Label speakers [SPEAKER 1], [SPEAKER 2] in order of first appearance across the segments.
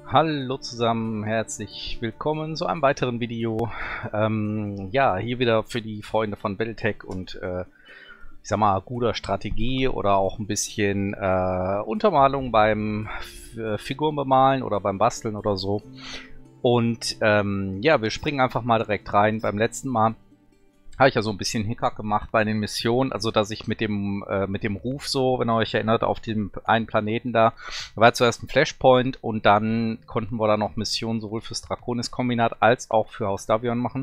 [SPEAKER 1] Hallo zusammen, herzlich willkommen zu einem weiteren Video. Ja, hier wieder für die Freunde von Battletech und ich sag mal guter Strategie oder auch ein bisschen Untermalung beim Figuren bemalen oder beim Basteln oder so. Und ja, wir springen einfach mal direkt rein. Beim letzten Mal habe ich ja so ein bisschen Hickhack gemacht bei den Missionen, also dass ich mit dem Ruf so, wenn ihr euch erinnert, auf dem einen Planeten da war zuerst ein Flashpoint und dann konnten wir da noch Missionen sowohl fürs Draconis-Kombinat als auch für Haus Davion machen.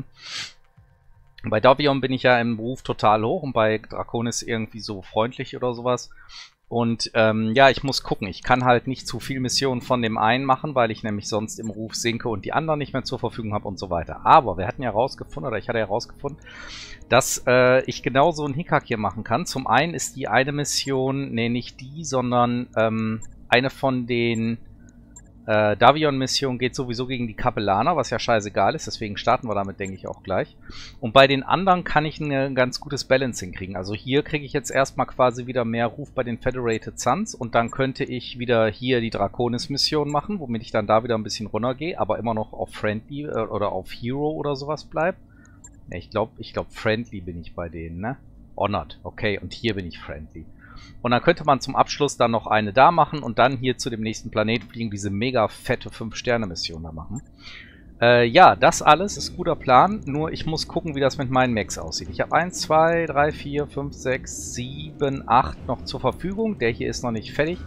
[SPEAKER 1] Bei Davion bin ich ja im Ruf total hoch und bei Draconis irgendwie so freundlich oder sowas. Und ja, ich muss gucken. Ich kann halt nicht zu viel Missionen von dem einen machen, weil ich nämlich sonst im Ruf sinke und die anderen nicht mehr zur Verfügung habe und so weiter. Aber wir hatten ja herausgefunden, oder ich hatte herausgefunden, dass ich genau so einen Hickhack hier machen kann. Zum einen ist die eine Mission, nee, nicht die, sondern eine von den Davion-Mission geht sowieso gegen die Kapellaner, was ja scheißegal ist, deswegen starten wir damit, denke ich, auch gleich. Und bei den anderen kann ich ein ganz gutes Balancing kriegen. Also hier kriege ich jetzt erstmal quasi wieder mehr Ruf bei den Federated Suns und dann könnte ich wieder hier die Draconis-Mission machen, womit ich dann da wieder ein bisschen runtergehe, aber immer noch auf Friendly oder auf Hero oder sowas bleibe. Ne, ich glaube Friendly bin ich bei denen, ne? Honored, okay, und hier bin ich Friendly. Und dann könnte man zum Abschluss dann noch eine da machen und dann hier zu dem nächsten Planeten fliegen, diese mega fette 5-Sterne-Mission da machen. Ja, das alles ist guter Plan, nur ich muss gucken, wie das mit meinen Mechs aussieht. Ich habe 1, 2, 3, 4, 5, 6, 7, 8 noch zur Verfügung. Der hier ist noch nicht fertig.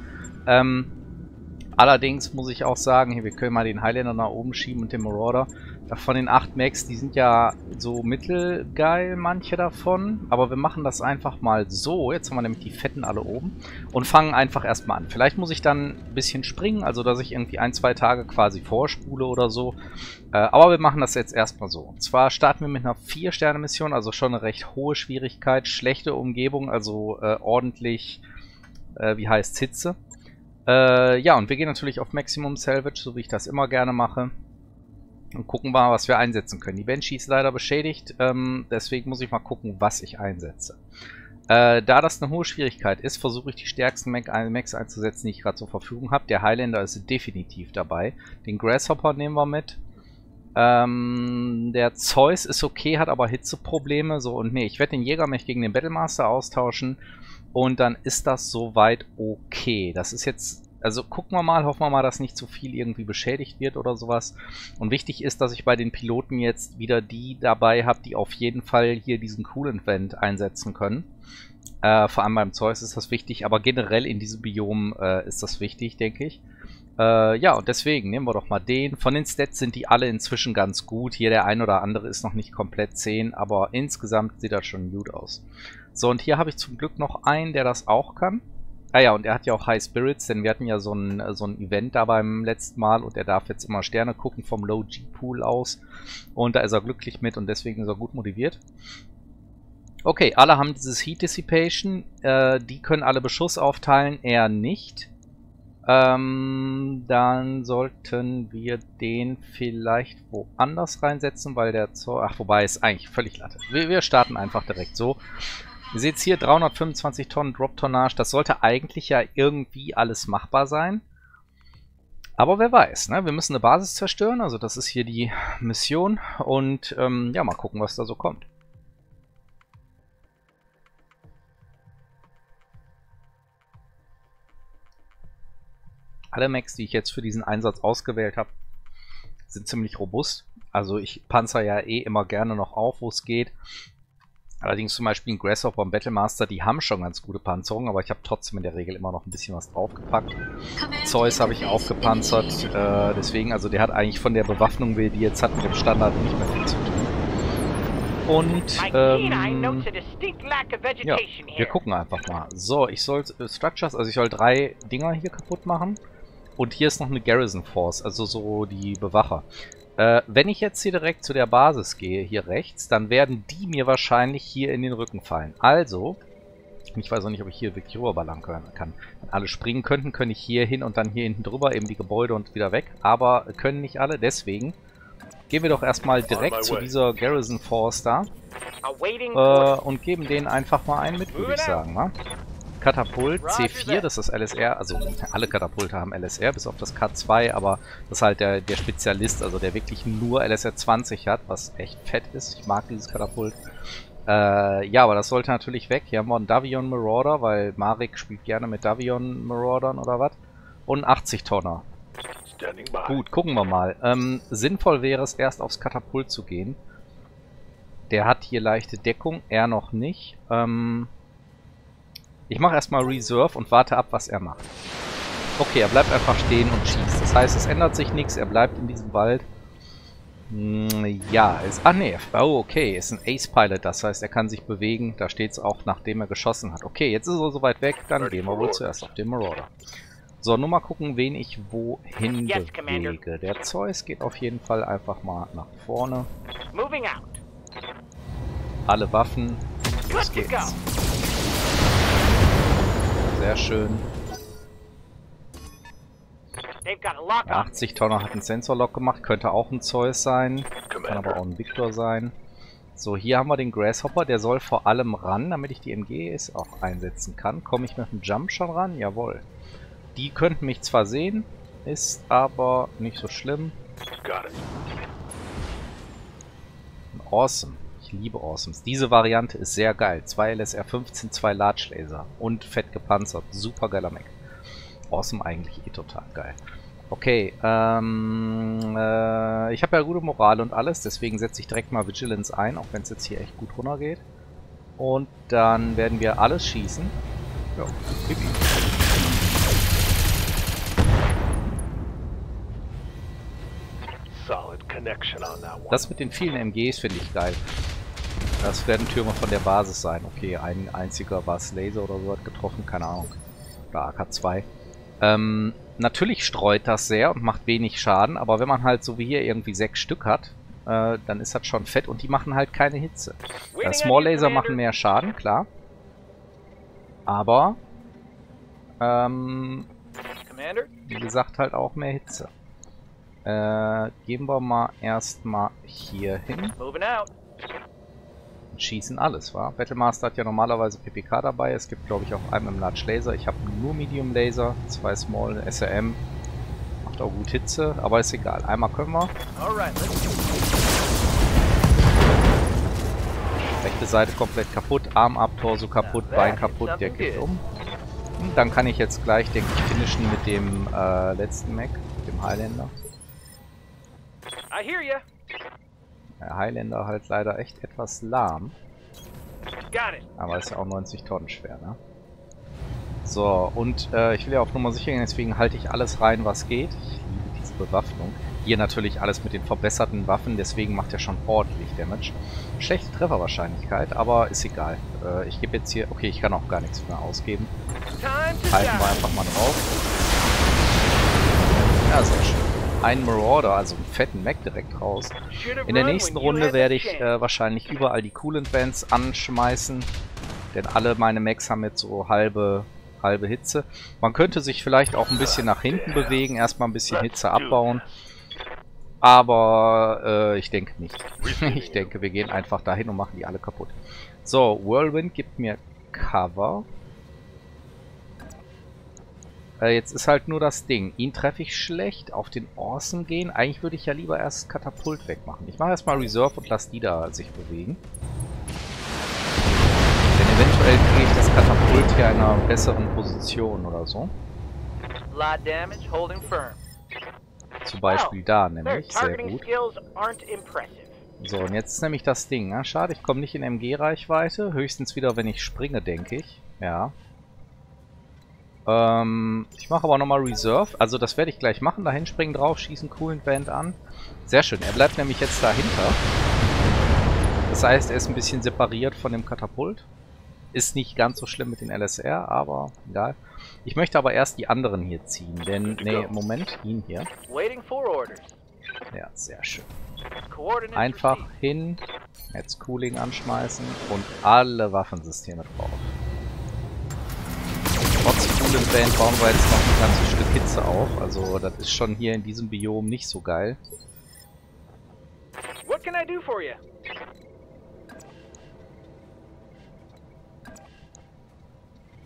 [SPEAKER 1] Allerdings muss ich auch sagen, hier, wir können mal den Highlander nach oben schieben und den Marauder. Von den 8 Mechs, die sind ja so mittelgeil, manche davon. Aber wir machen das einfach mal so. Jetzt haben wir nämlich die Fetten alle oben. Und fangen einfach erstmal an. Vielleicht muss ich dann ein bisschen springen, also dass ich irgendwie 1, 2 Tage quasi vorspule oder so. Aber wir machen das jetzt erstmal so. Und zwar starten wir mit einer 4-Sterne-Mission, also schon eine recht hohe Schwierigkeit. Schlechte Umgebung, also ordentlich, wie heißt Hitze. Ja, und wir gehen natürlich auf Maximum Salvage, so wie ich das immer gerne mache. Und gucken mal, was wir einsetzen können. Die Banshee ist leider beschädigt, deswegen muss ich mal gucken, was ich einsetze. Da das eine hohe Schwierigkeit ist, versuche ich die stärksten Mechs einzusetzen, die ich gerade zur Verfügung habe. Der Highlander ist definitiv dabei. Den Grasshopper nehmen wir mit. Der Zeus ist okay, hat aber Hitzeprobleme. So, und nee, ich werde den Jägermech gegen den Battlemaster austauschen. Und dann ist das soweit okay. Das ist jetzt... Also gucken wir mal, hoffen wir mal, dass nicht zu viel irgendwie beschädigt wird oder sowas. Und wichtig ist, dass ich bei den Piloten jetzt wieder die dabei habe, die auf jeden Fall hier diesen Coolant Vent einsetzen können. Vor allem beim Zeus ist das wichtig, aber generell in diesem Biom ist das wichtig, denke ich. Ja, und deswegen nehmen wir doch mal den. Von den Stats sind die alle inzwischen ganz gut. Hier der ein oder andere ist noch nicht komplett 10, aber insgesamt sieht das schon gut aus. So, und hier habe ich zum Glück noch einen, der das auch kann. Ah ja, und er hat ja auch High Spirits, denn wir hatten ja so ein Event da beim letzten Mal und er darf jetzt immer Sterne gucken vom Low G-Pool aus. Und da ist er glücklich mit und deswegen ist er gut motiviert. Okay, alle haben dieses Heat Dissipation. Die können alle Beschuss aufteilen, er nicht. Dann sollten wir den vielleicht woanders reinsetzen, weil der ach, wobei, ist eigentlich völlig Latte. Wir starten einfach direkt so. Ihr seht hier 325 Tonnen Drop-Tonnage. Das sollte eigentlich ja irgendwie alles machbar sein. Aber wer weiß, ne? Wir müssen eine Basis zerstören. Also das ist hier die Mission. Und ja, mal gucken, was da so kommt. Alle Mechs, die ich jetzt für diesen Einsatz ausgewählt habe, sind ziemlich robust. Also ich panzer ja eh immer gerne noch auf, wo es geht. Allerdings zum Beispiel ein Grasshopper und Battlemaster, die haben schon ganz gute Panzerung, aber ich habe trotzdem in der Regel immer noch ein bisschen was draufgepackt. Zeus habe ich aufgepanzert, deswegen, also der hat eigentlich von der Bewaffnung, wie die jetzt hat, mit dem Standard nicht mehr viel zu tun. Und, ja, wir gucken einfach mal. So, ich soll Structures, also ich soll 3 Dinger hier kaputt machen. Und hier ist noch eine Garrison Force, also so die Bewacher. Wenn ich jetzt hier direkt zu der Basis gehe, hier rechts, dann werden die mir wahrscheinlich hier in den Rücken fallen. Also, ich weiß auch nicht, ob ich hier wirklich rüberballern kann. Wenn alle springen könnten, könnte ich hier hin und dann hier hinten drüber, eben die Gebäude und wieder weg. Aber können nicht alle, deswegen gehen wir doch erstmal direkt zu dieser Garrison Force da. Und geben denen einfach mal einen mit, würde ich sagen, wa? Katapult C4, das ist LSR, also alle Katapulte haben LSR, bis auf das K2, aber das ist halt der Spezialist, also der wirklich nur LSR 20 hat, was echt fett ist. Ich mag dieses Katapult. Ja, aber das sollte natürlich weg. Hier haben wir einen Davion Marauder, weil Marek spielt gerne mit Davion Maraudern oder was. Und 80-Tonner. Gut, gucken wir mal. Sinnvoll wäre es, erst aufs Katapult zu gehen. Der hat hier leichte Deckung, er noch nicht. Ich mache erstmal Reserve und warte ab, was er macht. Okay, er bleibt einfach stehen und schießt. Das heißt, es ändert sich nichts, er bleibt in diesem Wald. Ja, ist... Ah, nee. Oh, okay. Ist ein Ace-Pilot. Das heißt, er kann sich bewegen. Da steht es auch, nachdem er geschossen hat. Okay, jetzt ist er so weit weg. Dann gehen wir wohl zuerst auf den Marauder. So, nur mal gucken, wen ich wohin bewege. Der Zeus geht auf jeden Fall einfach mal nach vorne. Alle Waffen. Los geht's. Sehr schön. Der 80-Tonner hat einen Sensor-Lock gemacht. Könnte auch ein Zeus sein. Kann aber auch ein Victor sein. So, hier haben wir den Grasshopper. Der soll vor allem ran, damit ich die MGs auch einsetzen kann. Komme ich mit dem Jump schon ran? Jawohl. Die könnten mich zwar sehen, ist aber nicht so schlimm. Awesome. Ich liebe Awesomes. Diese Variante ist sehr geil. 2 LSR 15, 2 Large Laser und fett gepanzert. Super geiler Mech. Awesome eigentlich eh total geil. Okay, ich habe ja gute Moral und alles, deswegen setze ich direkt mal Vigilance ein, auch wenn es jetzt hier echt gut runtergeht. Und dann werden wir alles schießen. Ja, pipi. Das mit den vielen MGs finde ich geil. Das werden Türme von der Basis sein. Okay, ein einziger war es Laser oder so hat getroffen, keine Ahnung. Oder AK2. Natürlich streut das sehr und macht wenig Schaden, aber wenn man halt so wie hier irgendwie 6 Stück hat, dann ist das schon fett und die machen halt keine Hitze. Small Laser machen mehr Schaden, klar. Aber, wie gesagt, halt auch mehr Hitze. Gehen wir mal erstmal hier hin. Schießen alles, wa? Battlemaster hat ja normalerweise PPK dabei. Es gibt, glaube ich, auch einen im Large Laser. Ich habe nur Medium Laser, 2 Small, SRM. Macht auch gut Hitze, aber ist egal. Einmal können wir. Rechte Seite komplett kaputt, Arm ab, Torso kaputt, Bein kaputt, der kippt um. Und dann kann ich jetzt gleich, denke ich, finishen mit dem letzten Mech, dem Highlander. Der Highlander halt leider echt etwas lahm. Aber ist ja auch 90 Tonnen schwer, ne? So, und ich will ja auf Nummer sicher gehen, deswegen halte ich alles rein, was geht. Ich liebe diese Bewaffnung. Hier natürlich alles mit den verbesserten Waffen, deswegen macht er schon ordentlich Damage. Schlechte Trefferwahrscheinlichkeit, aber ist egal. Ich gebe jetzt hier... Okay, ich kann auch gar nichts mehr ausgeben. Halten wir einfach mal drauf. Ja, sehr schön. Einen Marauder, also einen fetten Mech direkt raus. In der nächsten Runde werde ich wahrscheinlich überall die Coolant Bands anschmeißen. Denn alle meine Mechs haben jetzt so halbe Hitze. Man könnte sich vielleicht auch ein bisschen nach hinten bewegen, erstmal ein bisschen Hitze abbauen. Aber ich denke nicht. Ich denke, wir gehen einfach dahin und machen die alle kaputt. So, Whirlwind gibt mir Cover. Jetzt ist halt nur das Ding. Ihn treffe ich schlecht. Auf den Awesome gehen. Eigentlich würde ich ja lieber erst Katapult wegmachen. Ich mache erstmal Reserve und lasse die da sich bewegen. Denn eventuell kriege ich das Katapult hier in einer besseren Position oder so. Zum Beispiel da nämlich. Sehr gut. So, und jetzt ist nämlich das Ding. Ne? Schade, ich komme nicht in MG-Reichweite. Höchstens wieder, wenn ich springe, denke ich. Ja. Ich mache aber nochmal Reserve. Also das werde ich gleich machen. Dahin springen, drauf, schießen, Coolant Band an. Sehr schön. Er bleibt nämlich jetzt dahinter. Das heißt, er ist ein bisschen separiert von dem Katapult. Ist nicht ganz so schlimm mit den LSR, aber egal. Ich möchte aber erst die anderen hier ziehen. Denn, nee, Moment, ihn hier. Ja, sehr schön. Einfach hin, jetzt Cooling anschmeißen und alle Waffensysteme drauf. Trotz Coolant Band bauen wir jetzt noch ein ganzes Stück Hitze auf. Also das ist schon hier in diesem Biom nicht so geil.
[SPEAKER 2] What can I do for you?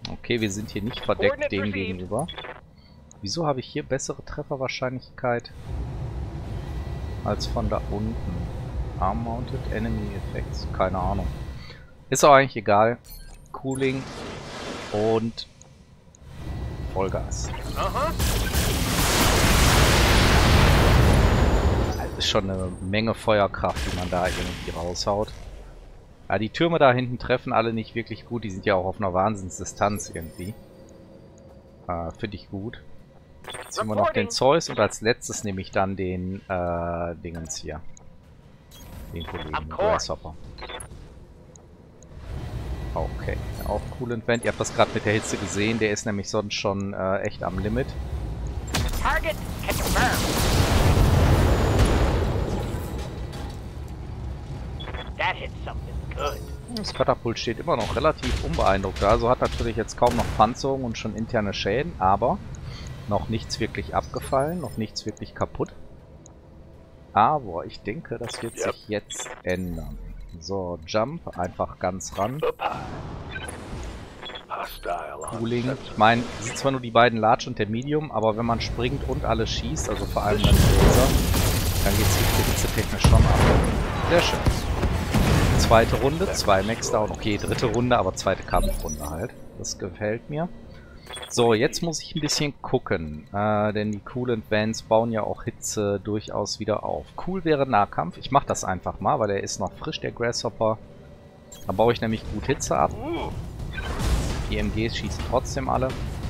[SPEAKER 1] Okay, wir sind hier nicht verdeckt dem gegenüber. Wieso habe ich hier bessere Trefferwahrscheinlichkeit als von da unten? Arm-Mounted Enemy Effects. Keine Ahnung. Ist auch eigentlich egal. Cooling und Vollgas. Das ist schon eine Menge Feuerkraft, die man da irgendwie raushaut. Ja, die Türme da hinten treffen alle nicht wirklich gut. Die sind ja auch auf einer Wahnsinnsdistanz irgendwie. Finde ich gut. Jetzt nehmen wir noch den Zeus und als letztes nehme ich dann den Dingens hier. Den Kollegen, den Grasshopper. Okay, auch cool Event. Ihr habt das gerade mit der Hitze gesehen. Der ist nämlich sonst schon echt am Limit.
[SPEAKER 2] Target confirmed. That hit something good.
[SPEAKER 1] Das Katapult steht immer noch relativ unbeeindruckt da. Also hat natürlich jetzt kaum noch Panzerung und schon interne Schäden, aber noch nichts wirklich abgefallen, noch nichts wirklich kaputt. Aber ich denke, das wird sich jetzt ändern. So, Jump, einfach ganz ran. Cooling. Ich meine, es sind zwar nur die beiden Large und der Medium, aber wenn man springt und alles schießt, also vor allem dann Laser, dann geht es hitzetechnisch schon ab. Sehr schön. Zweite Runde, 2 Max Down. Okay, dritte Runde, aber zweite Kampfrunde halt. Das gefällt mir. So, jetzt muss ich ein bisschen gucken, denn die Coolant Vans bauen ja auch Hitze durchaus wieder auf. Cool wäre Nahkampf. Ich mache das einfach mal, weil der ist noch frisch, der Grasshopper. Da baue ich nämlich gut Hitze ab. Die MGs schießen trotzdem alle.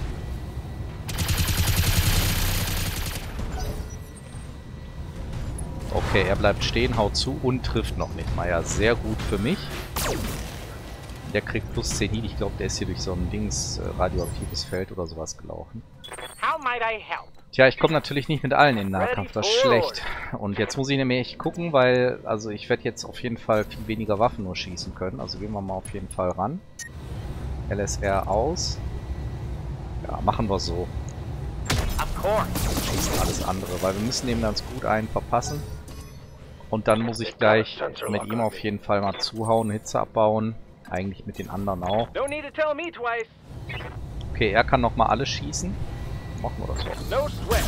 [SPEAKER 1] Okay, er bleibt stehen, haut zu und trifft noch nicht mal. Ja, sehr gut für mich. Der kriegt plus 10 Heat. Ich glaube, der ist hier durch so ein Dings, radioaktives Feld oder sowas gelaufen. Tja, ich komme natürlich nicht mit allen in den Nahkampf. Das ist schlecht. Und jetzt muss ich nämlich gucken, weil, also ich werde jetzt auf jeden Fall viel weniger Waffen nur schießen können. Also gehen wir mal auf jeden Fall ran. LSR aus. Ja, machen wir so. Schießen alles andere, weil wir müssen eben ganz gut einen verpassen. Und dann muss ich gleich mit ihm auf jeden Fall mal zuhauen, Hitze abbauen. Eigentlich mit den anderen auch. Okay, er kann nochmal alles schießen. Machen wir das auch.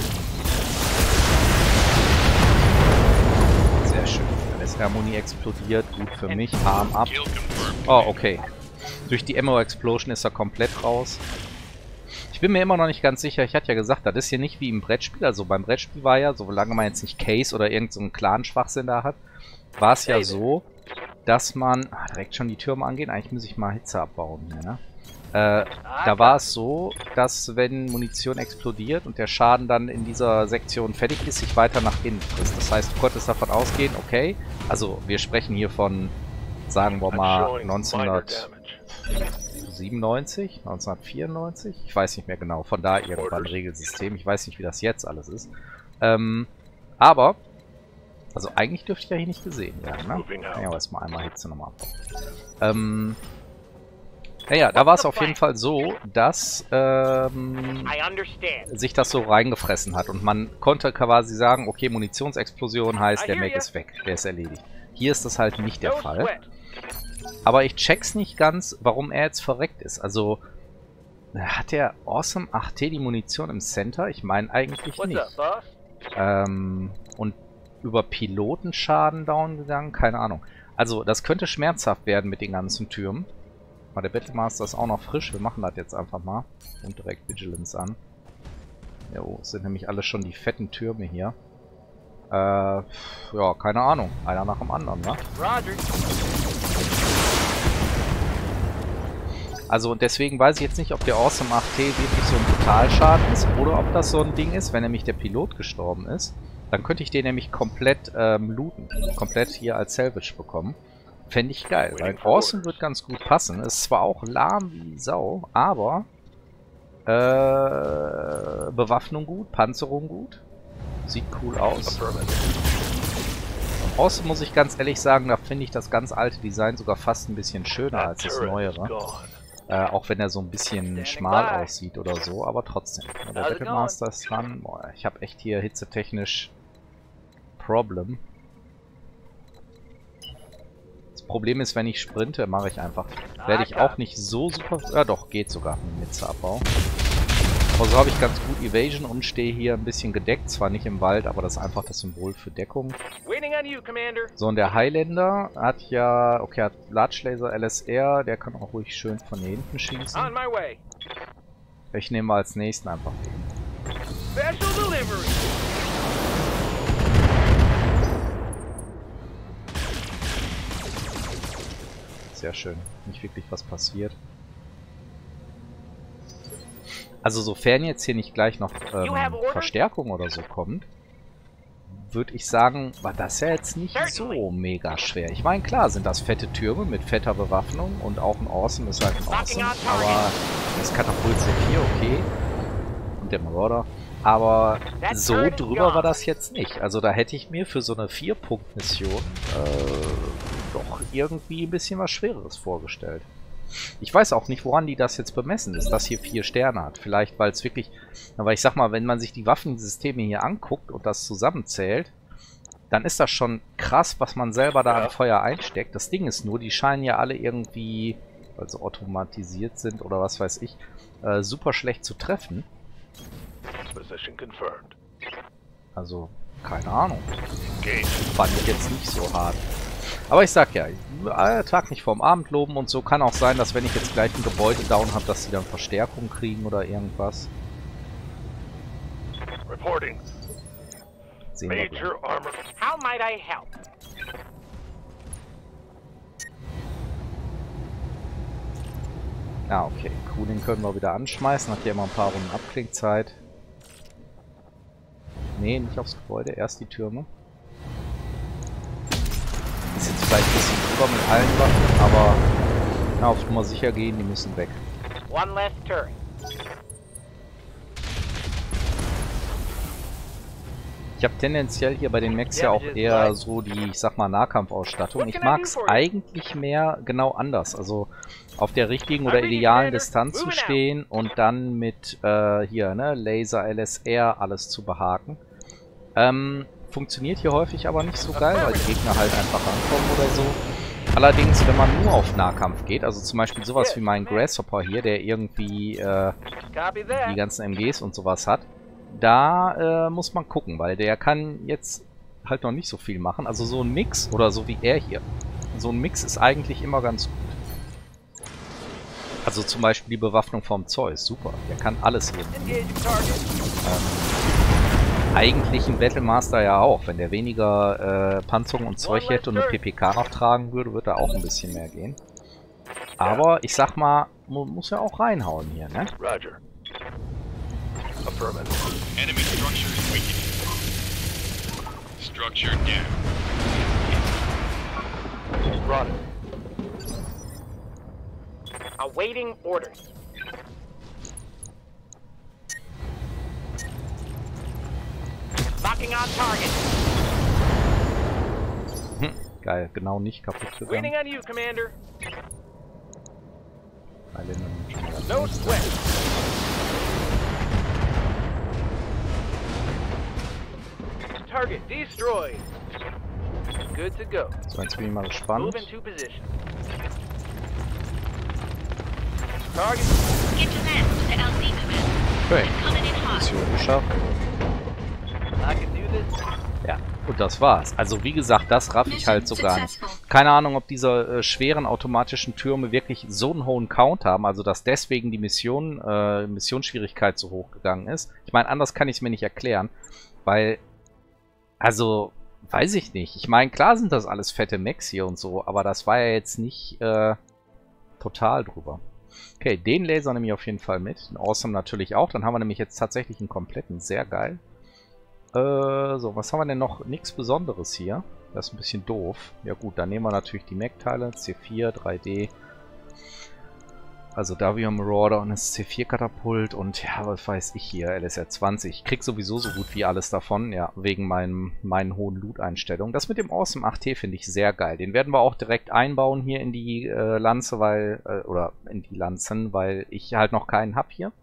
[SPEAKER 1] Sehr schön. LSR-Muni explodiert. Gut für mich. Arm ab. Oh, okay. Durch die Ammo-Explosion ist er komplett raus. Ich bin mir immer noch nicht ganz sicher. Ich hatte ja gesagt, das ist hier nicht wie im Brettspiel. Also beim Brettspiel war ja, solange man jetzt nicht Case oder irgendeinen so Clan-Schwachsinn da hat, war es ja so, dass man... direkt schon die Türme angehen. Eigentlich muss ich mal Hitze abbauen hier, ne? Da war es so, dass wenn Munition explodiert und der Schaden dann in dieser Sektion fertig ist, sich weiter nach innen frisst. Das heißt, du konntest davon ausgehen, okay, also wir sprechen hier von, sagen wir mal, 1997, 1994, ich weiß nicht mehr genau, von da irgendwann Regelsystem, ich weiß nicht, wie das jetzt alles ist. Aber, also eigentlich dürfte ich ja hier nicht gesehen werden, ne? Ja, aber erstmal einmal Hitze nochmal abbauen. Naja, da war es auf jeden Fall so, dass sich das so reingefressen hat und man konnte quasi sagen, okay, Munitionsexplosion heißt, der Mech ist weg, der ist erledigt. Hier ist das halt nicht der Fall. Aber ich check's nicht ganz, warum er jetzt verreckt ist. Also, hat der Awesome 8T die Munition im Center? Ich meine eigentlich nicht. Und über Pilotenschaden down gegangen? Keine Ahnung. Also, das könnte schmerzhaft werden mit den ganzen Türmen. Aber der Battlemaster ist auch noch frisch. Wir machen das jetzt einfach mal. Und direkt Vigilance an. Jo, es sind nämlich alle schon die fetten Türme hier. Ja, keine Ahnung. Einer nach dem anderen, ne? Also und deswegen weiß ich jetzt nicht, ob der Awesome 8T wirklich so ein Totalschaden ist oder ob das so ein Ding ist, wenn nämlich der Pilot gestorben ist. Dann könnte ich den nämlich komplett looten. Komplett hier als Salvage bekommen. Fände ich geil, weil Awesome wird ganz gut passen. Ist zwar auch lahm wie Sau, aber Bewaffnung gut, Panzerung gut. Sieht cool aus. Awesome muss ich ganz ehrlich sagen, da finde ich das ganz alte Design sogar fast ein bisschen schöner als das neuere. Auch wenn er so ein bisschen schmal aussieht oder so, aber trotzdem. Der Battlemaster ist dran. Boah, ich habe echt hier hitzetechnisch Problem. Jetzt Problem ist, wenn ich sprinte, mache ich einfach. Werde ich auch nicht so super... Ja doch, geht sogar mit Hitzeabbau. Also habe ich ganz gut Evasion und stehe hier ein bisschen gedeckt. Zwar nicht im Wald, aber das ist einfach das Symbol für Deckung. So, und der Highlander hat ja... Okay, hat Large Laser LSR. Der kann auch ruhig schön von hier hinten schießen. Ich nehme mal als nächsten einfach den. Sehr schön. Nicht wirklich was passiert. Also sofern jetzt hier nicht gleich noch Verstärkung oder so kommt, würde ich sagen, war das ja jetzt nicht so mega schwer. Ich meine, klar sind das fette Türme mit fetter Bewaffnung und auch ein Awesome ist halt ein Awesome, aber das Katapult C4, okay. Und der Marauder. Aber so drüber war das jetzt nicht. Also da hätte ich mir für so eine 4-Punkt-Mission doch irgendwie ein bisschen was Schwereres vorgestellt. Ich weiß auch nicht, woran die das jetzt bemessen, dass das hier 4 Sterne hat. Vielleicht, weil es wirklich... Aber ich sag mal, wenn man sich die Waffensysteme hier anguckt und das zusammenzählt, dann ist das schon krass, was man selber da an Feuer einsteckt. Das Ding ist nur, die scheinen ja alle irgendwie, weil sie automatisiert sind oder was weiß ich, super schlecht zu treffen. Also, keine Ahnung. Fand ich jetzt nicht so hart. Aber ich sag ja, Tag nicht vorm Abend loben und so. Kann auch sein, dass wenn ich jetzt gleich ein Gebäude down habe, dass sie dann Verstärkung kriegen oder irgendwas. Sehen wir gleich.
[SPEAKER 2] How might I help?
[SPEAKER 1] Ah, okay. Cooling können wir wieder anschmeißen. Hat hier immer ein paar Runden Abklingzeit. Nee, nicht aufs Gebäude. Erst die Türme. Ist jetzt vielleicht ein bisschen drüber mit allen Waffen, aber na, auf Nummer sicher gehen, die müssen weg.
[SPEAKER 2] One less turret.
[SPEAKER 1] Ich habe tendenziell hier bei den Mechs ja auch eher so die, ich sag mal, Nahkampfausstattung. Ich mag es eigentlich mehr genau anders. Also auf der richtigen oder idealen Distanz zu stehen und dann mit hier, ne, Laser, LSR, alles zu behaken. Funktioniert hier häufig aber nicht so geil, weil die Gegner halt einfach rankommen oder so. Allerdings, wenn man nur auf Nahkampf geht, also zum Beispiel sowas wie mein Grasshopper hier, der irgendwie die ganzen MGs und sowas hat, da muss man gucken, weil der kann jetzt halt noch nicht so viel machen. Also so ein Mix, oder so wie er hier, so ein Mix ist eigentlich immer ganz gut. Also zum Beispiel die Bewaffnung vom Zeus, super, der kann alles irgendwie. Eigentlich ein Battlemaster ja auch. Wenn der weniger Panzerung und Zeug hätte und eine PPK noch tragen würde, würde da auch ein bisschen mehr gehen. Aber ich sag mal, man muss ja auch reinhauen hier, ne?
[SPEAKER 3] Roger. Affirmative. Enemy structure is weakening. Structure down. Run.
[SPEAKER 2] Awaiting orders. Locking on target.
[SPEAKER 1] Geil, genau nicht kaputt gegangen.
[SPEAKER 2] Waiting on you, Commander.
[SPEAKER 1] No
[SPEAKER 2] sweat. Target destroyed. Good to go.
[SPEAKER 1] So, jetzt bin ich mal gespannt.
[SPEAKER 2] Move into position. Target.
[SPEAKER 4] Get to land, the LZ command.
[SPEAKER 1] Okay,
[SPEAKER 4] Coming in hot.
[SPEAKER 1] Mission geschafft.
[SPEAKER 2] I can do this.
[SPEAKER 1] Ja, und das war's. Also wie gesagt, das raff ich halt so gar nicht. Keine Ahnung, ob diese schweren automatischen Türme wirklich so einen hohen Count haben, also dass deswegen die Missionsschwierigkeit so hoch gegangen ist. Ich meine, anders kann ich es mir nicht erklären, weil, also, weiß ich nicht. Ich meine, klar sind das alles fette Mechs hier und so, aber das war ja jetzt nicht total drüber. Okay, den Laser nehme ich auf jeden Fall mit. Den Awesome natürlich auch. Dann haben wir nämlich jetzt tatsächlich einen kompletten. Sehr geil. So, was haben wir denn noch? Nichts Besonderes hier. Das ist ein bisschen doof. Ja gut, dann nehmen wir natürlich die Mech-Teile. C4, 3D. Also Davio Marauder und das C4-Katapult und ja, was weiß ich hier, LSR 20. Ich krieg sowieso so gut wie alles davon, ja, wegen meinen hohen Loot-Einstellungen. Das mit dem Awesome 8T finde ich sehr geil. Den werden wir auch direkt einbauen hier in die Lanze, weil, oder in die Lanzen, weil ich halt noch keinen habe hier.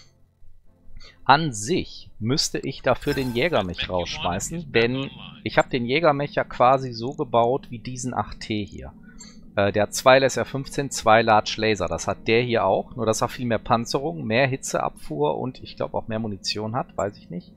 [SPEAKER 1] An sich müsste ich dafür den Jägermech rausschmeißen, denn ich habe den Jägermech ja quasi so gebaut wie diesen 8T hier. Der hat 2 LSR-15, 2 Large Laser. Das hat der hier auch, nur dass er viel mehr Panzerung, mehr Hitzeabfuhr und ich glaube auch mehr Munition hat, weiß ich nicht.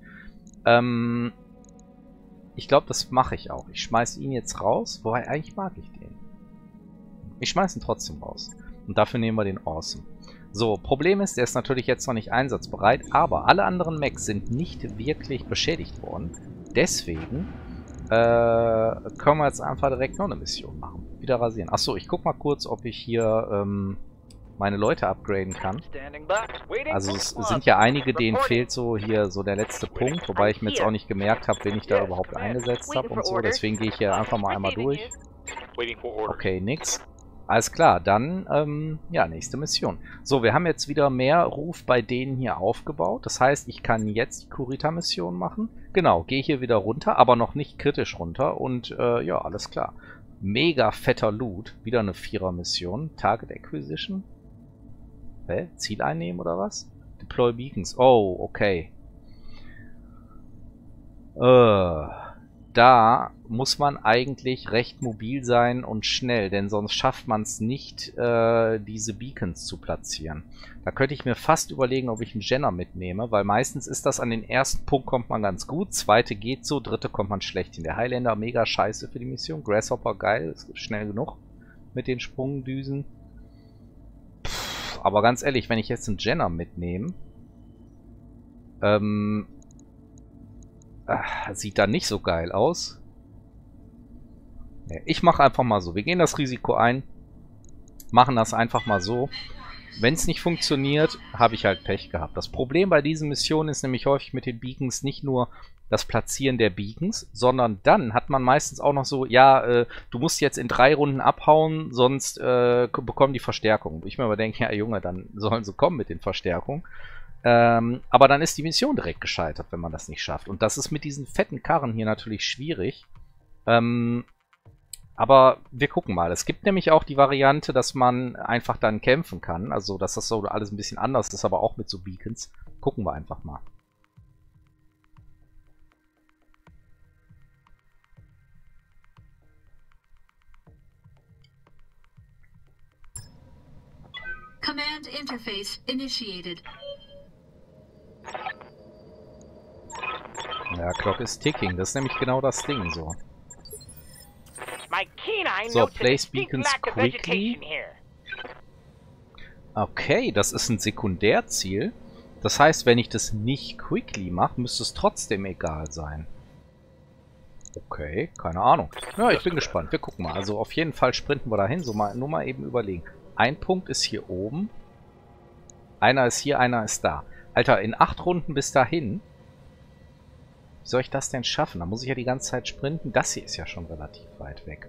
[SPEAKER 1] Ich glaube, das mache ich auch. Ich schmeiße ihn jetzt raus, wobei eigentlich mag ich den. Ich schmeiße ihn trotzdem raus. Und dafür nehmen wir den Awesome. So, Problem ist, der ist natürlich jetzt noch nicht einsatzbereit, aber alle anderen Mechs sind nicht wirklich beschädigt worden. Deswegen können wir jetzt einfach direkt noch eine Mission machen. Wieder rasieren. Achso, ich guck mal kurz, ob ich hier meine Leute upgraden kann. Also es sind ja einige, denen fehlt so hier so der letzte Punkt, wobei ich mir jetzt auch nicht gemerkt habe, wen ich da überhaupt eingesetzt habe und so. Deswegen gehe ich hier einfach mal einmal durch. Okay, nix. Alles klar, dann, ja, nächste Mission. So, wir haben jetzt wieder mehr Ruf bei denen hier aufgebaut. Das heißt, ich kann jetzt die Kurita-Mission machen. Genau, gehe hier wieder runter, aber noch nicht kritisch runter. Und, ja, alles klar. Mega fetter Loot. Wieder eine 4er-Mission. Target Acquisition. Hä? Ziel einnehmen oder was? Deploy Beacons. Oh, okay. Da muss man eigentlich recht mobil sein und schnell, denn sonst schafft man es nicht, diese Beacons zu platzieren. Da könnte ich mir fast überlegen, ob ich einen Jenner mitnehme, weil meistens ist das an den ersten Punkt kommt man ganz gut, zweite geht so, dritte kommt man schlecht hin. Der Highlander mega scheiße für die Mission, Grasshopper geil, ist schnell genug mit den Sprungdüsen. Aber ganz ehrlich, wenn ich jetzt einen Jenner mitnehme, sieht da nicht so geil aus. Ich mache einfach mal so. Wir gehen das Risiko ein. Machen das einfach mal so. Wenn es nicht funktioniert, habe ich halt Pech gehabt. Das Problem bei diesen Missionen ist nämlich häufig mit den Beacons nicht nur das Platzieren der Beacons, sondern dann hat man meistens auch noch so, ja, du musst jetzt in 3 Runden abhauen, sonst bekommen die Verstärkung. Ich mir aber denke, ja Junge, dann sollen sie kommen mit den Verstärkungen. Aber dann ist die Mission direkt gescheitert, wenn man das nicht schafft. Und das ist mit diesen fetten Karren hier natürlich schwierig. Aber wir gucken mal. Es gibt nämlich auch die Variante, dass man einfach dann kämpfen kann. Also, dass das so alles ein bisschen anders ist, aber auch mit so Beacons. Gucken wir einfach mal.
[SPEAKER 4] Command interface initiated.
[SPEAKER 1] Ja, Clock is ticking. Das ist nämlich genau das Ding so. So, place beacons quickly. Okay, das ist ein Sekundärziel. Das heißt, wenn ich das nicht quickly mache, müsste es trotzdem egal sein. Okay, keine Ahnung. Ja, ich bin gespannt. Wir gucken mal. Also auf jeden Fall sprinten wir dahin. So mal, nur mal eben überlegen. Ein Punkt ist hier oben. Einer ist hier, einer ist da. Alter, in 8 Runden bis dahin. Wie soll ich das denn schaffen? Da muss ich ja die ganze Zeit sprinten. Das hier ist ja schon relativ weit weg.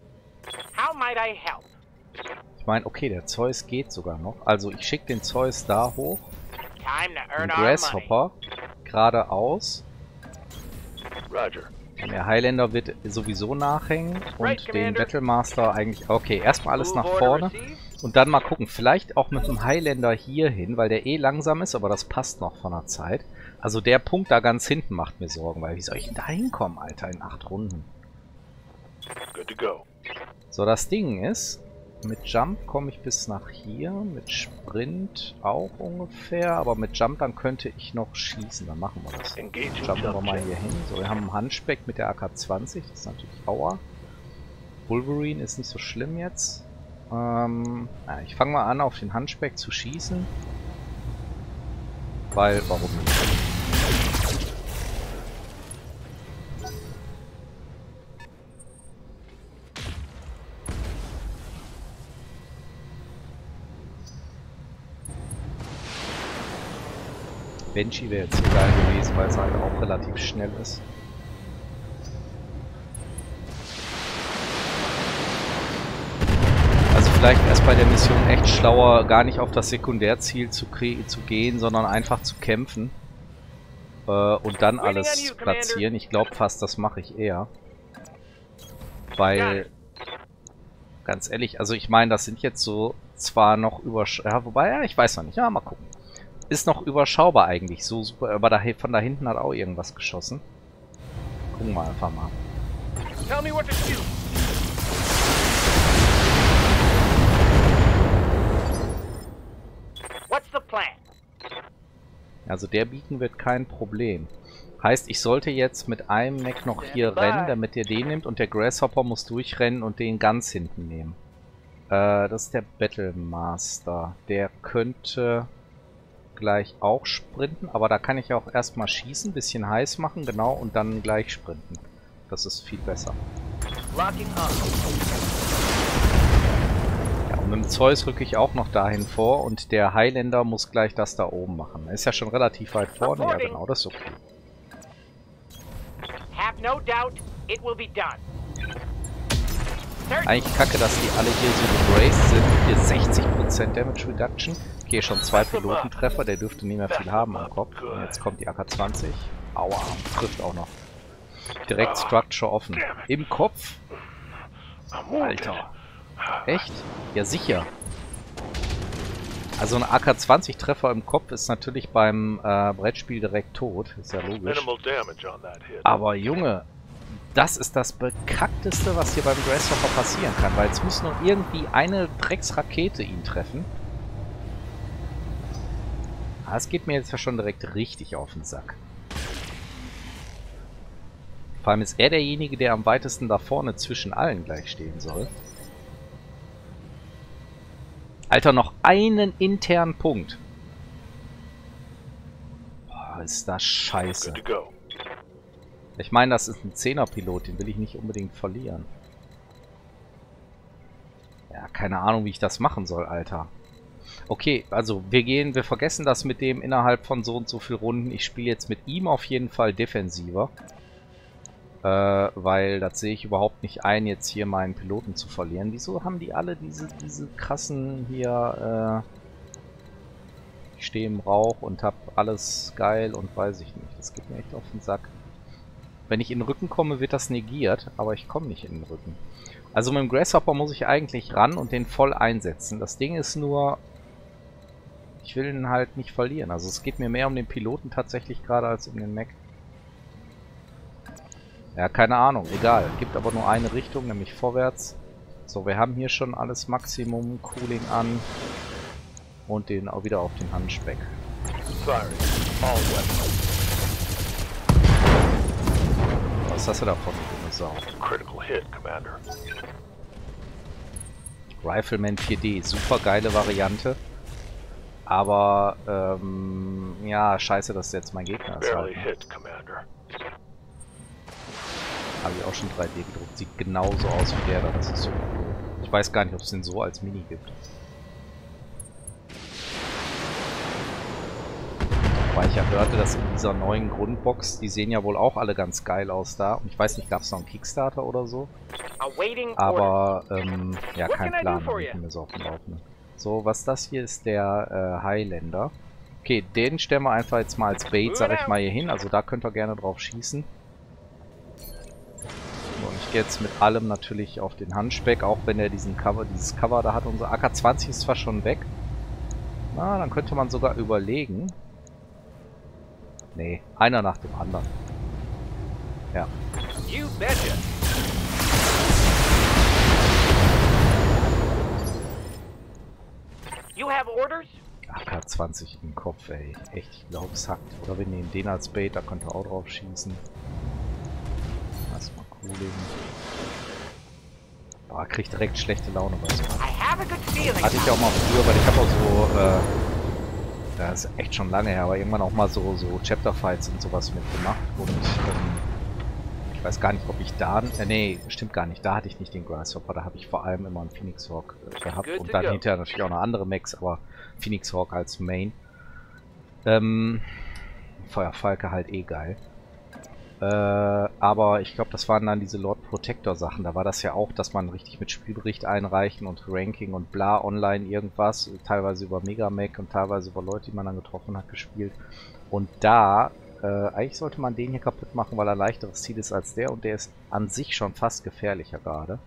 [SPEAKER 1] Ich meine, okay, der Zeus geht sogar noch. Also ich schicke den Zeus da hoch. Den Grasshopper geradeaus. Und der Highlander wird sowieso nachhängen. Und den Battlemaster eigentlich... Okay, erstmal alles nach vorne. Und dann mal gucken. Vielleicht auch mit dem Highlander hier hin, weil der eh langsam ist, aber das passt noch von der Zeit. Also der Punkt da ganz hinten macht mir Sorgen, weil wie soll ich denn da hinkommen, Alter, in 8 Runden? So, das Ding ist, mit Jump komme ich bis nach hier, mit Sprint auch ungefähr, aber mit Jump dann könnte ich noch schießen, dann machen wir das. Jumpen wir mal hier hin. So, wir haben einen Handspeck mit der AK-20, das ist natürlich Aua. Wolverine ist nicht so schlimm jetzt. Ja, ich fange mal an, auf den Handspeck zu schießen. Weil, warum nicht? Banshee wäre jetzt so geil gewesen, weil es halt auch relativ schnell ist. Also vielleicht erst bei der Mission echt schlauer, gar nicht auf das Sekundärziel zu gehen, sondern einfach zu kämpfen. Und dann alles zu platzieren. Ich glaube fast, das mache ich eher. Weil, ganz ehrlich, also ich meine, das sind jetzt so zwar noch ja, wobei, ja, ich weiß noch nicht. Ja, mal gucken. Ist noch überschaubar eigentlich, so super, aber von da hinten hat auch irgendwas geschossen. Gucken wir einfach mal. Also der Beacon wird kein Problem. Heißt, ich sollte jetzt mit einem Mech noch hier rennen, damit der den nimmt und der Grasshopper muss durchrennen und den ganz hinten nehmen. Das ist der Battle Master. Der könnte gleich auch sprinten, aber da kann ich auch erstmal schießen, bisschen heiß machen, genau, und dann gleich sprinten. Das ist viel besser.
[SPEAKER 2] Locking up.
[SPEAKER 1] Ja, und mit dem Zeus rücke ich auch noch dahin vor und der Highlander muss gleich das da oben machen. Er ist ja schon relativ weit vorne, ja genau, das ist okay.
[SPEAKER 2] Have no doubt, it will be done.
[SPEAKER 1] Eigentlich kacke, dass die alle hier so gebraced sind. Hier 60% Damage Reduction. Okay, schon 2 Pilotentreffer, der dürfte nicht mehr viel haben am Kopf. Und jetzt kommt die AK-20. Aua, trifft auch noch. Direkt Structure offen. Im Kopf? Alter. Echt? Ja, sicher. Also ein AK-20-Treffer im Kopf ist natürlich beim Brettspiel direkt tot. Ist ja logisch. Aber Junge, das ist das Bekackteste, was hier beim Grasshopper passieren kann. Weil es muss nur irgendwie eine Drecksrakete ihn treffen. Das geht mir jetzt ja schon direkt richtig auf den Sack. Vor allem ist er derjenige, der am weitesten da vorne zwischen allen gleich stehen soll. Alter, noch einen internen Punkt. Boah, ist das scheiße. Ich meine, das ist ein 10er-Pilot, den will ich nicht unbedingt verlieren. Ja, keine Ahnung, wie ich das machen soll, Alter. Okay, also wir vergessen das mit dem innerhalb von so und so viel Runden. Ich spiele jetzt mit ihm auf jeden Fall defensiver. Weil das sehe ich überhaupt nicht ein, jetzt hier meinen Piloten zu verlieren. Wieso haben die alle diese krassen hier... ich stehe im Rauch und hab alles geil und weiß ich nicht. Das geht mir echt auf den Sack. Wenn ich in den Rücken komme, wird das negiert, aber ich komme nicht in den Rücken. Also mit dem Grasshopper muss ich eigentlich ran und den voll einsetzen. Das Ding ist nur, ich will ihn halt nicht verlieren. Also es geht mir mehr um den Piloten tatsächlich gerade als um den Mech. Ja, keine Ahnung, egal. Gibt aber nur eine Richtung, nämlich vorwärts. So, wir haben hier schon alles Maximum Cooling an. Und den auch wieder auf den Handspeck. Was hast du davon, du Sau?
[SPEAKER 5] Critical hit, Commander.
[SPEAKER 1] Rifleman 4D, super geile Variante. Aber, ja, scheiße, dass jetzt mein Gegner ist.
[SPEAKER 5] Barely
[SPEAKER 1] Halt,
[SPEAKER 5] hit, Commander.
[SPEAKER 1] habe ich auch schon 3D gedruckt. Sieht genauso aus wie der da. Das ist so cool. Ich weiß gar nicht, ob es den so als Mini gibt. Weil ich ja hörte, dass in dieser neuen Grundbox, die sehen ja wohl auch alle ganz geil aus da. Und ich weiß nicht, gab es noch einen Kickstarter oder so? Aber, ja, kein Plan. Ich bin mir so auf dem Laufenden. So, was das hier ist, der Highlander. Okay, den stellen wir einfach jetzt mal als Bait, sag ich mal, hier hin. Also da könnt ihr gerne drauf schießen. So, und ich gehe jetzt mit allem natürlich auf den Handspeck, auch wenn er dieses Cover da hat. Unser AK-20 ist zwar schon weg. Na, dann könnte man sogar überlegen. Nee, einer nach dem anderen. Ja.
[SPEAKER 2] You betcha. You have orders?
[SPEAKER 1] AK-20 im Kopf, ey. Echt, ich glaube, es hackt. Oder wir nehmen den als Bait, da könnt ihr auch drauf schießen. Erstmal Cooling. Boah, kriegt direkt schlechte Laune bei so einem. Hatte ich auch mal früher, weil ich habe auch so, das ist echt schon lange her, aber irgendwann auch mal so Chapter-Fights und sowas mitgemacht. Und ich weiß gar nicht, ob ich da... nee, stimmt gar nicht. Da hatte ich nicht den Grasshopper. Da habe ich vor allem immer einen Phoenix Hawk gehabt. Und dann hinterher natürlich auch noch andere Mechs, aber Phoenix Hawk als Main. Feuerfalke halt eh geil. Aber ich glaube, das waren dann diese Lord Protector Sachen. Da war das ja auch, dass man richtig mit Spielbericht einreichen und Ranking und bla online irgendwas. Teilweise über Megamech und teilweise über Leute, die man dann getroffen hat, gespielt. Und da, eigentlich sollte man den hier kaputt machen, weil er ein leichteres Ziel ist als der. Und der ist an sich schon fast gefährlicher gerade.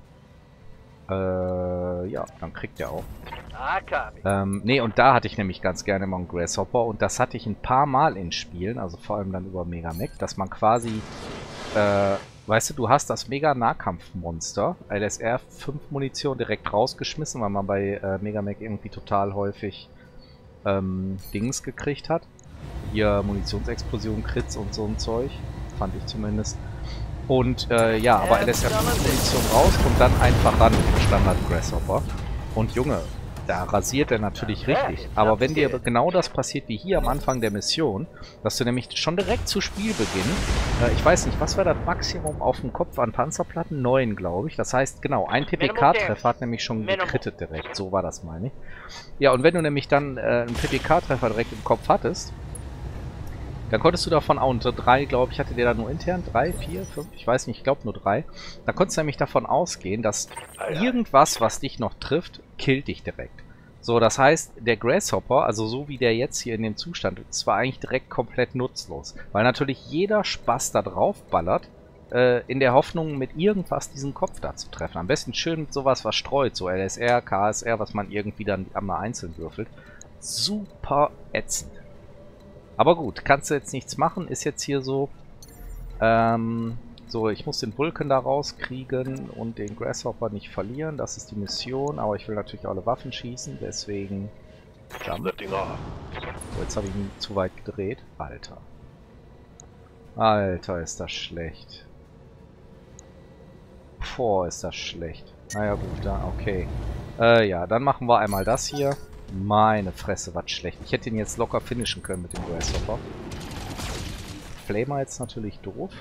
[SPEAKER 1] Ja, dann kriegt er auch. Nee, und da hatte ich nämlich ganz gerne mal einen Grasshopper. Und das hatte ich ein paar Mal in Spielen, also vor allem dann über Megamech, dass man quasi, weißt du hast das Mega-Nahkampfmonster, LSR 5 Munition direkt rausgeschmissen, weil man bei Megamech irgendwie total häufig Dings gekriegt hat. Hier Munitionsexplosion, Crits und so ein Zeug. Fand ich zumindest. Und ja, aber LSR-Munition raus und dann einfach ran mit dem Standard Grasshopper. Und Junge, da rasiert er natürlich richtig. Aber wenn dir genau das passiert wie hier am Anfang der Mission, dass du nämlich schon direkt zu Spielbeginn, ich weiß nicht, was war das Maximum auf dem Kopf an Panzerplatten? 9, glaube ich. Das heißt, genau, ein PPK-Treffer hat nämlich schon gekrittet direkt. So war das, meine ich. Ja, und wenn du nämlich dann einen PPK-Treffer direkt im Kopf hattest, dann konntest du davon auch, unter 3, glaube ich, hatte der da nur intern, 3, 4, 5, ich weiß nicht, ich glaube nur 3. Da konntest du nämlich davon ausgehen, dass irgendwas, was dich noch trifft, killt dich direkt. So, das heißt, der Grasshopper, also so wie der jetzt hier in dem Zustand ist, war eigentlich direkt komplett nutzlos. Weil natürlich jeder Spaß da drauf ballert, in der Hoffnung, mit irgendwas diesen Kopf da zu treffen. Am besten schön mit sowas verstreut, so LSR, KSR, was man irgendwie dann einmal einzeln würfelt. Super ätzend. Aber gut, kannst du jetzt nichts machen, ist jetzt hier so. So, ich muss den Vulcan da rauskriegen und den Grasshopper nicht verlieren. Das ist die Mission, aber ich will natürlich alle Waffen schießen, deswegen Jump. So, jetzt habe ich ihn zu weit gedreht. Alter. Alter, ist das schlecht. Boah, ist das schlecht. Naja gut, da, okay. Ja, dann machen wir einmal das hier. Meine Fresse, was schlecht. Ich hätte ihn jetzt locker finishen können mit dem Grasshopper. Flamer jetzt natürlich doof.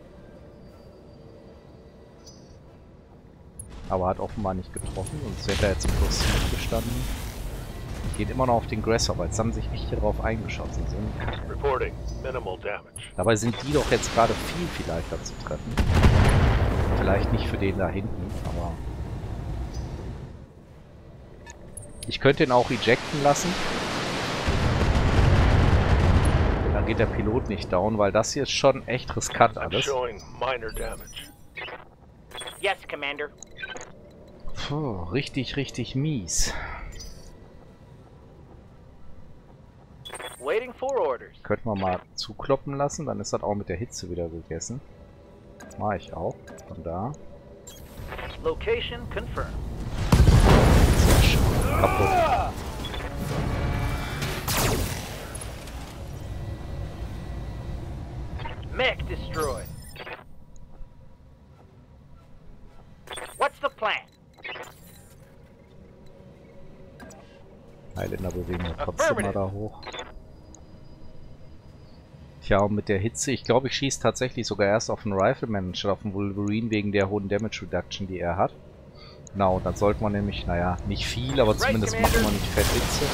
[SPEAKER 1] Aber hat offenbar nicht getroffen, sonst hätte er jetzt im Plus gestanden. Geht immer noch auf den Grasshopper. Jetzt haben sie sich echt hier drauf eingeschossen. Dabei sind die doch jetzt gerade viel leichter zu treffen. Vielleicht nicht für den da hinten, aber... Ich könnte ihn auch ejecten lassen. Dann geht der Pilot nicht down, weil das hier ist schon echt riskant alles.
[SPEAKER 2] Yes, Commander.
[SPEAKER 1] Puh, richtig mies.
[SPEAKER 2] Waiting for orders.
[SPEAKER 1] Könnten wir mal zukloppen lassen, dann ist das auch mit der Hitze wieder gegessen. Das mache ich auch. Von da.
[SPEAKER 2] Location confirmed.
[SPEAKER 1] Kaputt.
[SPEAKER 2] Mech destroyed. What's the plan?
[SPEAKER 1] Highlander bewegen wir trotzdem mal da hoch. Tja, und mit der Hitze, ich glaube, ich schieße tatsächlich sogar erst auf den Rifleman anstatt auf den Wolverine wegen der hohen Damage Reduction, die er hat. Genau, dann sollte man nämlich, naja, nicht viel, aber zumindest machen wir nicht fett Hitze.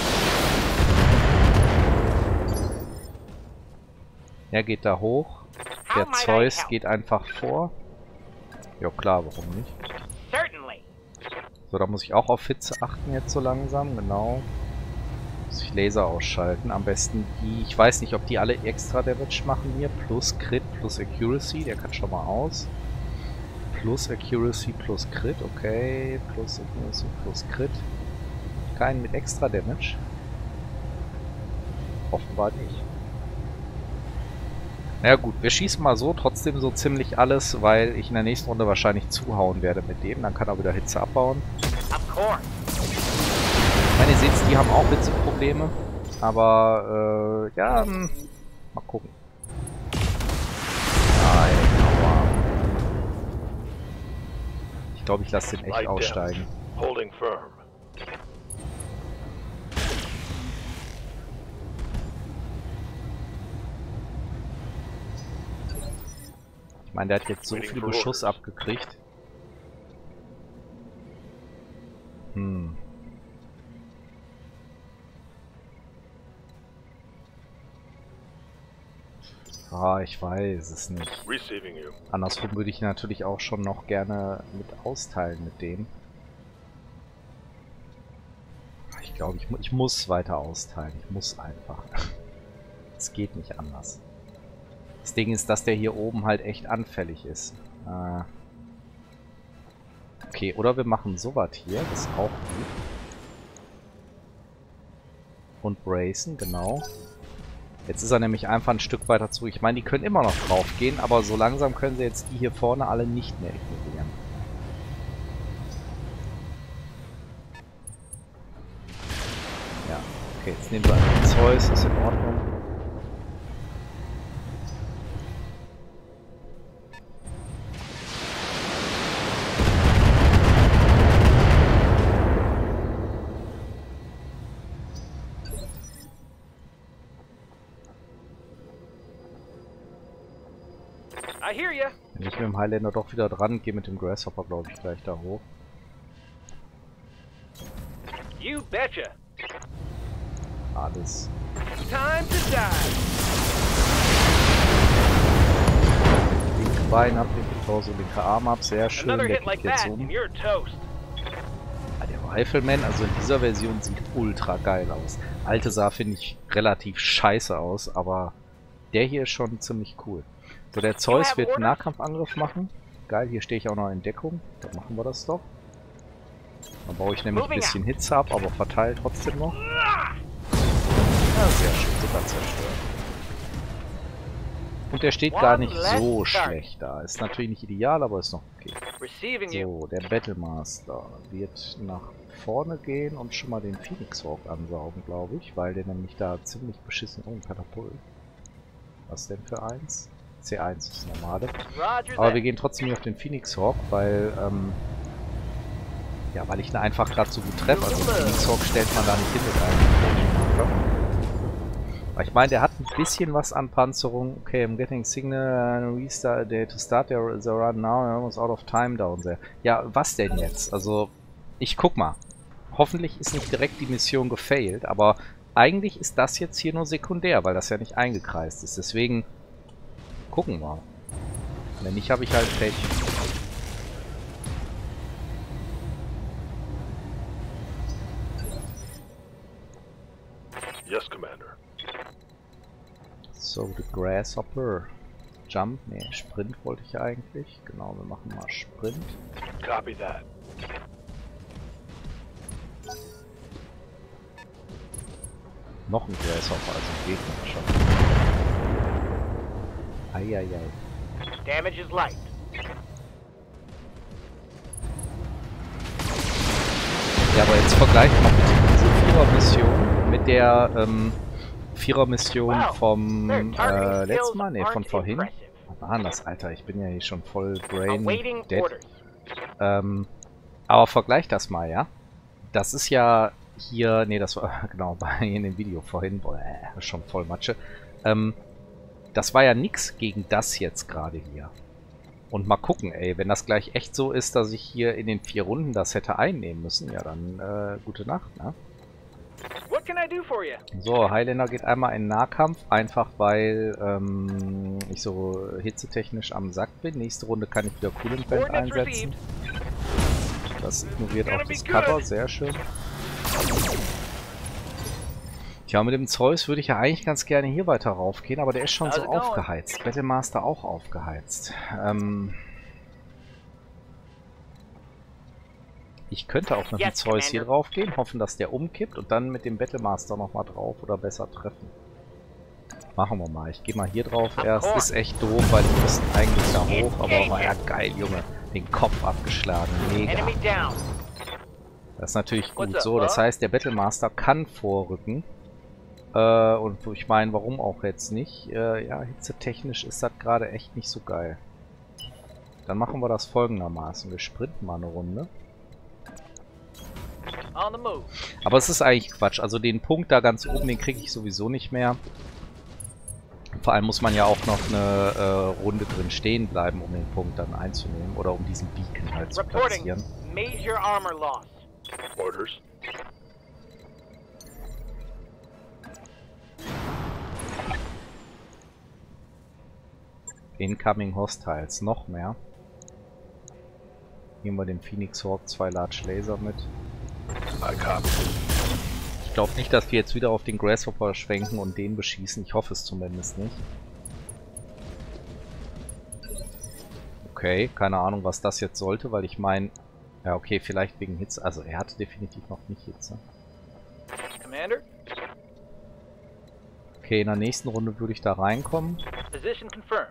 [SPEAKER 1] Er geht da hoch. Der Zeus geht einfach vor. Ja klar, warum nicht? So, da muss ich auch auf Hitze achten jetzt so langsam, genau. Muss ich Laser ausschalten. Am besten die, ich weiß nicht, ob die alle extra Damage machen hier. Plus Crit, plus Accuracy, der kann schon mal aus. Plus Accuracy, plus Crit, okay. Plus Accuracy, plus Crit. Keinen mit extra Damage. Offenbar nicht. Naja gut, wir schießen mal so trotzdem so ziemlich alles, weil ich in der nächsten Runde wahrscheinlich zuhauen werde mit dem. Dann kann er wieder Hitze abbauen. Ich meine, ihr seht, die haben auch Hitzeprobleme. Aber, ja, mal gucken. Nein, aua. Ich glaube, ich lasse den echt aussteigen. Ich meine, der hat jetzt so viel Beschuss abgekriegt. Ah, ich weiß es nicht. Andersrum würde ich natürlich auch schon noch gerne mit austeilen mit dem. Ich glaube, ich muss weiter austeilen. Ich muss einfach. Es geht nicht anders. Das Ding ist, dass der hier oben halt echt anfällig ist. Okay, oder wir machen sowas hier. Das ist auch gut. Und bracen, genau. Jetzt ist er nämlich einfach ein Stück weiter zurück. Ich meine, die können immer noch drauf gehen, aber so langsam können sie jetzt die hier vorne alle nicht mehr ignorieren. Ja, okay, jetzt nehmen wir einen Zeus, ist in Ordnung.
[SPEAKER 2] I hear ya.
[SPEAKER 1] Bin ich mit dem Highlander doch wieder dran, gehe mit dem Grasshopper, glaube ich, gleich da hoch.
[SPEAKER 2] You betcha.
[SPEAKER 1] Alles.
[SPEAKER 2] Time to die.
[SPEAKER 1] Linke Bein ab, linke Torso, linke Arm ab, sehr schön.
[SPEAKER 2] Another
[SPEAKER 1] Der
[SPEAKER 2] hit like
[SPEAKER 1] kickt jetzt
[SPEAKER 2] that
[SPEAKER 1] um.
[SPEAKER 2] and you're toast.
[SPEAKER 1] Der Rifleman, also in dieser Version, sieht ultra geil aus. Alte sah, finde ich, relativ scheiße aus, aber der hier ist schon ziemlich cool. So, der Zeus wird einen Nahkampfangriff machen. Geil, hier stehe ich auch noch in Deckung. Dann machen wir das doch. Dann baue ich nämlich ein bisschen Hitze ab, aber verteile trotzdem noch. Ja, sehr schön, super zerstört. Und der steht gar nicht so schlecht da. Ist natürlich nicht ideal, aber ist noch okay.
[SPEAKER 2] Receiving you.
[SPEAKER 1] So, der Battlemaster wird nach vorne gehen und schon mal den Phoenix Hawk ansaugen, glaube ich, weil der nämlich da ziemlich beschissen... Oh, ein Katapult. Was denn für eins? C1 ist das normale.
[SPEAKER 2] Roger
[SPEAKER 1] Aber wir
[SPEAKER 2] that.
[SPEAKER 1] gehen trotzdem hier auf den Phoenix Hawk, weil, ja, weil ich ihn einfach gerade so gut treffe. Also den Phoenix Hawk stellt man da nicht hin mit einem. Aber ich meine, der hat ein bisschen was an Panzerung. Okay, I'm getting signal restart to start the run now. I'm almost out of time down there. Ja, was denn jetzt? Also, ich guck mal. Hoffentlich ist nicht direkt die Mission gefailt, aber eigentlich ist das jetzt hier nur sekundär, weil das ja nicht eingekreist ist. Deswegen gucken wir. Wenn nicht, habe ich halt Pech.
[SPEAKER 5] Yes, Commander.
[SPEAKER 1] So, the Grasshopper. Jump, ne, Sprint wollte ich eigentlich. Genau, wir machen mal Sprint.
[SPEAKER 5] Copy that.
[SPEAKER 1] Noch ein Grasshopper, also ein Gegner schon. Eieiei.
[SPEAKER 2] Damage is light.
[SPEAKER 1] Ja, aber jetzt vergleicht mal bitte diese Vierer-Mission mit der Vierer-Mission vom letzten Mal, ne, von vorhin. Was war denn das, Alter? Ich bin ja hier schon voll brain dead. Aber vergleich das mal, ja? Das ist ja hier, ne, das war genau bei in dem Video vorhin, boah, schon voll Matsche. Das war ja nix gegen das jetzt gerade hier. Und mal gucken, ey, wenn das gleich echt so ist, dass ich hier in den 4 Runden das hätte einnehmen müssen, ja dann gute Nacht, ne?
[SPEAKER 2] What can I do for you?
[SPEAKER 1] So, Highlander geht einmal in Nahkampf, einfach weil ich so hitzetechnisch am Sack bin. Nächste Runde kann ich wieder Coolant Band einsetzen. Das ignoriert auch das Cover, sehr schön. Tja, mit dem Zeus würde ich ja eigentlich ganz gerne hier weiter raufgehen, aber der ist schon so aufgeheizt. Battlemaster auch aufgeheizt. Ich könnte auch mit dem Zeus hier drauf gehen, hoffen, dass der umkippt und dann mit dem Battlemaster nochmal drauf oder besser treffen. Machen wir mal. Ich gehe mal hier drauf erst. Ist echt doof, weil ich müsste eigentlich da hoch, aber war ja geil, Junge. Den Kopf abgeschlagen. Mega. Das ist natürlich gut. So, das heißt, der Battlemaster kann vorrücken. Und ich meine, warum auch jetzt nicht? Ja, hitzetechnisch ist das gerade echt nicht so geil. Dann machen wir das folgendermaßen. Wir sprinten mal eine Runde. Aber es ist eigentlich Quatsch. Also den Punkt da ganz oben, den kriege ich sowieso nicht mehr. Vor allem muss man ja auch noch eine Runde drin stehen bleiben, um den Punkt dann einzunehmen. Oder um diesen Beacon halt zu platzieren.
[SPEAKER 2] Major armor loss.
[SPEAKER 5] Orders.
[SPEAKER 1] Incoming Hostiles, noch mehr. Nehmen wir den Phoenix Hawk 2 Large Laser mit. Ich glaube nicht, dass wir jetzt wieder auf den Grasshopper schwenken und den beschießen. Ich hoffe es zumindest nicht. Okay, keine Ahnung, was das jetzt sollte, weil ich meine... Ja, okay, vielleicht wegen Hitze. Also er hatte definitiv noch nicht Hitze.
[SPEAKER 2] Commander?
[SPEAKER 1] Okay, in der nächsten Runde würde ich da reinkommen.
[SPEAKER 2] Position confirmed.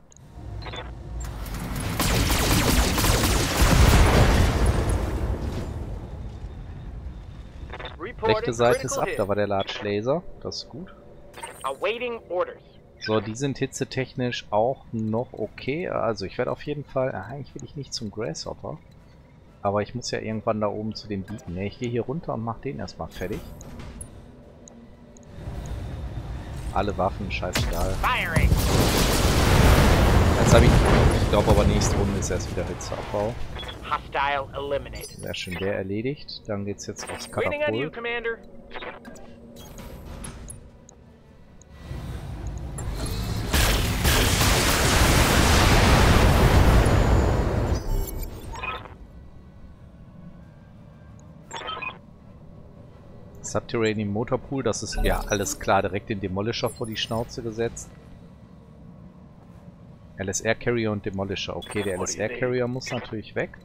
[SPEAKER 1] Rechte Seite ist ab, da war der Large Laser. Das ist gut.
[SPEAKER 2] Awaiting orders.
[SPEAKER 1] So, die sind hitzetechnisch auch noch okay. Also ich werde auf jeden Fall... eigentlich will ich nicht zum Grasshopper. Aber ich muss ja irgendwann da oben zu dem Beacon. Ne, ich gehe hier runter und mache den erstmal fertig. Alle Waffen, scheißegal.
[SPEAKER 2] Firing.
[SPEAKER 1] Jetzt habe ich glaube aber nächste Runde ist erst wieder Hitzeabbau.
[SPEAKER 2] Hostile eliminated.
[SPEAKER 1] Sehr schön, der erledigt. Dann geht's jetzt aufs
[SPEAKER 2] Waiting on you,
[SPEAKER 1] Katapult.
[SPEAKER 2] Commander.
[SPEAKER 1] Subterranean Motorpool, das ist ja alles klar, direkt den Demolisher vor die Schnauze gesetzt. LSR Carrier und Demolisher. Okay, der LSR Carrier muss natürlich weg.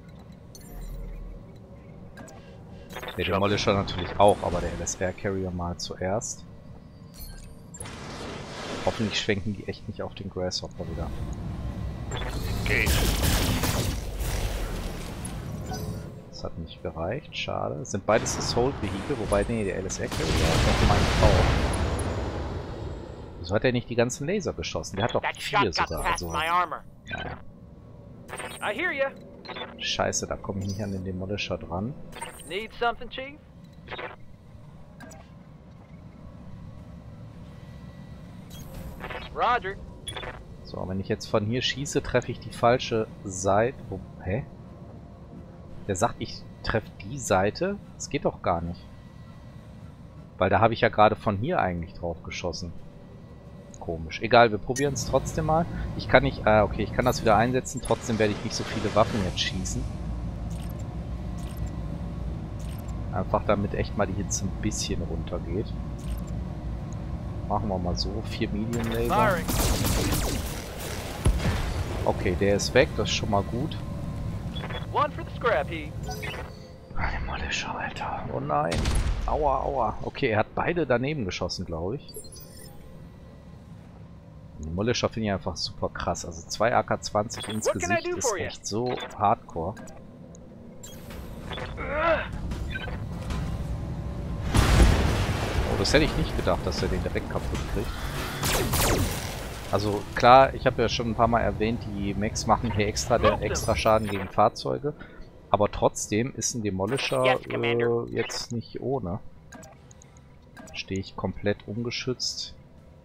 [SPEAKER 1] Der Demolisher natürlich auch, aber der LSR Carrier mal zuerst. Hoffentlich schwenken die echt nicht auf den Grasshopper wieder.
[SPEAKER 5] Engage.
[SPEAKER 1] Das hat nicht gereicht, schade. Das sind beides Assault Vehicle, wobei, nee, der LSR Carrier hat doch meinen Frau. Wieso hat er nicht die ganzen Laser geschossen? Der hat doch
[SPEAKER 2] That
[SPEAKER 1] 4
[SPEAKER 2] shot got
[SPEAKER 1] sogar.
[SPEAKER 2] past
[SPEAKER 1] Also,
[SPEAKER 2] my armor.
[SPEAKER 1] naja.
[SPEAKER 2] I hear ya.
[SPEAKER 1] Scheiße, da komme ich nicht an den Demolisher dran.
[SPEAKER 2] Need something, Chief? Roger.
[SPEAKER 1] So, wenn ich jetzt von hier schieße, treffe ich die falsche Seite. Oh, hä? Der sagt, ich treffe die Seite? Das geht doch gar nicht. Weil da habe ich ja gerade von hier eigentlich drauf geschossen. Komisch. Egal, wir probieren es trotzdem mal. Ich kann nicht... okay, ich kann das wieder einsetzen. Trotzdem werde ich nicht so viele Waffen jetzt schießen. Einfach damit echt mal die Hitze ein bisschen runtergeht. Machen wir mal so. 4 Medium Laser.
[SPEAKER 2] Firing.
[SPEAKER 1] Okay, der ist weg. Das ist schon mal gut.
[SPEAKER 2] One for the scrap heap.
[SPEAKER 1] Demolisher, Alter. Oh nein. Aua, aua. Okay, er hat beide daneben geschossen, glaube ich. Demolisher finde ich einfach super krass. Also 2 AK-20 ins
[SPEAKER 2] What can I
[SPEAKER 1] Gesicht
[SPEAKER 2] do
[SPEAKER 1] ist
[SPEAKER 2] for you?
[SPEAKER 1] echt so hardcore. Oh, das hätte ich nicht gedacht, dass er den direkt kaputt kriegt. Also klar, ich habe ja schon ein paar Mal erwähnt, die Mechs machen hier extra Schaden gegen Fahrzeuge. Aber trotzdem ist ein Demolisher
[SPEAKER 2] Yes, Commander.
[SPEAKER 1] jetzt nicht ohne. Stehe ich komplett ungeschützt.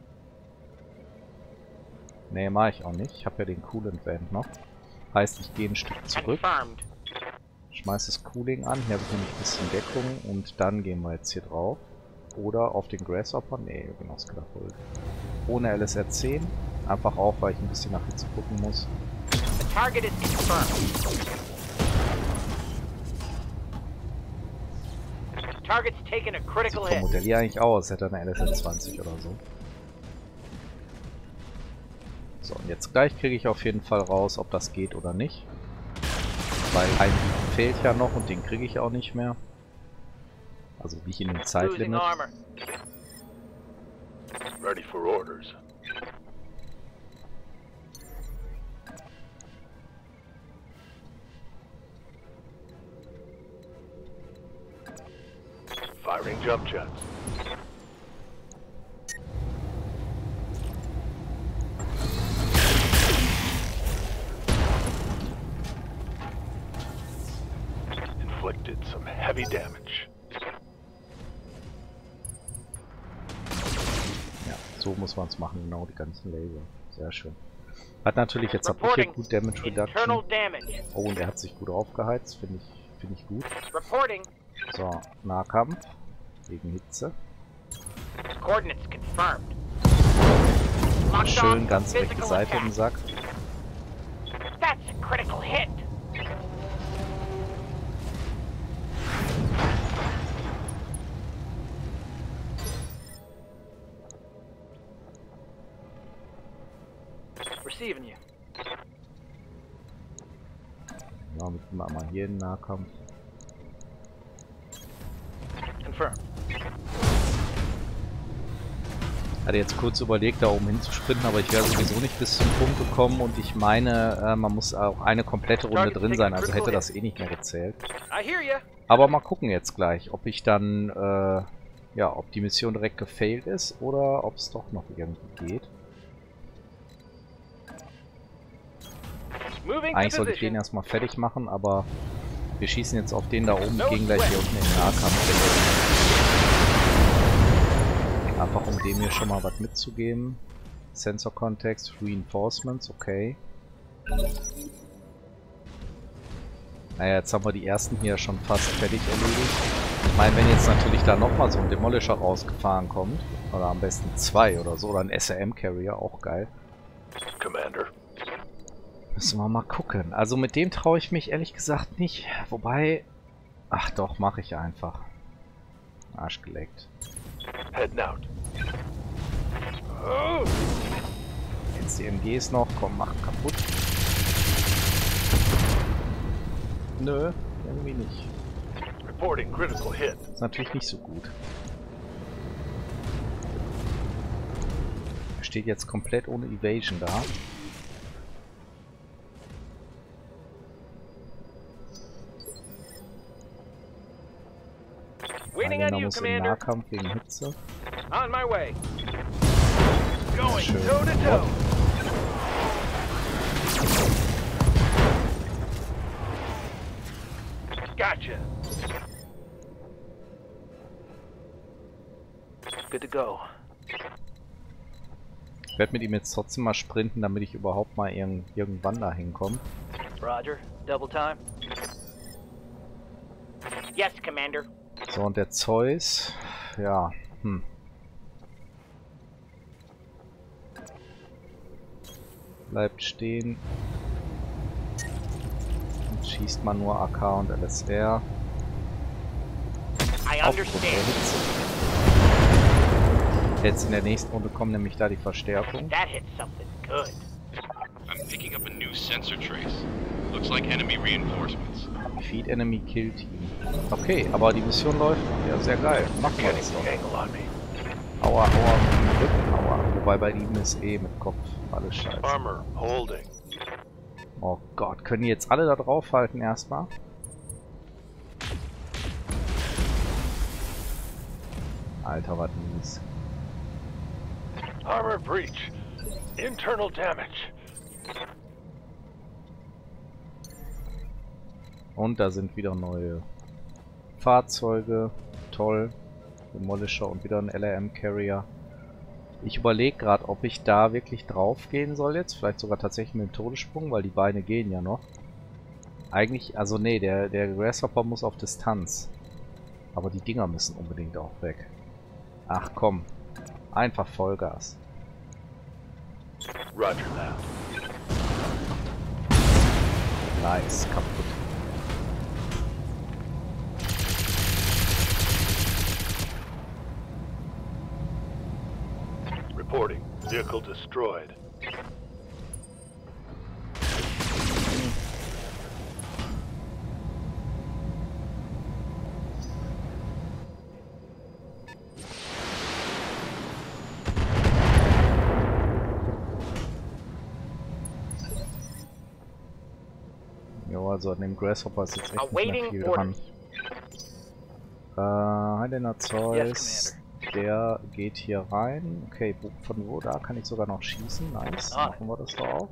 [SPEAKER 1] Nee, mache ich auch nicht. Ich habe ja den Coolant Vent noch. Heißt, ich gehe ein Stück zurück.
[SPEAKER 2] Confirmed.
[SPEAKER 1] Schmeiß das Cooling an. Hier habe ich nämlich ein bisschen Deckung. Und dann gehen wir jetzt hier drauf. Oder auf den Grasshopper. Nee, genau, das Katapult. Ohne LSR 10. Einfach auch, weil ich ein bisschen nach Hitze gucken muss.
[SPEAKER 2] The target is confirmed. Target's taken a
[SPEAKER 1] Sieht
[SPEAKER 2] critical
[SPEAKER 1] vom
[SPEAKER 2] hit.
[SPEAKER 1] Modell hier eigentlich aus. Hätte eine LSR 20 oder so. So, und jetzt gleich kriege ich auf jeden Fall raus, ob das geht oder nicht. Weil ein Beat fehlt ja noch und den kriege ich auch nicht mehr. Also nicht in dem
[SPEAKER 2] Losing
[SPEAKER 1] Zeitlimit.
[SPEAKER 2] armor.
[SPEAKER 5] Ready for orders. Firing jump jets. Inflicted some heavy damage.
[SPEAKER 1] Ja, so muss man es machen, genau, die ganzen Laser. Sehr schön. Hat natürlich jetzt auch hier gut Damage
[SPEAKER 2] Internal
[SPEAKER 1] Reduction.
[SPEAKER 2] damage.
[SPEAKER 1] Oh, und er hat sich gut aufgeheizt, finde ich gut.
[SPEAKER 2] Reporting.
[SPEAKER 1] So, Nahkampf. Gegen Hitze.
[SPEAKER 2] Coordinates confirmed. Locked
[SPEAKER 1] Schön,
[SPEAKER 2] on
[SPEAKER 1] ganz rechte
[SPEAKER 2] physical
[SPEAKER 1] Seite im
[SPEAKER 2] attack.
[SPEAKER 1] Sack.
[SPEAKER 2] That's a critical hit. Receiving you.
[SPEAKER 1] Ja, mit ihm einmal hier in Nahkampf.
[SPEAKER 2] Confirmed.
[SPEAKER 1] Hatte jetzt kurz überlegt, da oben hinzusprinten, aber ich wäre sowieso nicht bis zum Punkt gekommen und ich meine, man muss auch eine komplette Runde drin sein, also hätte das eh nicht mehr gezählt.
[SPEAKER 2] I hear ya.
[SPEAKER 1] Aber mal gucken jetzt gleich, ob ich dann, ja, ob die Mission direkt gefailt ist oder ob es doch noch irgendwie geht.
[SPEAKER 2] Moving
[SPEAKER 1] Eigentlich
[SPEAKER 2] to
[SPEAKER 1] sollte ich den
[SPEAKER 2] position.
[SPEAKER 1] erstmal fertig machen, aber wir schießen jetzt auf den da oben, gehen gleich hier unten in den Nahkampf. Einfach um dem hier schon mal was mitzugeben. Sensor Context, Reinforcements, okay. Naja, jetzt haben wir die ersten hier schon fast fertig erledigt. Ich meine, wenn jetzt natürlich da nochmal so ein Demolisher rausgefahren kommt, oder am besten 2 oder so, oder ein SRM-Carrier, auch geil.
[SPEAKER 5] Commander.
[SPEAKER 1] Müssen wir mal gucken. Also mit dem traue ich mich ehrlich gesagt nicht. Wobei... Ach doch, mache ich einfach. Arsch geleckt.
[SPEAKER 5] Heading out.
[SPEAKER 1] Jetzt die MGs noch. Komm, mach kaputt. Nö, irgendwie nicht.
[SPEAKER 5] Reporting critical hit.
[SPEAKER 1] Ist natürlich nicht so gut. Er steht jetzt komplett ohne Evasion da.
[SPEAKER 2] Waiting on
[SPEAKER 1] Einer
[SPEAKER 2] you,
[SPEAKER 1] muss im
[SPEAKER 2] Commander.
[SPEAKER 1] Nahkampf wegen Hitze.
[SPEAKER 2] On my way. Going
[SPEAKER 1] Schön.
[SPEAKER 2] toe to toe. Gotcha. Good to go.
[SPEAKER 1] Ich werde mit ihm jetzt trotzdem mal sprinten, damit ich überhaupt mal irgendwann da hinkomme.
[SPEAKER 2] Roger. Double time. Yes, Commander.
[SPEAKER 1] So, und der Zeus, ja, bleibt stehen. Und schießt man nur AK und LSR.
[SPEAKER 2] I
[SPEAKER 1] Aufgrund der
[SPEAKER 2] understand.
[SPEAKER 1] Hitze. Jetzt in der nächsten Runde kommen nämlich da die Verstärkung.
[SPEAKER 2] That hit something good.
[SPEAKER 3] I'm picking up a new sensor trace. Looks like enemy reinforcements.
[SPEAKER 1] Feed Enemy Kill Team. Okay, aber die Mission läuft noch. Ja, sehr geil. Machen wir
[SPEAKER 5] Getting
[SPEAKER 1] das
[SPEAKER 5] the
[SPEAKER 1] doch.
[SPEAKER 5] angle on me.
[SPEAKER 1] Aua, aua, Rücken, aua. Wobei bei ihm ist eh mit Kopf alles scheiße.
[SPEAKER 5] Armor holding.
[SPEAKER 1] Oh Gott, können die jetzt alle da draufhalten erstmal? Alter, was mies.
[SPEAKER 5] Armor breach. Internal damage.
[SPEAKER 1] Und da sind wieder neue Fahrzeuge. Toll. Demolisher und wieder ein LRM-Carrier. Ich überlege gerade, ob ich da wirklich drauf gehen soll jetzt. Vielleicht sogar tatsächlich mit dem Todessprung, weil die Beine gehen ja noch. Eigentlich, also nee, der Grasshopper muss auf Distanz. Aber die Dinger müssen unbedingt auch weg. Ach komm. Einfach Vollgas.
[SPEAKER 5] Roger that.
[SPEAKER 1] Nice, kaputt.
[SPEAKER 5] Reporting. Vehicle destroyed.
[SPEAKER 1] Jo, also an dem Grasshopper ist jetzt echt nicht mehr
[SPEAKER 2] Awaiting
[SPEAKER 1] viel dran.
[SPEAKER 2] orders.
[SPEAKER 1] Heidener Zeus,
[SPEAKER 2] Yes,
[SPEAKER 1] der geht hier rein. Okay, von wo? Da kann ich sogar noch schießen. Nice,
[SPEAKER 2] Ah.
[SPEAKER 1] machen wir das doch auch.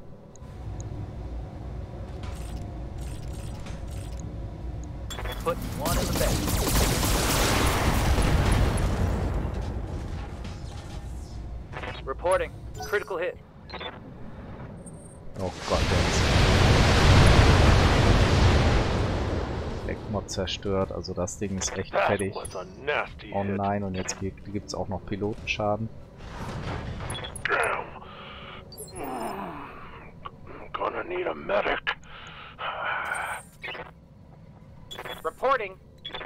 [SPEAKER 2] Put one in the bed. Reporting. Critical hit.
[SPEAKER 1] Oh Gott, der ist Ekmod zerstört, also das Ding ist echt
[SPEAKER 5] That
[SPEAKER 1] fertig.
[SPEAKER 5] was a nasty
[SPEAKER 1] Oh
[SPEAKER 5] hit.
[SPEAKER 1] nein, und jetzt gibt's auch noch Pilotenschaden.
[SPEAKER 5] Damn. I'm gonna need a medic.
[SPEAKER 2] Reporting.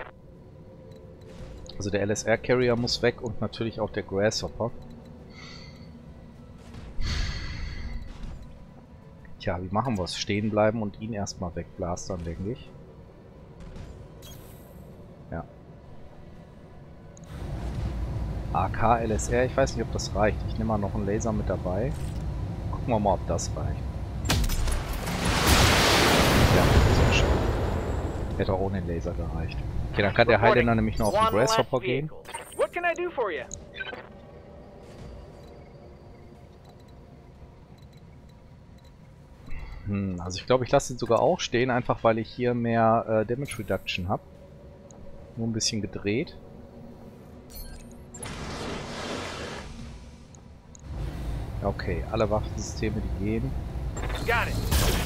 [SPEAKER 1] Also der LSR-Carrier muss weg und natürlich auch der Grasshopper. Tja, wie machen wir es? Stehen bleiben und ihn erstmal wegblastern, denke ich. Ja. AK, LSR, ich weiß nicht, ob das reicht. Ich nehme mal noch einen Laser mit dabei. Gucken wir mal, ob das reicht. Ja, sehr schön. Hätte auch ohne den Laser gereicht. Okay, dann kann der Highlander nämlich noch auf den
[SPEAKER 2] One last
[SPEAKER 1] Grasshopper gehen.
[SPEAKER 2] vehicle. What can I do for you?
[SPEAKER 1] Also ich glaube, ich lasse ihn sogar auch stehen, einfach weil ich hier mehr Damage Reduction habe. Nur ein bisschen gedreht. Okay, alle Waffensysteme, die gehen.
[SPEAKER 2] Got it.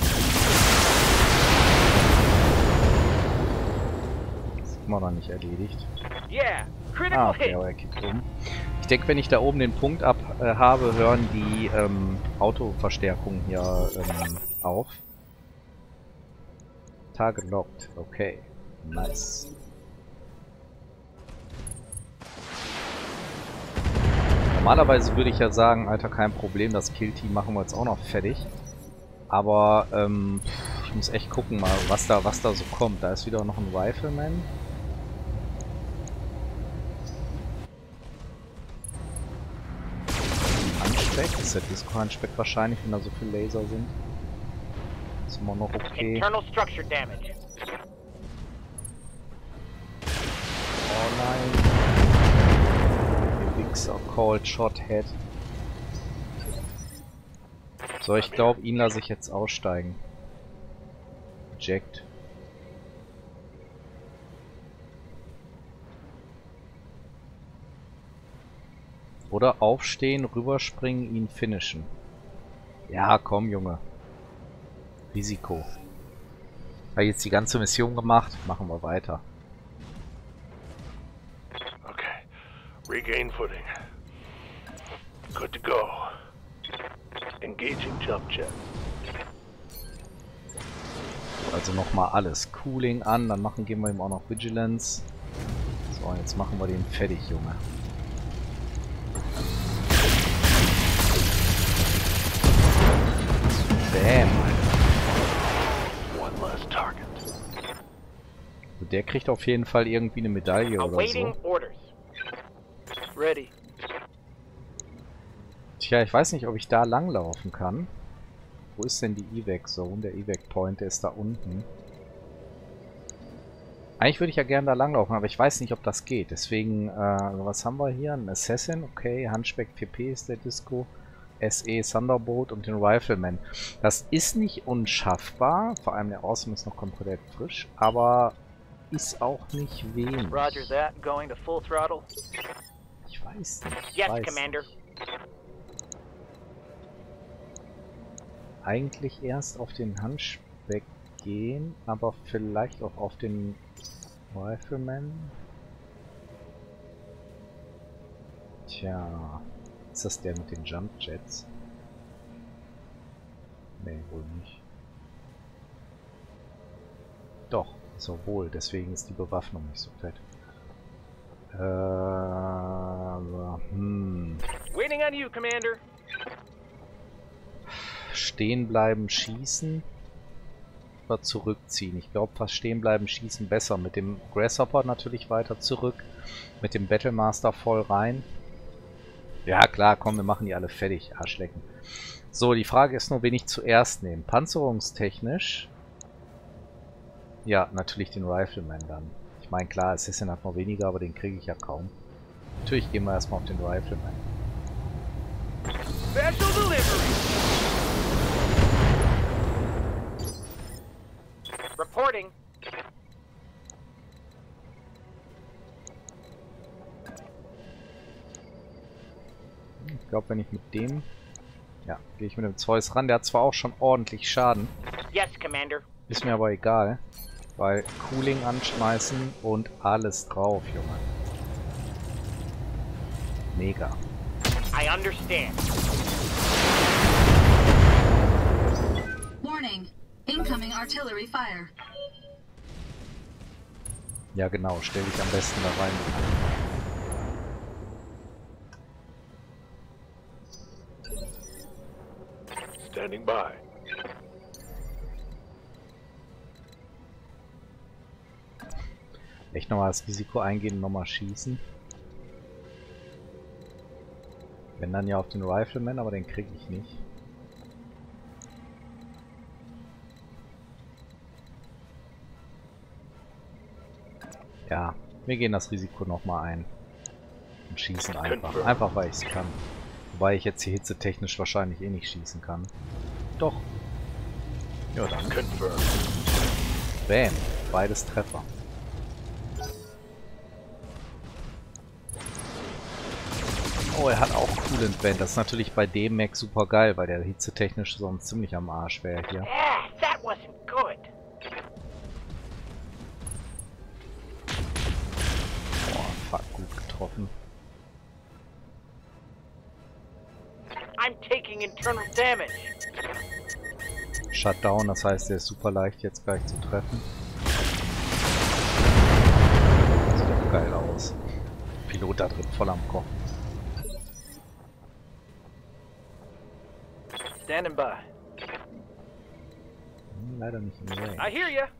[SPEAKER 1] Das ist immer noch nicht erledigt.
[SPEAKER 2] Yeah.
[SPEAKER 1] Ah,
[SPEAKER 2] Critical
[SPEAKER 1] okay,
[SPEAKER 2] hit.
[SPEAKER 1] aber er kippt um. Ich denke, wenn ich da oben den Punkt ab habe, hören die Autoverstärkungen hier auf. Target locked. Okay. Nice. Normalerweise würde ich ja sagen, Alter, kein Problem, das Killteam machen wir jetzt auch noch fertig. Aber ich muss echt gucken mal, was da so kommt. Da ist wieder noch ein Rifleman. Handspeck. Das ist der Disco-Handspeck wahrscheinlich, wenn da so viele Laser sind. Ist immer noch okay.
[SPEAKER 2] Internal structure damage.
[SPEAKER 1] Oh nein. Der Wichser called Shothead. So, ich glaube, ihn lasse ich jetzt aussteigen. Eject. Oder aufstehen, rüberspringen, ihn finishen. Ja, komm, Junge. Risiko. Habe jetzt die ganze Mission gemacht, machen wir weiter.
[SPEAKER 5] Okay. Regain footing. Good to go. Engaging jump jet.
[SPEAKER 1] Also nochmal alles. Cooling an, dann geben wir ihm auch noch Vigilance. So, jetzt machen wir den fertig, Junge. Bam.
[SPEAKER 5] One less target.
[SPEAKER 1] Der kriegt auf jeden Fall irgendwie eine Medaille oder
[SPEAKER 2] Awaiting
[SPEAKER 1] so.
[SPEAKER 2] orders. Ready.
[SPEAKER 1] Tja, ich weiß nicht, ob ich da langlaufen kann. Wo ist denn die Evac Zone? Der Evac Point, der ist da unten. Eigentlich würde ich ja gerne da langlaufen, aber ich weiß nicht, ob das geht. Deswegen, was haben wir hier? Ein Assassin, okay. Handspeck PP ist der Disco. SE Thunderbolt und den Rifleman. Das ist nicht unschaffbar. Vor allem der Awesome ist noch komplett frisch. Aber ist auch nicht wenig.
[SPEAKER 2] Roger that. Going to full throttle.
[SPEAKER 1] Ich weiß nicht. Ich
[SPEAKER 2] Yes,
[SPEAKER 1] weiß
[SPEAKER 2] Commander.
[SPEAKER 1] nicht. Eigentlich erst auf den Handspeck gehen, aber vielleicht auch auf den Rifleman. Tja, ist das der mit den Jump Jets? Nee, wohl nicht. Doch, so wohl, deswegen ist die Bewaffnung nicht so fett.
[SPEAKER 2] Waiting on you, Commander.
[SPEAKER 1] Stehen bleiben, schießen oder zurückziehen. Ich glaube, fast stehen bleiben, schießen besser. Mit dem Grasshopper natürlich weiter zurück. Mit dem Battlemaster voll rein. Ja klar, komm, wir machen die alle fertig. Arschlecken. So, die Frage ist nur, wen ich zuerst nehme. Panzerungstechnisch. Ja, natürlich den Rifleman dann. Ich meine, klar, Assassin hat noch weniger, aber den kriege ich ja kaum. Natürlich gehen wir erstmal auf den Rifleman.
[SPEAKER 2] Special delivery. Reporting.
[SPEAKER 1] Ich glaube, wenn ich mit dem... Ja, gehe ich mit dem Zeus ran. Der hat zwar auch schon ordentlich Schaden.
[SPEAKER 2] Yes, Commander.
[SPEAKER 1] Ist mir aber egal. Weil Cooling anschmeißen und alles drauf, Junge. Mega.
[SPEAKER 2] I understand.
[SPEAKER 4] Warning. Incoming artillery fire.
[SPEAKER 1] Ja genau, stell dich am besten da rein.
[SPEAKER 5] Standing by.
[SPEAKER 1] Echt nochmal das Risiko eingehen und nochmal schießen. Wenn dann ja auf den Rifleman, aber den kriege ich nicht. Ja, wir gehen das Risiko nochmal ein. Und schießen einfach. Einfach weil ich es kann. Wobei ich jetzt hier hitzetechnisch wahrscheinlich eh nicht schießen kann. Doch. Ja dann.
[SPEAKER 5] Confirm.
[SPEAKER 1] Bam. Beides Treffer. Oh, er hat auch Coolant Vent. Das ist natürlich bei dem Mac super geil, weil der hitzetechnisch sonst ziemlich am Arsch wäre hier.
[SPEAKER 2] Ah, that wasn't good.
[SPEAKER 1] Boah, fuck, gut getroffen.
[SPEAKER 2] I'm taking internal damage.
[SPEAKER 1] Shutdown, das heißt, der ist super leicht jetzt gleich zu treffen. Sieht doch geil aus. Pilot da drin voll am Kochen.
[SPEAKER 2] Standing by.
[SPEAKER 1] Leider nicht im Range.
[SPEAKER 2] I hear ya.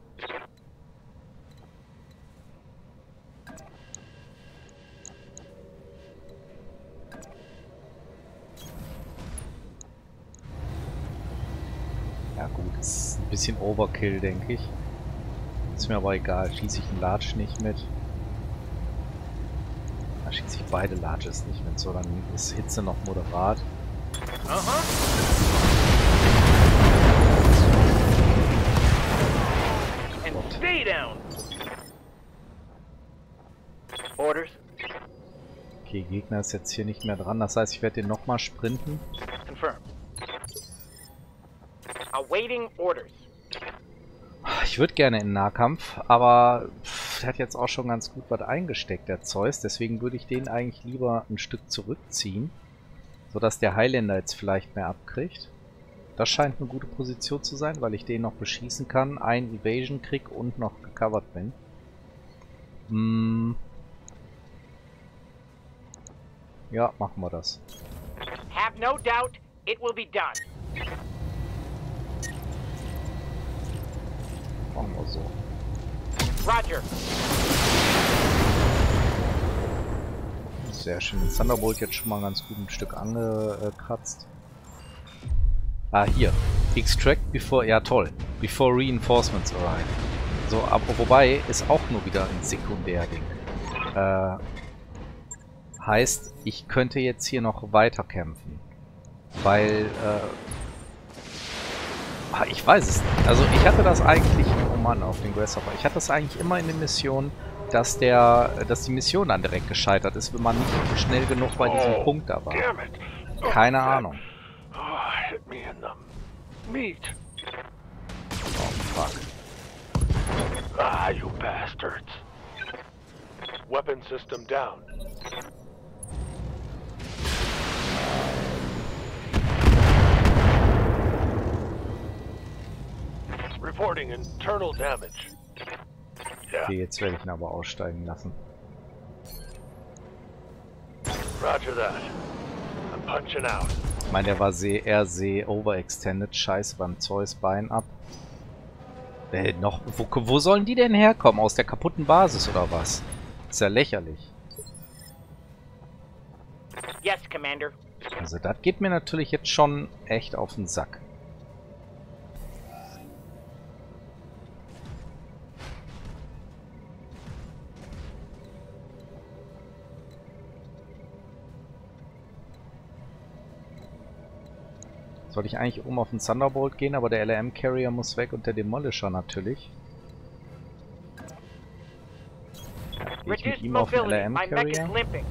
[SPEAKER 1] Ja gut, ist ein bisschen Overkill, denke ich. Ist mir aber egal, schieße ich einen Large nicht mit. Da schieße ich beide Larges nicht mit, so dann ist Hitze noch moderat.
[SPEAKER 2] And stay down. Orders.
[SPEAKER 1] Okay, Gegner ist jetzt hier nicht mehr dran, das heißt, ich werde den nochmal sprinten.
[SPEAKER 2] Confirmed. Awaiting orders.
[SPEAKER 1] Ich würde gerne in Nahkampf, aber der hat jetzt auch schon ganz gut was eingesteckt, der Zeus. Deswegen würde ich den eigentlich lieber ein Stück zurückziehen, sodass der Highlander jetzt vielleicht mehr abkriegt. Das scheint eine gute Position zu sein, weil ich den noch beschießen kann, einen Evasion krieg und noch gecovert bin. Ja, machen wir das.
[SPEAKER 2] Have no doubt it will be done.
[SPEAKER 1] Machen wir so.
[SPEAKER 2] Roger.
[SPEAKER 1] Sehr schön. Den Thunderbolt jetzt schon mal ein ganz gutes Stück angekratzt. Ah, hier. Extract before... Ja, toll. Before Reinforcements arrive. So, aber wobei ist auch nur wieder ein Sekundärding. Heißt, ich könnte jetzt hier noch weiter kämpfen. Weil, ich weiß es nicht. Also ich hatte das eigentlich... Oh Mann, auf den Grasshopper. Ich hatte das eigentlich immer in den Missionen, dass die Mission dann direkt gescheitert ist, wenn man nicht schnell genug bei diesem Punkt da war.
[SPEAKER 5] Damn it.
[SPEAKER 1] Keine Ahnung.
[SPEAKER 5] Oh, hit me in the meat.
[SPEAKER 1] Oh, fuck.
[SPEAKER 5] Ah, you bastards. Weapon system down. Reporting internal damage. Yeah,
[SPEAKER 1] Okay, jetzt werde ich ihn aber aussteigen lassen.
[SPEAKER 5] roger that. I'm punching out.
[SPEAKER 1] Ich meine, der war eher overextended. Scheiße, beim Zeus Bein ab. Wo sollen die denn herkommen? Aus der kaputten Basis oder was? Ist ja lächerlich.
[SPEAKER 2] Yes, Commander.
[SPEAKER 1] Also das geht mir natürlich jetzt schon echt auf den Sack. Soll ich eigentlich auf den Thunderbolt gehen, aber der LRM Carrier muss weg und der Demolisher natürlich. Gehe ich mit ihm auf den LRM Carrier?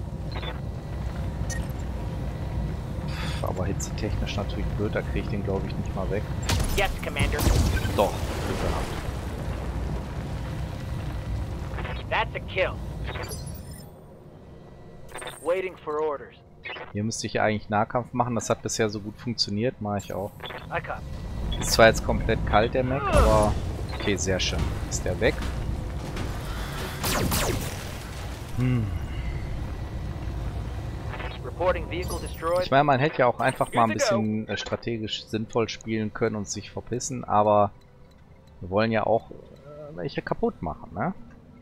[SPEAKER 1] Aber hitzetechnisch natürlich blöd, da kriege ich den glaube ich nicht mal weg.
[SPEAKER 2] Yes, Commander.
[SPEAKER 1] Doch, Glück gehabt.
[SPEAKER 2] That's a kill. Waiting for orders.
[SPEAKER 1] Hier müsste ich eigentlich Nahkampf machen, das hat bisher so gut funktioniert, mache ich auch.
[SPEAKER 2] I copy.
[SPEAKER 1] Ist zwar jetzt komplett kalt der Mac, aber okay, sehr schön. Ist der weg?
[SPEAKER 2] Reporting vehicle destroyed.
[SPEAKER 1] Ich meine, man hätte ja auch einfach mal ein bisschen strategisch sinnvoll spielen können und sich verpissen, aber wir wollen ja auch welche kaputt machen, ne?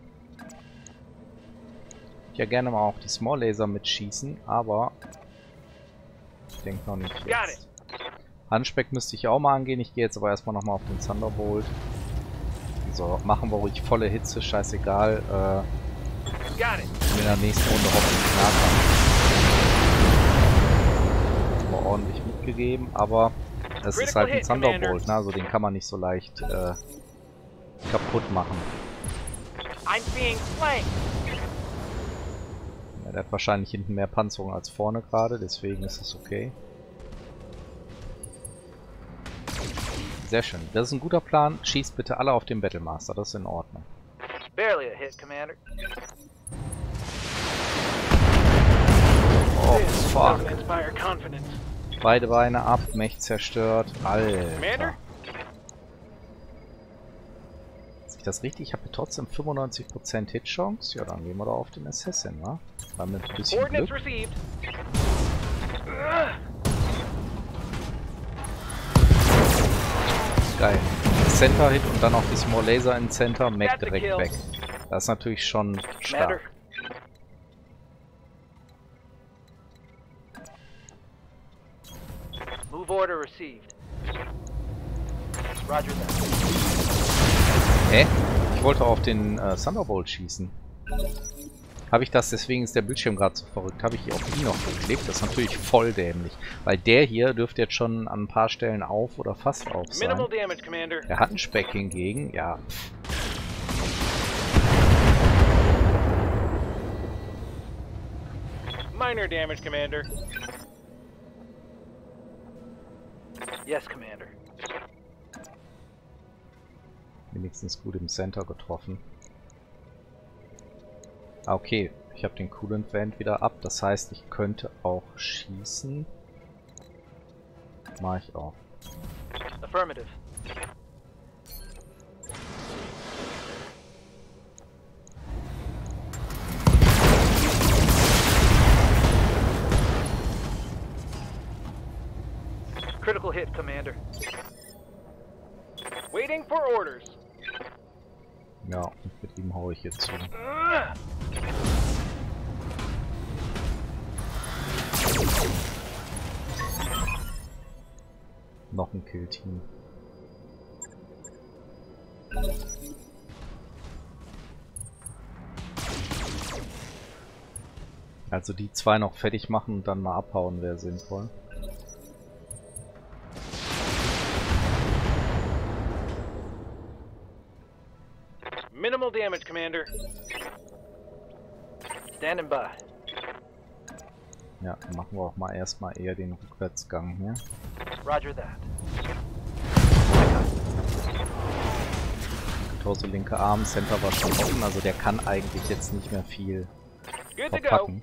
[SPEAKER 1] Ich ja gerne mal auch die Small Laser mitschießen, aber ich denke noch nicht jetzt. Handspeck müsste ich auch mal angehen, ich gehe jetzt aber erstmal nochmal auf den Thunderbolt. So, machen wir ruhig volle Hitze, scheißegal. In der nächsten Runde hoffentlich Nahkampf. Mal ordentlich mitgegeben, aber es ist halt ein Thunderbolt, ne? Also den kann man nicht so leicht kaputt machen.
[SPEAKER 2] I'm being flanked.
[SPEAKER 1] Ja, der hat wahrscheinlich hinten mehr Panzerung als vorne gerade, deswegen ist es okay. Sehr schön. Das ist ein guter Plan. Schießt bitte alle auf den Battlemaster, das ist in Ordnung.
[SPEAKER 2] Barely a hit, Commander.
[SPEAKER 1] Oh,
[SPEAKER 2] This
[SPEAKER 1] fuck.
[SPEAKER 2] doesn't inspire confidence.
[SPEAKER 1] Beide Beine ab, Mech zerstört. Alter.
[SPEAKER 2] Commander?
[SPEAKER 1] Sehe ich das richtig? Ich habe trotzdem 95% Hitchance. Ja, dann gehen wir doch auf den Assassin, wa? Mal mit ein bisschen
[SPEAKER 2] Coordinates
[SPEAKER 1] Glück.
[SPEAKER 2] received.
[SPEAKER 1] Geil. Center-Hit und dann noch die Small Laser in Center. Mech
[SPEAKER 2] That's a
[SPEAKER 1] direkt
[SPEAKER 2] kill.
[SPEAKER 1] weg. Das ist natürlich schon
[SPEAKER 2] Commander.
[SPEAKER 1] stark.
[SPEAKER 2] Move order received. Roger that.
[SPEAKER 1] Hä? Ich wollte auf den Thunderbolt schießen. Habe ich das, deswegen ist der Bildschirm gerade so verrückt, habe ich auf ihn noch geklickt. Das ist natürlich voll dämlich. Weil der hier dürfte jetzt schon an ein paar Stellen auf oder fast auf sein.
[SPEAKER 2] Minimal damage, Commander.
[SPEAKER 1] Der hat einen Speck hingegen, ja.
[SPEAKER 2] Minor damage, Commander. Yes, Commander.
[SPEAKER 1] Wenigstens gut im Center getroffen. Ah, okay. Ich habe den Coolant Vent wieder ab. Das heißt, ich könnte auch schießen. Mache ich auch.
[SPEAKER 2] Affirmative. Critical hit, Commander. Waiting for orders.
[SPEAKER 1] Ja, und mit ihm haue ich jetzt zu. Noch ein Kill-Team. Also die zwei noch fertig machen und dann mal abhauen wäre sinnvoll.
[SPEAKER 2] Minimal damage, Commander. Standing by.
[SPEAKER 1] Ja, dann machen wir auch mal erstmal eher den Rückwärtsgang hier.
[SPEAKER 2] Roger that.
[SPEAKER 1] Torso, linke Arm, Center war schon offen, also der kann eigentlich jetzt nicht mehr viel
[SPEAKER 2] Good to go.
[SPEAKER 1] verpacken.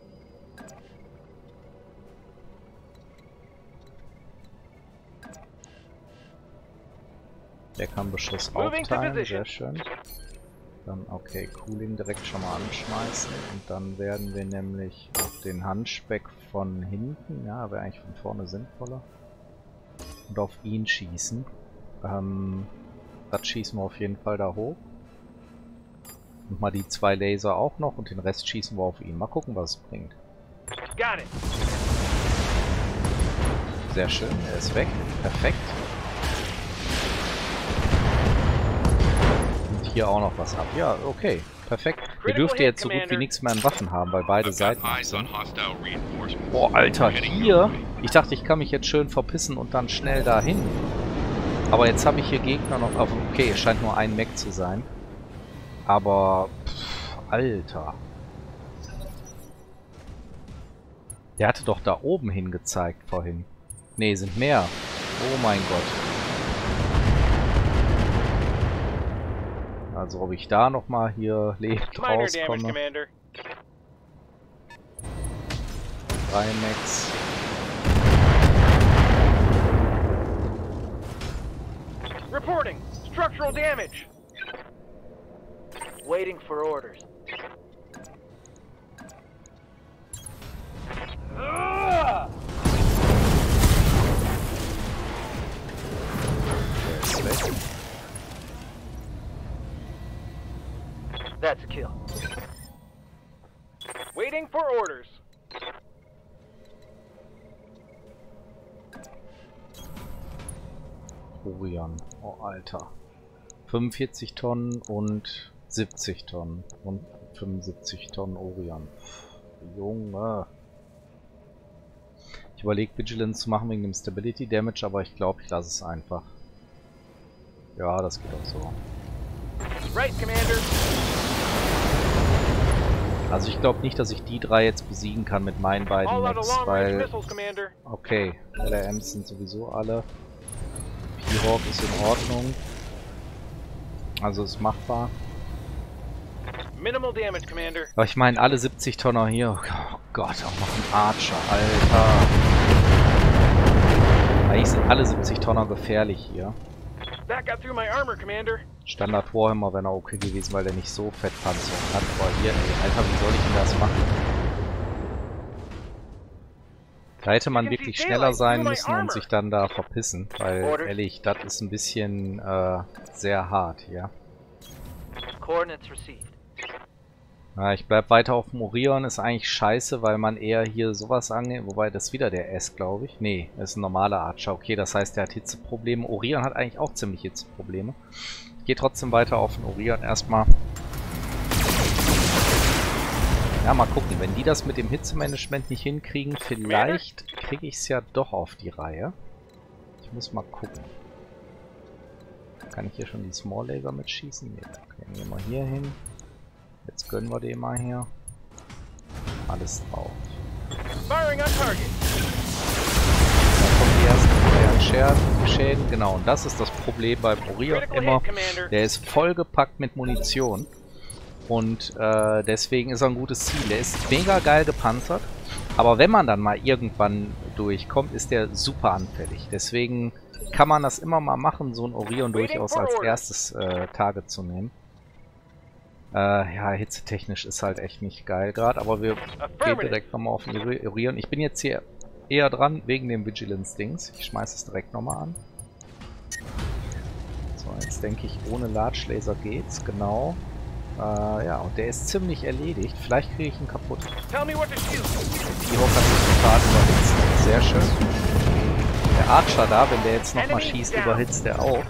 [SPEAKER 1] Der kann Beschuss
[SPEAKER 2] Moving to
[SPEAKER 1] aufteilen,
[SPEAKER 2] position.
[SPEAKER 1] sehr schön. Dann, okay, Cooling direkt schon mal anschmeißen. Und dann werden wir nämlich auf den Handspeck von hinten, ja, wäre eigentlich von vorne sinnvoller. Und auf ihn schießen. Das schießen wir auf jeden Fall da hoch. Und mal die zwei Laser auch noch und den Rest schießen wir auf ihn. Mal gucken, was es bringt.
[SPEAKER 2] Got it.
[SPEAKER 1] Sehr schön, er ist weg. Perfekt. Und hier auch noch was ab. Ja, okay. Perfekt. Wir dürften jetzt so gut wie nichts mehr an Waffen haben, weil beide
[SPEAKER 3] I've got
[SPEAKER 1] Seiten
[SPEAKER 3] eyes on
[SPEAKER 1] sind.
[SPEAKER 3] hostile reinforcements.
[SPEAKER 1] Boah, Alter,
[SPEAKER 3] Heading
[SPEAKER 1] hier?
[SPEAKER 3] your way.
[SPEAKER 1] Ich dachte, ich kann mich jetzt schön verpissen und dann schnell dahin. Aber jetzt habe ich hier Gegner noch auf. Okay, es scheint nur ein Mech zu sein. Aber, Alter. Der hatte doch da oben hingezeigt vorhin. Ne, sind mehr. Oh mein Gott. Also ob ich da nochmal hier lebend
[SPEAKER 2] Minor damage,
[SPEAKER 1] rauskomme.
[SPEAKER 2] Commander.
[SPEAKER 1] 3 Mechs.
[SPEAKER 2] Reporting. Structural damage. Waiting for orders.
[SPEAKER 1] Der ist weg.
[SPEAKER 2] That's a kill. Waiting for orders.
[SPEAKER 1] Orion. Oh, Alter. 45 Tonnen und 70 Tonnen. Und 75 Tonnen Orion. Junge. Ich überlege Vigilance zu machen wegen dem Stability Damage, aber ich glaube, ich lasse es einfach. Ja, das geht auch so.
[SPEAKER 2] Right, Commander.
[SPEAKER 1] Also ich glaube nicht, dass ich die drei jetzt besiegen kann mit meinen beiden
[SPEAKER 2] All out of
[SPEAKER 1] Mechs,
[SPEAKER 2] long-range
[SPEAKER 1] weil...
[SPEAKER 2] missiles, Commander.
[SPEAKER 1] Okay, LRMs sind sowieso alle. P-Hawk ist in Ordnung. Also ist machbar.
[SPEAKER 2] Minimal damage, Commander.
[SPEAKER 1] Aber ich meine, alle 70 Tonner hier... Oh Gott, auch noch ein Archer, Alter. Eigentlich sind alle 70 Tonner gefährlich hier.
[SPEAKER 2] That got through my armor, Commander.
[SPEAKER 1] Standard Warhammer wäre noch okay gewesen, weil der nicht so Fettpanzerung hat. Aber hier, ey, Alter, wie soll ich denn das machen? Da hätte man wirklich schneller sein müssen und sich dann da verpissen. Weil, ehrlich, das ist ein bisschen sehr hart hier.
[SPEAKER 2] Coordinates received.
[SPEAKER 1] Ja, ich bleib weiter auf dem Orion, ist eigentlich scheiße, weil man eher hier sowas angeht. Wobei, das ist wieder der S, glaube ich. Nee, das ist ein normaler Archer. Okay, das heißt, der hat Hitzeprobleme. Orion hat eigentlich auch ziemlich Hitzeprobleme. Ich gehe trotzdem weiter auf den Orion erstmal. Ja, mal gucken. Wenn die das mit dem Hitzemanagement nicht hinkriegen, vielleicht kriege ich es ja doch auf die Reihe. Ich muss mal gucken. Kann ich hier schon die Small Laser mitschießen? Nee, okay, gehen wir mal hier hin. Jetzt gönnen wir dem mal hier. Alles drauf.
[SPEAKER 2] Firing on target.
[SPEAKER 1] Da kommen die ersten Schäden. Genau, und das ist das Problem beim Orion immer. Der ist vollgepackt mit Munition. Und deswegen ist er ein gutes Ziel. Der ist mega geil gepanzert. Aber wenn man dann mal irgendwann durchkommt, ist der super anfällig. Deswegen kann man das immer mal machen, so ein Orion durchaus als erstes Target zu nehmen. Ja, hitzetechnisch ist halt echt nicht geil gerade, aber wir gehen direkt nochmal auf den Orion. Ich bin jetzt hier eher dran, wegen dem Vigilance-Dings. Ich schmeiße es direkt nochmal an. So, jetzt denke ich, ohne Large Laser geht's, genau. Ja, und der ist ziemlich erledigt. Vielleicht kriege ich ihn kaputt. Die Hawk hat sich total überhitzt. Sehr schön. Der Archer da, wenn der jetzt nochmal schießt, überhitzt der auch.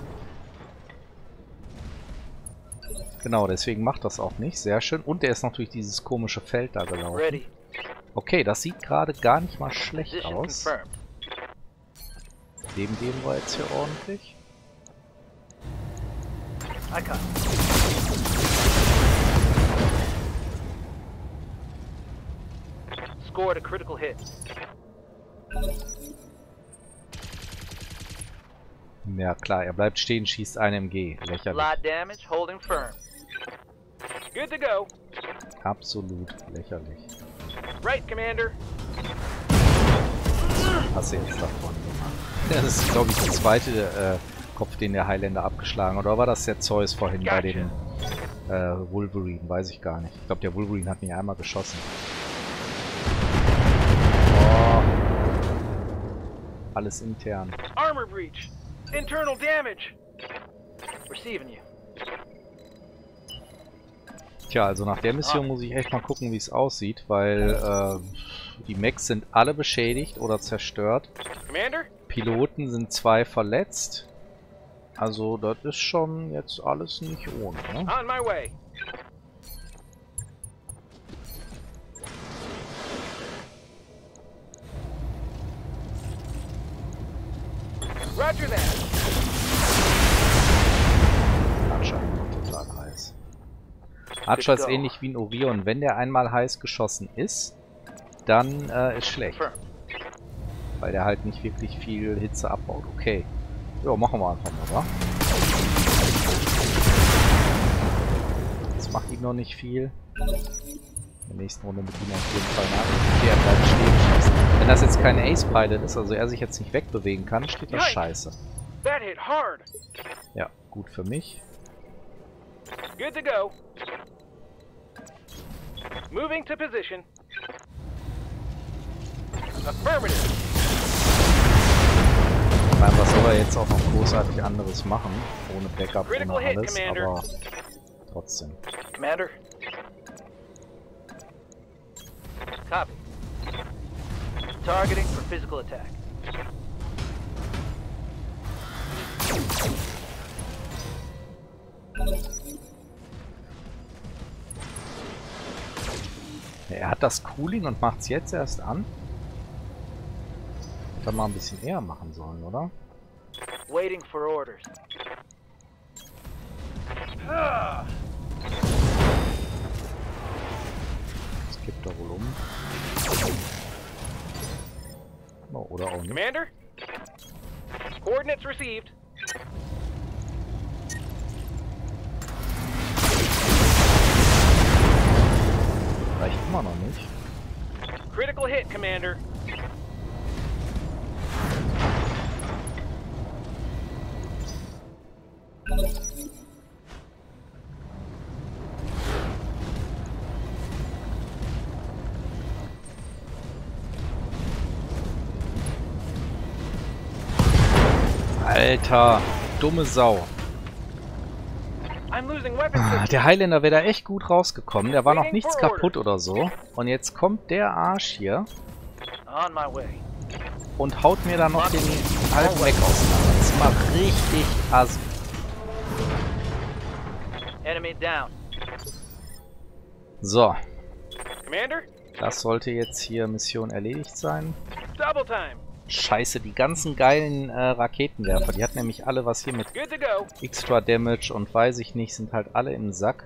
[SPEAKER 1] Genau, deswegen macht das auch nicht. Sehr schön. Und der ist natürlich dieses komische Feld da gelaufen. Okay, das sieht gerade gar nicht mal schlecht aus. Dem geben wir jetzt hier ordentlich.
[SPEAKER 2] Scored a critical hit.
[SPEAKER 1] Ja klar, er bleibt stehen, schießt ein MG. Lächerlich.
[SPEAKER 2] Light damage, holding firm. Good to go.
[SPEAKER 1] Absolut lächerlich.
[SPEAKER 2] Right, Commander.
[SPEAKER 1] Hast du jetzt davon gemacht. Das ist, glaube ich, der zweite Kopf, den der Highlander abgeschlagen hat. Oder war das der Zeus vorhin bei dem Wolverine? Weiß ich gar nicht. Ich glaube, der Wolverine hat nicht einmal geschossen. Oh. Alles intern.
[SPEAKER 2] Armor breach. Internal damage. Receiving you.
[SPEAKER 1] Tja, also nach der Mission muss ich echt mal gucken, wie es aussieht, weil die Mechs sind alle beschädigt oder zerstört.
[SPEAKER 2] Commander?
[SPEAKER 1] Piloten sind 2 verletzt. Also das ist schon jetzt alles nicht ohne, ne?
[SPEAKER 2] On my way. Roger that.
[SPEAKER 1] Archer total heiß. Archer ist ähnlich wie ein Orion. Wenn der einmal heiß geschossen ist, dann ist schlecht. Weil der halt nicht wirklich viel Hitze abbaut. Okay. Ja, machen wir einfach mal, wa? Das macht ihm noch nicht viel. In der nächsten Runde mit ihm auf jeden Fall nach. Okay, er bleibt stehen, schießt. Wenn das jetzt kein Ace-Pilot ist, also er sich jetzt nicht wegbewegen kann, steht das scheiße.
[SPEAKER 2] That hit hard.
[SPEAKER 1] Ja, gut für mich.
[SPEAKER 2] Good to go. Moving to position. Affirmative.
[SPEAKER 1] Ich meine, was soll er jetzt auch noch großartig anderes machen? Ohne Backup, ohne alles, aber trotzdem.
[SPEAKER 2] Commander. Copy. Targeting for physical attack.
[SPEAKER 1] Er hat das Cooling und macht es jetzt erst an? Hätte er mal ein bisschen eher machen sollen, oder?
[SPEAKER 2] Waiting for orders.
[SPEAKER 1] nicht.
[SPEAKER 2] Commander? Coordinates received.
[SPEAKER 1] Reicht immer noch nicht.
[SPEAKER 2] Critical hit, Commander.
[SPEAKER 1] Alter, dumme Sau.
[SPEAKER 2] I'm losing weapon systems.
[SPEAKER 1] Der Highlander wäre da echt gut rausgekommen. Da war noch nichts kaputt oder so. Und jetzt kommt der Arsch hier
[SPEAKER 2] On my way.
[SPEAKER 1] und haut mir da noch den halben Weg auseinander. Das ist mal richtig assi.
[SPEAKER 2] Enemy down.
[SPEAKER 1] So,
[SPEAKER 2] Commander?
[SPEAKER 1] das sollte jetzt hier Mission erledigt sein.
[SPEAKER 2] Double time.
[SPEAKER 1] Scheiße, die ganzen geilen Raketenwerfer, die hat nämlich alle was hier mit
[SPEAKER 2] Good to go.
[SPEAKER 1] Extra Damage und weiß ich nicht, sind halt alle im Sack.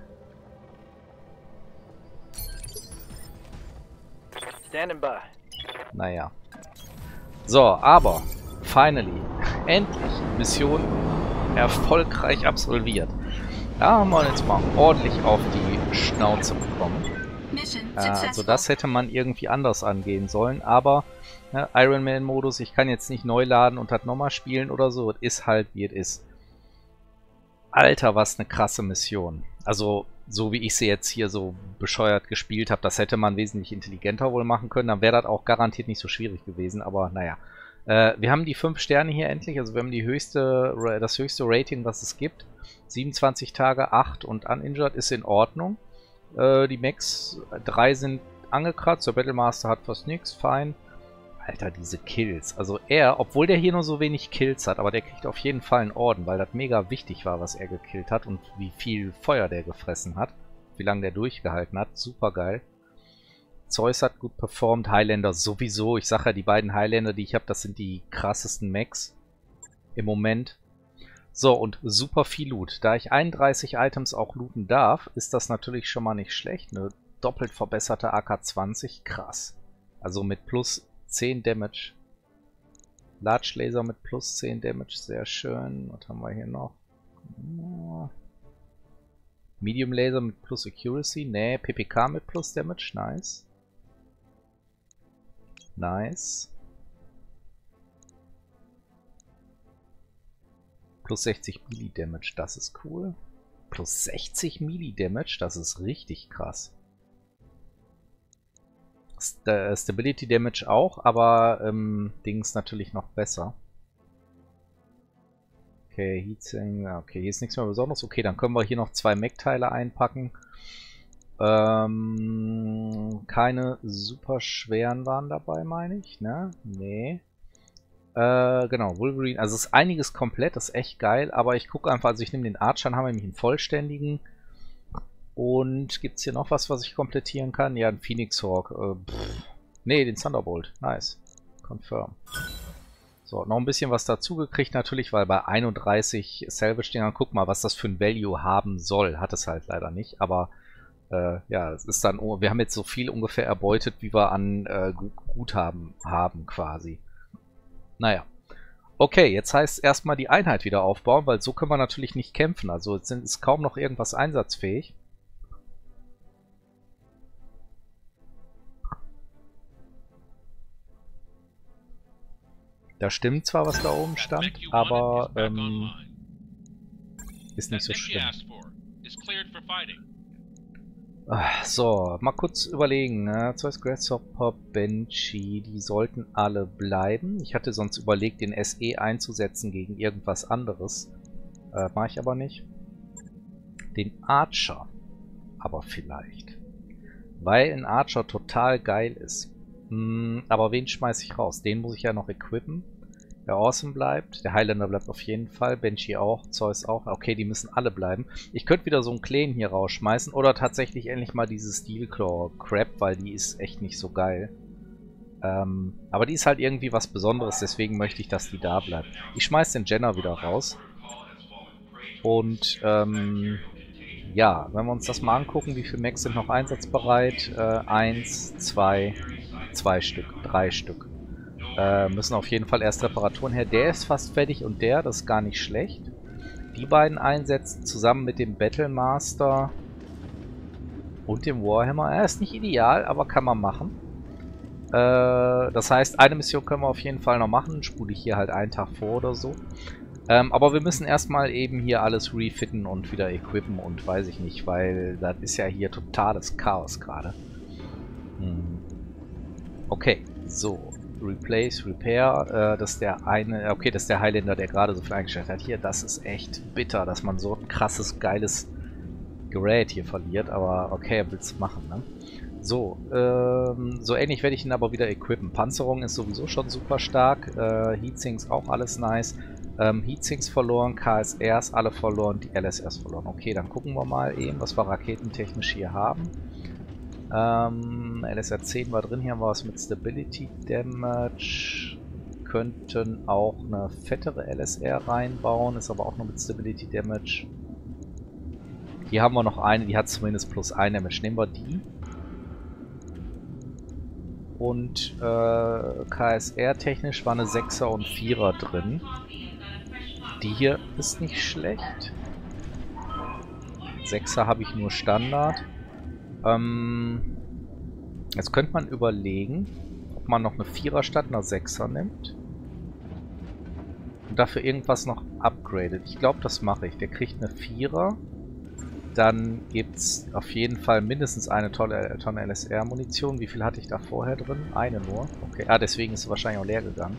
[SPEAKER 2] Standing by.
[SPEAKER 1] Naja. So, aber, finally, endlich, Mission erfolgreich absolviert. Da haben wir jetzt mal ordentlich auf die Schnauze bekommen.
[SPEAKER 4] Mission
[SPEAKER 1] Also
[SPEAKER 4] successful.
[SPEAKER 1] das hätte man irgendwie anders angehen sollen, aber ne, Iron Man Modus, ich kann jetzt nicht neu laden und das nochmal spielen oder so, es ist halt wie es ist. Alter, was eine krasse Mission. Also, so wie ich sie jetzt hier so bescheuert gespielt habe, das hätte man wesentlich intelligenter wohl machen können, dann wäre das auch garantiert nicht so schwierig gewesen, aber naja. Wir haben die 5 Sterne hier endlich, also wir haben das höchste Rating, was es gibt. 27 Tage, 8 und uninjured ist in Ordnung. Die Max 3 sind angekratzt, der Battlemaster hat fast nichts, fein. Alter, diese Kills. Also er, obwohl der hier nur so wenig Kills hat, aber der kriegt auf jeden Fall einen Orden, weil das mega wichtig war, was er gekillt hat und wie viel Feuer der gefressen hat. Wie lange der durchgehalten hat. Super geil. Zeus hat gut performt, Highlander sowieso. Ich sage ja, die beiden Highlander, die ich habe, das sind die krassesten Max im Moment. So, und super viel Loot. Da ich 31 Items auch looten darf, ist das natürlich schon mal nicht schlecht. Eine doppelt verbesserte AK-20, krass. Also mit plus 10 Damage. Large Laser mit plus 10 Damage, sehr schön. Was haben wir hier noch? Medium Laser mit plus Accuracy, nee, PPK mit plus Damage, nice. Nice. Plus 60 Melee Damage, das ist cool. Plus 60 Melee Damage, das ist richtig krass. Stability Damage auch, aber Dings natürlich noch besser. Okay, Heatsink, okay, hier ist nichts mehr Besonderes. Okay, dann können wir hier noch 2 Mech-Teile einpacken. Keine super schweren waren dabei, meine ich, ne? Nee. Genau, Wolverine, also ist einiges komplett, das ist echt geil, aber ich gucke einfach, also ich nehme den Archer, dann haben wir nämlich einen vollständigen. Und gibt es hier noch was, was ich komplettieren kann? Ja, ein Phoenix Hawk. Ne, den Thunderbolt. Nice. Confirm. So, noch ein bisschen was dazu gekriegt natürlich, weil bei 31 Salvage-Dingern, guck mal, was das für ein Value haben soll. Hat es halt leider nicht, aber ja, es ist dann, wir haben jetzt so viel ungefähr erbeutet, wie wir an Guthaben haben quasi. Naja. Okay, jetzt heißt es erstmal die Einheit wieder aufbauen, weil so können wir natürlich nicht kämpfen. Also jetzt ist kaum noch irgendwas einsatzfähig. Da stimmt zwar, was da oben stand, aber ist nicht so schlimm. So, mal kurz überlegen. Ne? Zeus, Grasshopper, Banshee, die sollten alle bleiben. Ich hatte sonst überlegt, den SE einzusetzen gegen irgendwas anderes. Mache ich aber nicht. Den Archer aber vielleicht. Weil ein Archer total geil ist. Aber wen schmeiße ich raus? Den muss ich ja noch equippen. Der Awesome bleibt. Der Highlander bleibt auf jeden Fall. Banshee auch. Zeus auch. Okay, die müssen alle bleiben. Ich könnte wieder so einen Kleen hier rausschmeißen. Oder tatsächlich endlich mal diese Steelclaw Crab, weil die ist echt nicht so geil. Aber die ist halt irgendwie was Besonderes. Deswegen möchte ich, dass die da bleibt. Ich schmeiß den Jenner wieder raus. Und ja, wenn wir uns das mal angucken, wie viele Mechs sind noch einsatzbereit? 1, 2, 2 Stück, 3 Stück. Müssen auf jeden Fall erst Reparaturen her. Der ist fast fertig und das ist gar nicht schlecht. Die beiden einsetzen zusammen mit dem Battlemaster und dem Warhammer. Er ist nicht ideal, aber kann man machen. Das heißt, eine Mission können wir auf jeden Fall noch machen. Spule ich hier halt einen Tag vor oder so. Aber wir müssen erstmal eben hier alles refitten und wieder equippen und weiß ich nicht, weil das ist ja hier totales Chaos gerade. Okay, so. Replace, Repair, das ist der eine, okay, das ist der Highlander, der gerade so viel eingestellt hat. Hier, das ist echt bitter, dass man so ein krasses, geiles Gerät hier verliert, aber okay, er will es machen, ne? So, so ähnlich werde ich ihn aber wieder equippen. Panzerung ist sowieso schon super stark, Heatsinks auch alles nice. Heatsinks verloren, KSRs alle verloren, die LSRs verloren. Okay, dann gucken wir mal eben, was wir raketentechnisch hier haben. LSR 10 war drin, hier haben wir was mit Stability Damage. Könnten auch eine fettere LSR reinbauen, ist aber auch nur mit Stability Damage. Hier haben wir noch eine, die hat zumindest +1 Damage. Nehmen wir die. Und KSR technisch war eine 6er und 4er drin. Die hier ist nicht schlecht. 6er habe ich nur Standard. Jetzt könnte man überlegen, ob man noch eine 4er statt einer 6er nimmt. Und dafür irgendwas noch upgradet. Ich glaube, das mache ich. Der kriegt eine 4er. Dann gibt es auf jeden Fall mindestens eine Tonne LSR-Munition. Wie viel hatte ich da vorher drin? Eine nur. Okay, deswegen ist sie wahrscheinlich auch leer gegangen.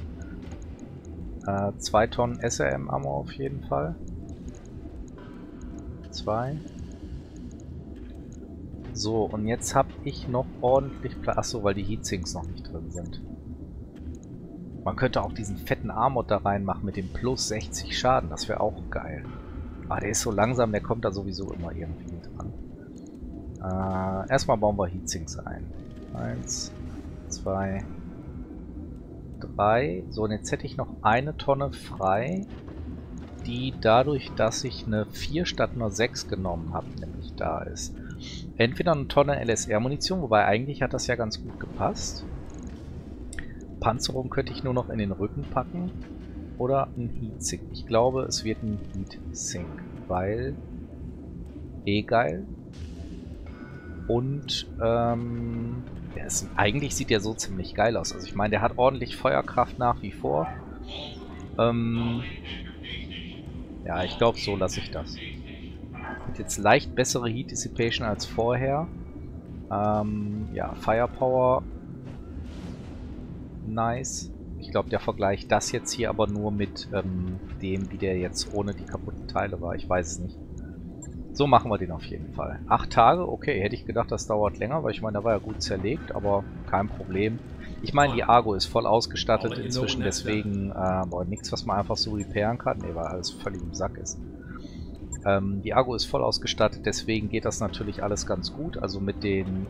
[SPEAKER 1] 2 Tonnen SRM-Ammo auf jeden Fall. 2. So, und jetzt habe ich noch ordentlich Platz. Achso, weil die Heatsinks noch nicht drin sind. Man könnte auch diesen fetten Armor da reinmachen mit dem plus 60 Schaden. Das wäre auch geil. Aber der ist so langsam, der kommt da sowieso immer irgendwie dran. Erstmal bauen wir Heatsinks ein. 1, 2, 3. So, und jetzt hätte ich noch eine Tonne frei, die dadurch, dass ich eine 4 statt einer 6 genommen habe, nämlich da ist. Entweder eine Tonne LSR-Munition, wobei eigentlich hat das ja ganz gut gepasst. Panzerung könnte ich nur noch in den Rücken packen. Oder ein Heatsink. Ich glaube, es wird ein Heatsink, weil geil. Und eigentlich sieht der so ziemlich geil aus. Also ich meine, der hat ordentlich Feuerkraft nach wie vor. Ja, ich glaube, so lasse ich das. Hat jetzt leicht bessere Heat Dissipation als vorher. Ja, Firepower. Nice. Ich glaube, der vergleicht das jetzt hier aber nur mit dem, wie der jetzt ohne die kaputten Teile war. Ich weiß es nicht. So machen wir den auf jeden Fall. 8 Tage, okay, hätte ich gedacht, das dauert länger, weil ich meine, da war ja gut zerlegt, aber kein Problem. Ich meine, die Argo ist voll ausgestattet inzwischen, deswegen nichts, was man einfach so repairen kann. Ne, weil alles völlig im Sack ist. Die Argo ist voll ausgestattet, deswegen geht das natürlich alles ganz gut. Also mit den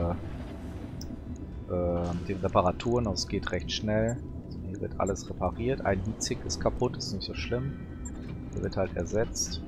[SPEAKER 1] Reparaturen, das geht recht schnell. Also hier wird alles repariert. Ein Heatsink ist kaputt, ist nicht so schlimm. Der wird halt ersetzt.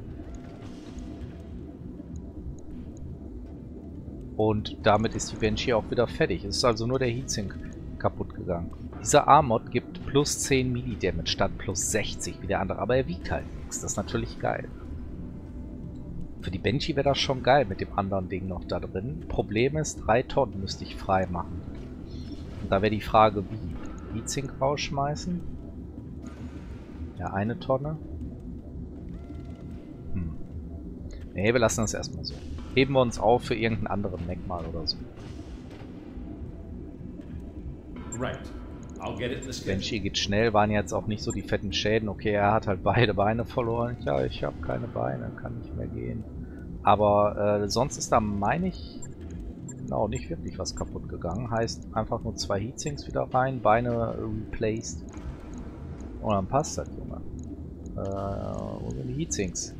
[SPEAKER 1] Und damit ist die Banshee auch wieder fertig. Es ist also nur der Heatsink kaputt gegangen. Dieser Armod gibt plus 10 Mini-Damage statt plus 60 wie der andere, aber er wiegt halt nichts. Das ist natürlich geil. Für die Banshee wäre das schon geil mit dem anderen Ding noch da drin. Problem ist, 3 Tonnen müsste ich frei machen. Und da wäre die Frage, wie? Heatsink rausschmeißen? Ja, 1 Tonne. Nee, wir lassen das erstmal so. Heben wir uns auf für irgendeinen anderen Mech mal oder so. Banshee geht schnell, waren jetzt auch nicht so die fetten Schäden. Okay, er hat halt beide Beine verloren. Ja, ich habe keine Beine, kann nicht mehr gehen. Aber sonst ist da, meine ich, genau, nicht wirklich was kaputt gegangen. Heißt einfach nur 2 Heatsinks wieder rein, Beine replaced. Und dann passt das, Junge. Wo sind die Heatsinks?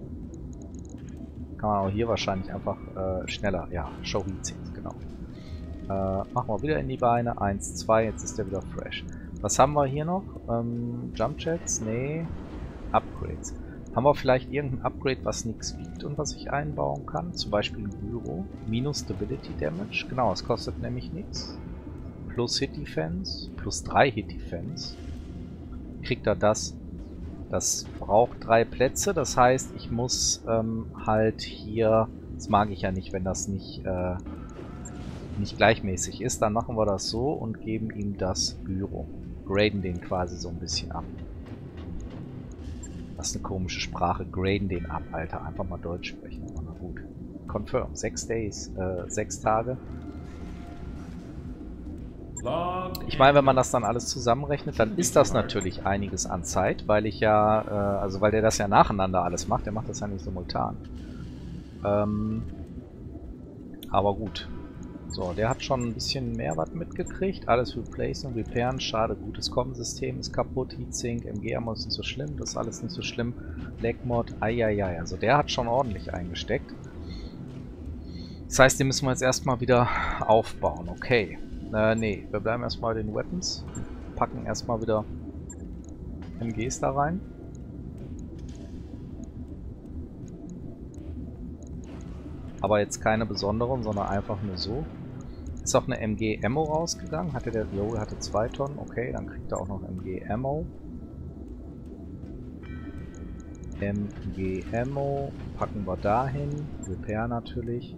[SPEAKER 1] Kann man auch hier wahrscheinlich einfach schneller, ja, Show Heatsinks, genau. Machen wir wieder in die Beine, 1, 2, jetzt ist der wieder fresh. Was haben wir hier noch? Jump Jets? Nee. Upgrades. Haben wir vielleicht irgendein Upgrade, was nichts wiegt und was ich einbauen kann? Zum Beispiel ein Gyro. Minus Stability Damage. Genau, es kostet nämlich nichts. plus Hit Defense, plus 3 Hit Defense. Kriegt er das. Das braucht 3 Plätze, das heißt, ich muss halt hier, das mag ich ja nicht, wenn das nicht gleichmäßig ist, dann machen wir das so und geben ihm das Büro. Graden den quasi so ein bisschen ab. Das ist eine komische Sprache, graden den ab, Alter. Einfach mal Deutsch sprechen, aber na gut. Confirm, 6 Days, 6 Tage. Ich meine, wenn man das dann alles zusammenrechnet, dann ist das natürlich einiges an Zeit, weil ich ja, also weil der das ja nacheinander alles macht, der macht das ja nicht simultan. Aber gut. So, der hat schon ein bisschen mehr was mitgekriegt. Alles replacen und repairen. Schade, gutes Com-System ist kaputt. Heatsink, MG-Ammo ist nicht so schlimm. Das ist alles nicht so schlimm. Legmod, eieiei. Also der hat schon ordentlich eingesteckt. Das heißt, den müssen wir jetzt erstmal wieder aufbauen. Okay. Nee, wir bleiben erstmal bei den Weapons. Packen erstmal wieder MGs da rein. Aber jetzt keine besonderen, sondern einfach nur so. Ist auch eine MG-Ammo rausgegangen. Hatte der Viola hatte 2 Tonnen. Okay, dann kriegt er auch noch MG-Ammo. MG-Ammo packen wir dahin. Repair natürlich.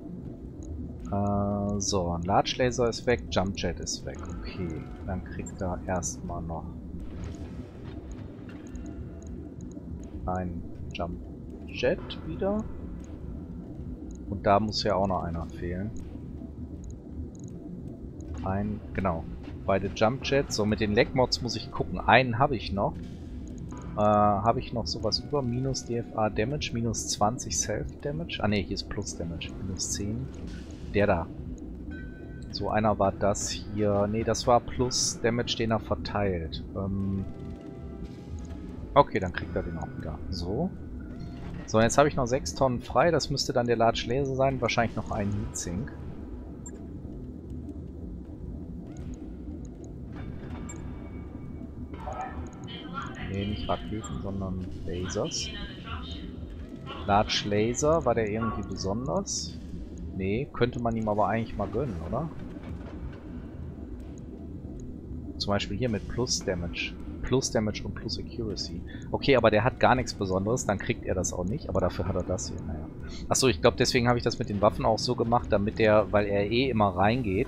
[SPEAKER 1] So, ein Large Laser ist weg. Jump Jet ist weg. Okay, dann kriegt er erstmal noch ein Jump Jet wieder. Und da muss ja auch noch einer fehlen. Genau. Beide Jump Jets. So, mit den Legmods muss ich gucken. Einen habe ich noch. Habe ich noch sowas über? Minus DFA Damage, minus 20 Self Damage. Ah ne, hier ist Plus Damage. Minus 10. Der da. So, einer war das hier. Ne, das war Plus Damage, den er verteilt. Okay, dann kriegt er den auch wieder. So. So, jetzt habe ich noch 6 Tonnen frei. Das müsste dann der Large Laser sein. Wahrscheinlich noch ein Heatsink. Ne, nicht Raketen, sondern Lasers. Large Laser, war der irgendwie besonders? Ne, könnte man ihm aber eigentlich mal gönnen, oder? Zum Beispiel hier mit Plus Damage. Plus Damage und Plus Accuracy. Okay, aber der hat gar nichts Besonderes, dann kriegt er das auch nicht, aber dafür hat er das hier, naja. Achso, ich glaube, deswegen habe ich das mit den Waffen auch so gemacht, damit der, weil er eh immer reingeht,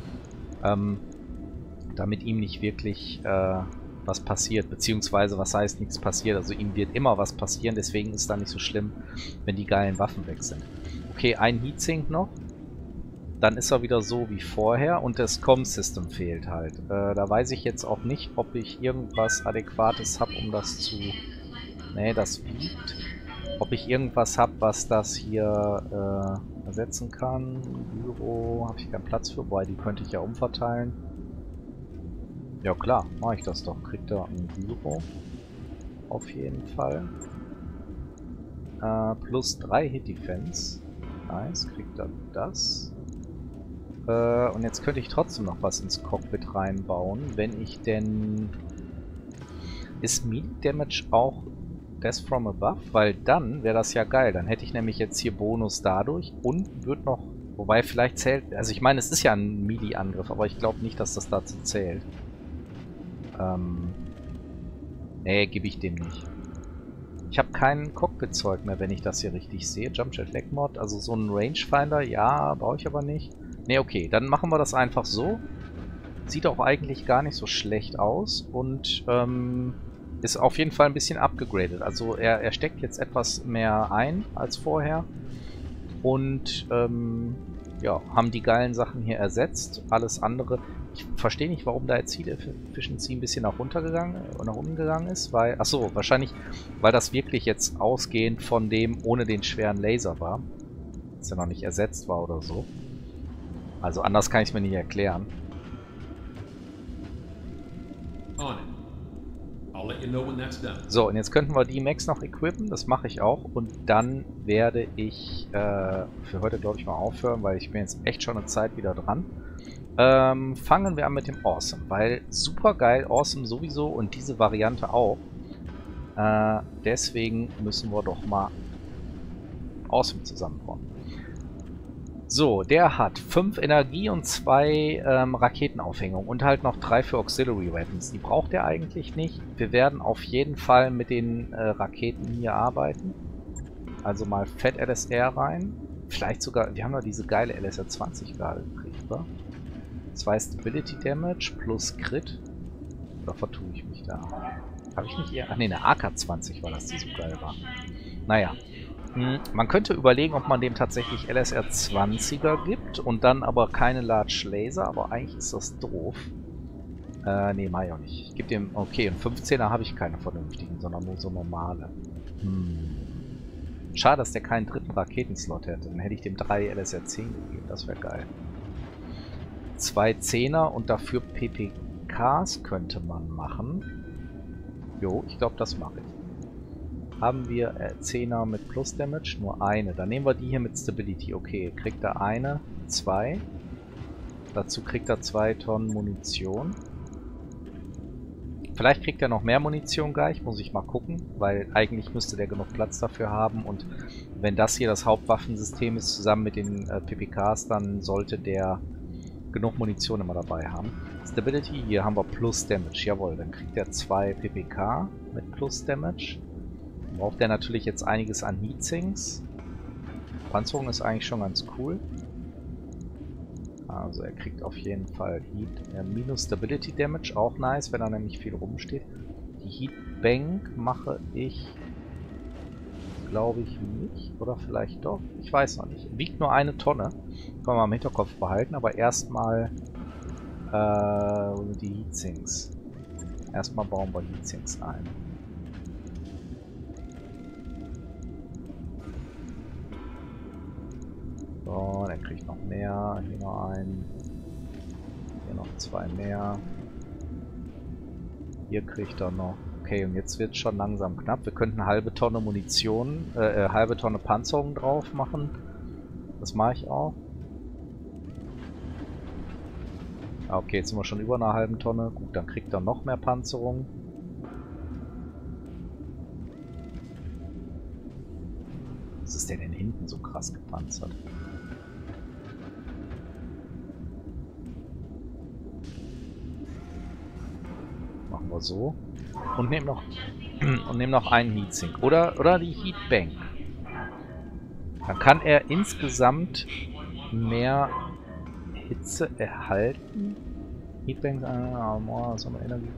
[SPEAKER 1] damit ihm nicht wirklich was passiert, beziehungsweise was heißt nichts passiert, also ihm wird immer was passieren, deswegen ist da nicht so schlimm, wenn die geilen Waffen weg sind. Okay, ein Heatsink noch. Dann ist er wieder so wie vorher und das Com-System fehlt halt. Da weiß ich jetzt auch nicht, ob ich irgendwas Adäquates habe, um das zu... Ne, das wiegt. Ob ich irgendwas habe, was das hier ersetzen kann. Büro habe ich keinen Platz für, wobei die könnte ich ja umverteilen. Ja klar, mache ich das doch. Kriegt er ein Büro. Auf jeden Fall. Plus 3 Hit Defense. Nice, kriegt er das. Und jetzt könnte ich trotzdem noch was ins Cockpit reinbauen, wenn ich denn... Ist Melee Damage auch Death from Above? Weil dann wäre das ja geil. Dann hätte ich nämlich jetzt hier Bonus dadurch und wird noch... Wobei vielleicht zählt... Also ich meine, es ist ja ein Melee-Angriff, aber ich glaube nicht, dass das dazu zählt. Nee, gebe ich dem nicht. Ich habe kein Cockpit-Zeug mehr, wenn ich das hier richtig sehe. Jumpjet Legmod, also so ein Rangefinder, ja, brauche ich aber nicht. Ne, okay, dann machen wir das einfach so. Sieht auch eigentlich gar nicht so schlecht aus und ist auf jeden Fall ein bisschen abgegradet. Also er steckt jetzt etwas mehr ein als vorher und ja, haben die geilen Sachen hier ersetzt. Alles andere, ich verstehe nicht, warum da jetzt Heat Efficiency ein bisschen nach unten gegangen ist, weil, achso, wahrscheinlich, weil das wirklich jetzt ausgehend von dem ohne den schweren Laser war. Dass er noch nicht ersetzt war oder so. Also anders kann ich es mir nicht erklären. So, und jetzt könnten wir die Max noch equippen, das mache ich auch. Und dann werde ich für heute, glaube ich, mal aufhören, weil ich bin jetzt echt schon eine Zeit wieder dran. Fangen wir an mit dem Awesome, weil super geil, Awesome sowieso und diese Variante auch. Deswegen müssen wir doch mal Awesome zusammenbauen. So, der hat 5 Energie und 2 Raketenaufhängung und halt noch 3 für Auxiliary Weapons. Die braucht er eigentlich nicht. Wir werden auf jeden Fall mit den Raketen hier arbeiten. Also mal fett LSR rein. Vielleicht sogar, wir haben ja diese geile LSR 20 gerade gekriegt, wa? 2 Stability Damage plus Crit. Oder vertue ich mich da? Habe ich nicht eher... Ach ne, eine AK-20 war das, die so geil war. Naja. Man könnte überlegen, ob man dem tatsächlich LSR 20er gibt und dann aber keine Large Laser, aber eigentlich ist das doof. Ne, mach ich auch nicht. Ich gebe dem... Okay, einen 15er habe ich keine vernünftigen, sondern nur so normale. Schade, dass der keinen dritten Raketenslot hätte. Dann hätte ich dem 3 LSR 10 gegeben. Das wäre geil. 2 10er und dafür PPKs könnte man machen. Jo, ich glaube, das mache ich. Haben wir 10er mit Plus Damage? Nur eine. Dann nehmen wir die hier mit Stability. Okay, kriegt er eine, 2. Dazu kriegt er 2 Tonnen Munition. Vielleicht kriegt er noch mehr Munition gleich, muss ich mal gucken, weil eigentlich müsste der genug Platz dafür haben und wenn das hier das Hauptwaffensystem ist, zusammen mit den PPKs, dann sollte der genug Munition immer dabei haben. Stability, hier haben wir Plus Damage, jawohl, dann kriegt er 2 PPK mit Plus Damage. Dann braucht er natürlich jetzt einiges an Heatsinks. Panzerung ist eigentlich schon ganz cool. Also er kriegt auf jeden Fall Heat, minus Stability Damage, auch nice, wenn er nämlich viel rumsteht. Die Heat Bank mache ich, glaube ich, nicht. Oder vielleicht doch, ich weiß noch nicht. Wiegt nur 1 Tonne, können wir mal im Hinterkopf behalten, aber erstmal die Heatsinks. Erstmal bauen wir Heatsinks ein. So, dann kriege ich noch mehr. Hier noch einen. Hier noch 2 mehr. Hier kriegt er noch. Okay, und jetzt wird es schon langsam knapp. Wir könnten halbe Tonne Munition, halbe Tonne Panzerung drauf machen. Das mache ich auch. Okay, jetzt sind wir schon über einer halben Tonne. Gut, dann kriegt er noch mehr Panzerung. Was ist der denn hinten so krass gepanzert? Machen wir so. Und nehmen noch einen Heatsink. Oder die Heatbank. Dann kann er insgesamt mehr Hitze erhalten. Heatbank, Energie,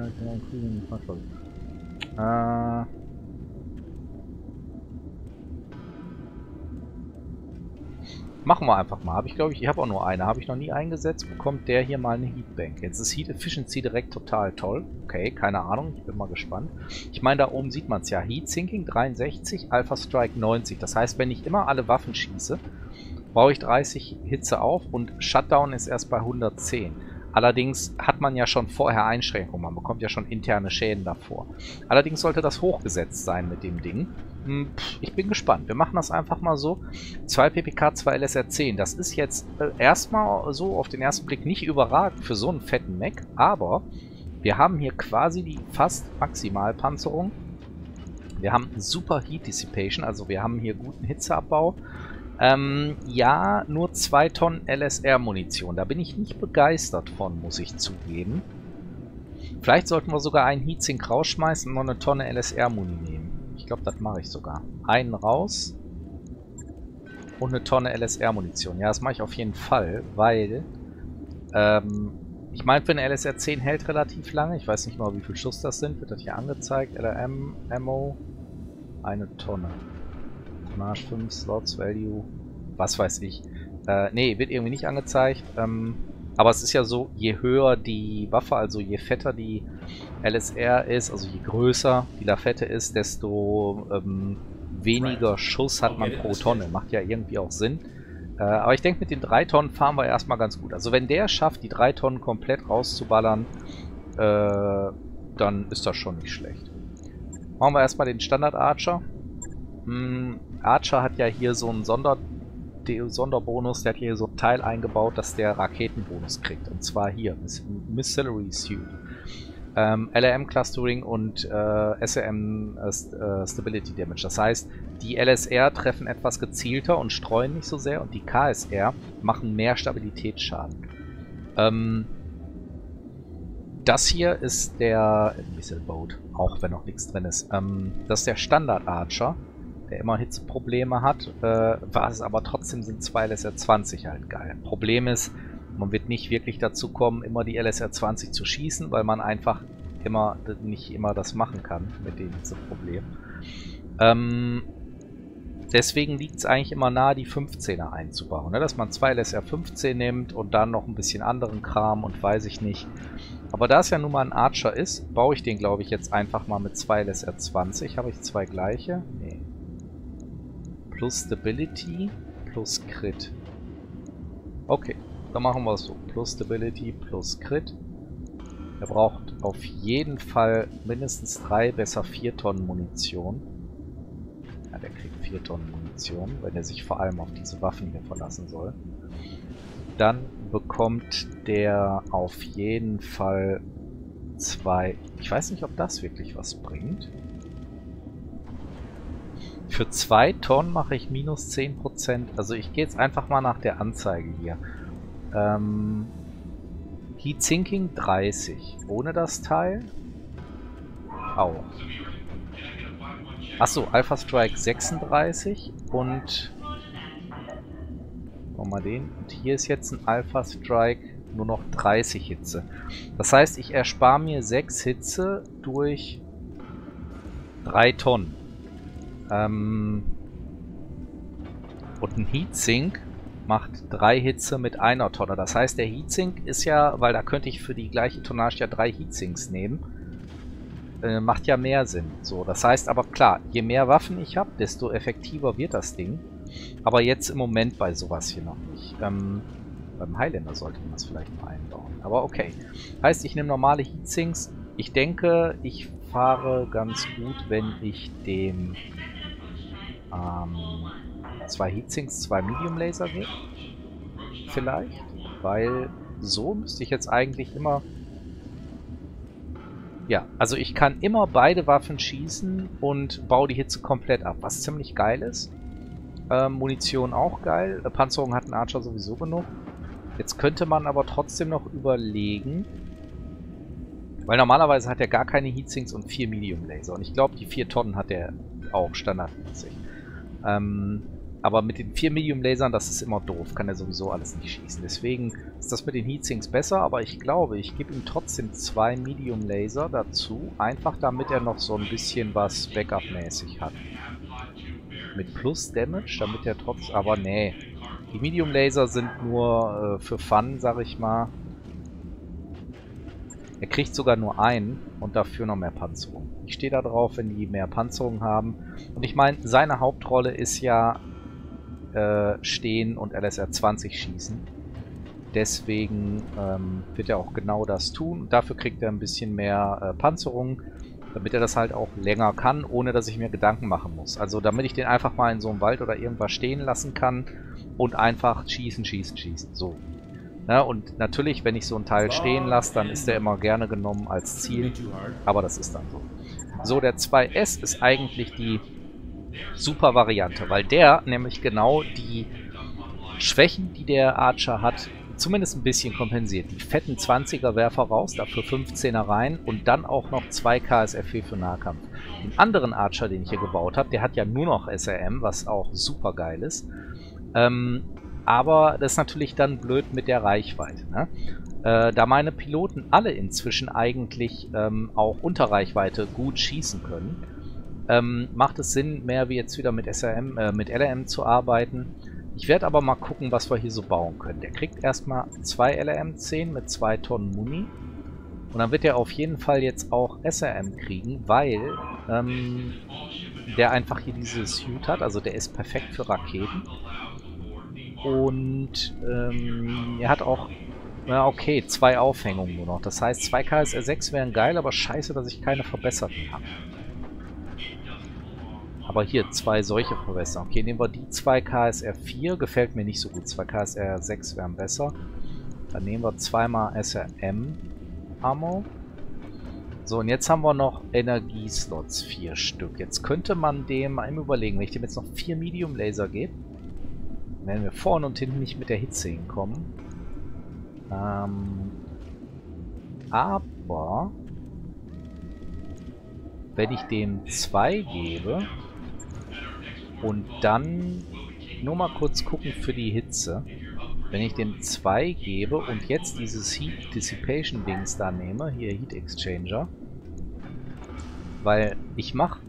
[SPEAKER 1] machen wir einfach mal. Habe ich, glaube ich habe auch nur eine. Habe ich noch nie eingesetzt. Bekommt der hier mal eine Heatbank. Jetzt ist Heat Efficiency direkt total toll. Okay, keine Ahnung. Ich bin mal gespannt. Ich meine, da oben sieht man es ja. Heat Sinking 63, Alpha Strike 90. Das heißt, wenn ich immer alle Waffen schieße, baue ich 30 Hitze auf und Shutdown ist erst bei 110. Allerdings hat man ja schon vorher Einschränkungen. Man bekommt ja schon interne Schäden davor. Allerdings sollte das hochgesetzt sein mit dem Ding. Ich bin gespannt. Wir machen das einfach mal so. 2 PPK, 2 LSR 10. Das ist jetzt erstmal so auf den ersten Blick nicht überragend für so einen fetten Mech. Aber wir haben hier quasi die fast Maximalpanzerung. Wir haben super Heat Dissipation. Also wir haben hier guten Hitzeabbau. Ja, nur 2 Tonnen LSR-Munition. Da bin ich nicht begeistert von, muss ich zugeben. Vielleicht sollten wir sogar einen Heatsink rausschmeißen und noch eine Tonne LSR-Muni nehmen. Ich glaube, das mache ich sogar. Einen raus und eine Tonne LSR-Munition. Ja, das mache ich auf jeden Fall, weil ich meine, für eine LSR 10 hält relativ lange. Ich weiß nicht mal, wie viel Schuss das sind. Wird das hier angezeigt? LRM, Ammo, 1 Tonne. 5 Slots, Value, was weiß ich. Nee, wird irgendwie nicht angezeigt. Aber es ist ja so, je höher die Waffe, also je fetter die LSR ist, also je größer die Lafette ist, desto weniger Schuss hat man pro Tonne. Macht ja irgendwie auch Sinn. Aber ich denke, mit den 3 Tonnen fahren wir erstmal ganz gut. Also wenn der schafft, die 3 Tonnen komplett rauszuballern, dann ist das schon nicht schlecht. Machen wir erstmal den Standard Archer. Archer hat ja hier so einen Sonderbonus, der hat hier so ein Teil eingebaut, dass der Raketenbonus kriegt. Und zwar hier, Missile Suit. LRM Clustering und SRM Stability Damage. Das heißt, die LSR treffen etwas gezielter und streuen nicht so sehr und die KSR machen mehr Stabilitätsschaden. Das hier ist der Missile Boat, auch wenn noch nichts drin ist. Das ist der Standard Archer, der immer Hitzeprobleme hat, was aber trotzdem sind 2 LSR 20 halt geil. Problem ist, man wird nicht wirklich dazu kommen, immer die LSR 20 zu schießen, weil man einfach nicht immer das machen kann mit dem Hitzeproblem. Deswegen liegt es eigentlich immer nahe, die 15er einzubauen, ne? Dass man 2 LSR 15 nimmt und dann noch ein bisschen anderen Kram und weiß ich nicht. Aber da es ja nun mal ein Archer ist, baue ich den, glaube ich, jetzt einfach mal mit 2 LSR 20. Habe ich 2 gleiche? Nee. Plus Stability, plus Crit. Okay, dann machen wir es so. Plus Stability, plus Crit. Er braucht auf jeden Fall mindestens 3, besser 4 Tonnen Munition. Ja, der kriegt 4 Tonnen Munition, wenn er sich vor allem auf diese Waffen hier verlassen soll. Dann bekommt der auf jeden Fall 2. Ich weiß nicht, ob das wirklich was bringt. Für 2 Tonnen mache ich minus 10%. Also ich gehe jetzt einfach mal nach der Anzeige hier. Heat Sinking 30. Ohne das Teil? Auch. Achso, Alpha Strike 36 und... Mal den. Und hier ist jetzt ein Alpha Strike nur noch 30 Hitze. Das heißt, ich erspare mir 6 Hitze durch 3 Tonnen. Und ein Heatsink macht 3 Hitze mit 1 Tonne. Das heißt, der Heatsink ist ja, weil da könnte ich für die gleiche Tonnage ja 3 Heatsinks nehmen. Macht ja mehr Sinn. So, das heißt aber klar, je mehr Waffen ich habe, desto effektiver wird das Ding. Aber jetzt im Moment bei sowas hier noch nicht. Beim Highlander sollte man das vielleicht mal einbauen. Aber okay. Heißt, ich nehme normale Heatsinks. Ich denke, ich fahre ganz gut, wenn ich dem 2 Heatsinks, 2 Medium Laser gebe. Vielleicht. Weil so müsste ich jetzt eigentlich immer... Ja, also ich kann immer beide Waffen schießen und baue die Hitze komplett ab, was ziemlich geil ist. Munition auch geil. Panzerung hat ein Archer sowieso genug. Jetzt könnte man aber trotzdem noch überlegen, weil normalerweise hat er gar keine Heatsinks und 4 Medium Laser. Und ich glaube, die 4 Tonnen hat er auch standardmäßig. Aber mit den 4 Medium Lasern, das ist immer doof. Kann er sowieso alles nicht schießen. Deswegen ist das mit den Heatsinks besser. Aber ich glaube, ich gebe ihm trotzdem 2 Medium Laser dazu. Einfach damit er noch so ein bisschen was Backup-mäßig hat. Mit Plus Damage, damit er trotz... Aber nee. Die Medium Laser sind nur für Fun, sag ich mal. Er kriegt sogar nur einen und dafür noch mehr Panzerung. Ich stehe da drauf, wenn die mehr Panzerung haben. Und ich meine, seine Hauptrolle ist ja stehen und LSR 20 schießen. Deswegen wird er auch genau das tun. Und dafür kriegt er ein bisschen mehr Panzerung, damit er das halt auch länger kann, ohne dass ich mir Gedanken machen muss. Also damit ich den einfach mal in so einem Wald oder irgendwas stehen lassen kann und einfach schießen, schießen, schießen. So. Ja, und natürlich, wenn ich so ein Teil stehen lasse, dann ist der immer gerne genommen als Ziel. Aber das ist dann so. So, der 2S ist eigentlich die super Variante, weil der nämlich genau die Schwächen, die der Archer hat, zumindest ein bisschen kompensiert. Die fetten 20er Werfer raus, dafür 15er rein und dann auch noch 2 KSFW für Nahkampf. Den anderen Archer, den ich hier gebaut habe, der hat ja nur noch SRM, was auch super geil ist. Aber das ist natürlich dann blöd mit der Reichweite, ne? Da meine Piloten alle inzwischen eigentlich auch unter Reichweite gut schießen können, macht es Sinn, mehr wie jetzt wieder mit mit LRM zu arbeiten. Ich werde aber mal gucken, was wir hier so bauen können. Der kriegt erstmal 2 LRM-10 mit 2 Tonnen Muni. Und dann wird er auf jeden Fall jetzt auch SRM kriegen, weil der einfach hier dieses Suit hat. Also der ist perfekt für Raketen. Und er hat auch, na okay, 2 Aufhängungen nur noch. Das heißt, 2 KSR 6 wären geil, aber scheiße, dass ich keine verbesserten habe. Aber hier 2 solche verbessern. Okay, nehmen wir die 2 KSR 4. Gefällt mir nicht so gut. 2 KSR 6 wären besser. Dann nehmen wir zweimal SRM Ammo. So, und jetzt haben wir noch Energieslots, 4 Stück. Jetzt könnte man dem mal überlegen, wenn ich dem jetzt noch 4 Medium Laser gebe, werden wir vorne und hinten nicht mit der Hitze hinkommen. Aber wenn ich dem 2 gebe und dann nur mal kurz gucken für die Hitze, wenn ich dem 2 gebe und jetzt dieses Heat Dissipation Dings da nehme, hier Heat Exchanger, weil ich mache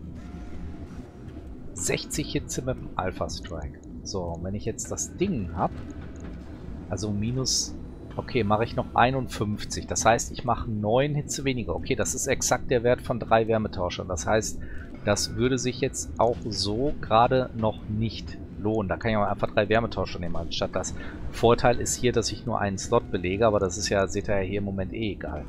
[SPEAKER 1] 60 Hitze mit dem Alpha Strike. So, und wenn ich jetzt das Ding habe, also minus, okay, mache ich noch 51. Das heißt, ich mache 9 Hitze weniger. Okay, das ist exakt der Wert von 3 Wärmetauschern. Das heißt, das würde sich jetzt auch so gerade noch nicht lohnen. Da kann ich auch einfach 3 Wärmetauscher nehmen anstatt das. Vorteil ist hier, dass ich nur einen Slot belege, aber das ist ja, seht ihr ja hier im Moment eh egal.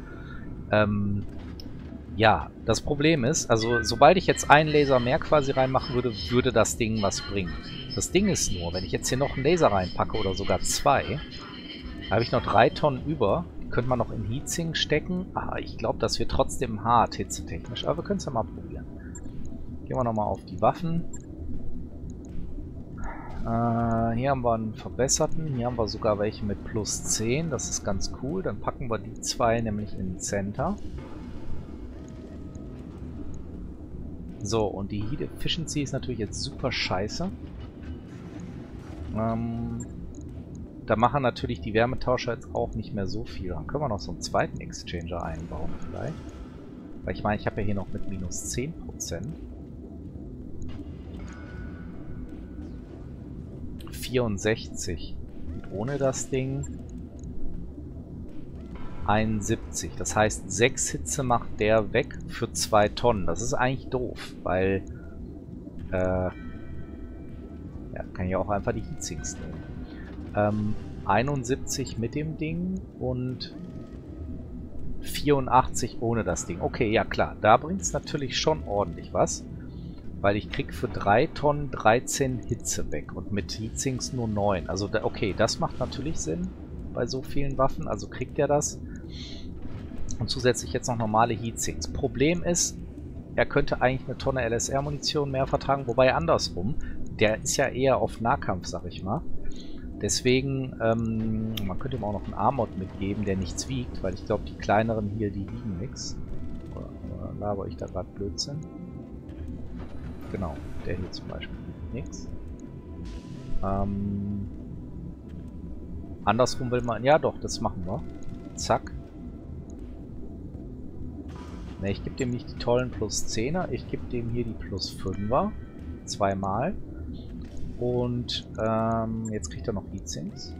[SPEAKER 1] Ja, das Problem ist, also sobald ich jetzt einen Laser mehr quasi reinmachen würde, würde das Ding was bringen. Das Ding ist nur, wenn ich jetzt hier noch einen Laser reinpacke oder sogar 2, habe ich noch 3 Tonnen über. Die könnte man noch in Heatsink stecken. Ah, ich glaube, das wird trotzdem hart hitzetechnisch, aber wir können es ja mal probieren. Gehen wir nochmal auf die Waffen. Hier haben wir einen verbesserten. Hier haben wir sogar welche mit plus 10. Das ist ganz cool. Dann packen wir die 2 nämlich in den Center. So, und die Heat Efficiency ist natürlich jetzt super scheiße. Da machen natürlich die Wärmetauscher jetzt auch nicht mehr so viel. Dann können wir noch so einen zweiten Exchanger einbauen vielleicht. Weil ich meine, ich habe ja hier noch mit minus 10%. 64. Und ohne das Ding 71. Das heißt, 6 Hitze macht der weg für 2 Tonnen. Das ist eigentlich doof, weil ja, kann ich auch einfach die Heatsinks nehmen. 71 mit dem Ding und 84 ohne das Ding. Okay, ja klar, da bringt es natürlich schon ordentlich was. Weil ich krieg für 3 Tonnen 13 Hitze weg und mit Heatsinks nur 9. Also da, okay, das macht natürlich Sinn bei so vielen Waffen. Also kriegt er das. Und zusätzlich jetzt noch normale Heatsinks. Problem ist, er könnte eigentlich eine Tonne LSR-Munition mehr vertragen. Wobei andersrum, der ist ja eher auf Nahkampf, sag ich mal. Deswegen, man könnte ihm auch noch einen Armod mitgeben, der nichts wiegt. Weil ich glaube, die kleineren hier, die wiegen nichts. Oder laber ich da gerade Blödsinn? Genau, der hier zum Beispiel wiegt nichts. Andersrum will man... Ja doch, das machen wir. Zack. Ne, ich gebe dem nicht die tollen plus 10er, ich gebe dem hier die plus 5er. Zweimal. Und jetzt kriegt er noch Heatsinks.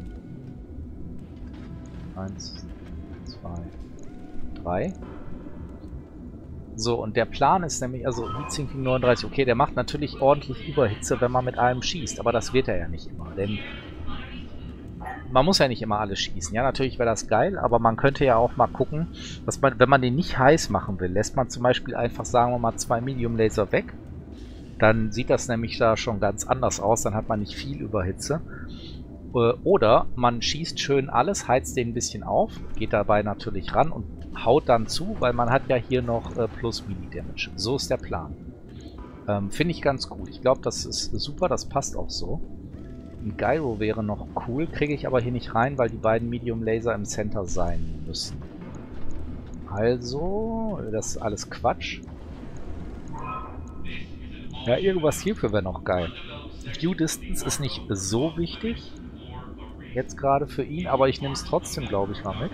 [SPEAKER 1] 1, 2, 3. So, und der Plan ist nämlich, also Heatsink 39, okay, der macht natürlich ordentlich Überhitze, wenn man mit allem schießt, aber das wird er ja nicht immer, denn man muss ja nicht immer alles schießen. Ja, natürlich wäre das geil, aber man könnte ja auch mal gucken, dass man, wenn man den nicht heiß machen will, lässt man zum Beispiel einfach, sagen wir mal, 2 Medium Laser weg. Dann sieht das nämlich da schon ganz anders aus, dann hat man nicht viel Überhitze. Oder man schießt schön alles, heizt den ein bisschen auf, geht dabei natürlich ran und haut dann zu, weil man hat ja hier noch plus Mini-Damage. So ist der Plan. Finde ich ganz gut. Ich glaube, das ist super, das passt auch so. Ein Gyro wäre noch cool, kriege ich aber hier nicht rein, weil die beiden Medium Laser im Center sein müssen. Also, das ist alles Quatsch. Ja, irgendwas hierfür wäre noch geil. View Distance ist nicht so wichtig. Jetzt gerade für ihn, aber ich nehme es trotzdem, glaube ich, mal mit.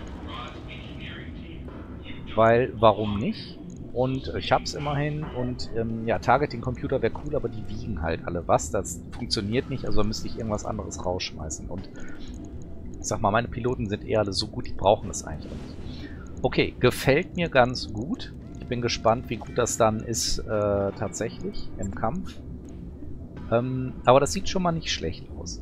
[SPEAKER 1] Weil, warum nicht? Und ich habe es immerhin und ja, Targeting-Computer wäre cool, aber die wiegen halt alle was. Das funktioniert nicht, also müsste ich irgendwas anderes rausschmeißen. Und ich sag mal, meine Piloten sind eher alle so gut, die brauchen es eigentlich nicht. Okay, gefällt mir ganz gut. Ich bin gespannt, wie gut das dann ist tatsächlich im Kampf. Aber das sieht schon mal nicht schlecht aus.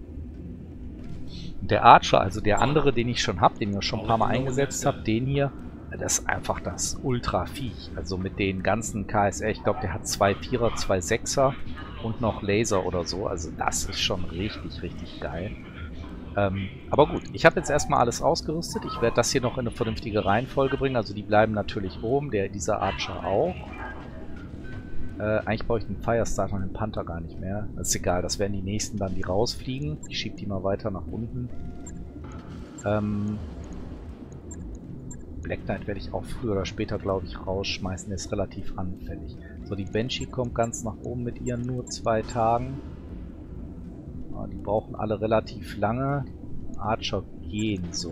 [SPEAKER 1] Der Archer, also der andere, den ich schon habe, den ich schon ein paar Mal eingesetzt habe, den hier, das ist einfach das Ultra-Viech. Also mit den ganzen KSR, ich glaube, der hat 2 4er, 2 6er und noch Laser oder so. Also das ist schon richtig, richtig geil. Aber gut, ich habe jetzt erstmal alles ausgerüstet. Ich werde das hier noch in eine vernünftige Reihenfolge bringen. Also die bleiben natürlich oben, dieser Archer auch. Eigentlich brauche ich den Firestarter und den Panther gar nicht mehr. Das ist egal, das werden die nächsten dann, die rausfliegen. Ich schiebe die mal weiter nach unten. Black Knight werde ich auch früher oder später, glaube ich, rausschmeißen. Der ist relativ anfällig. So, die Banshee kommt ganz nach oben mit ihren nur 2 Tagen. Die brauchen alle relativ lange. Archer gehen so.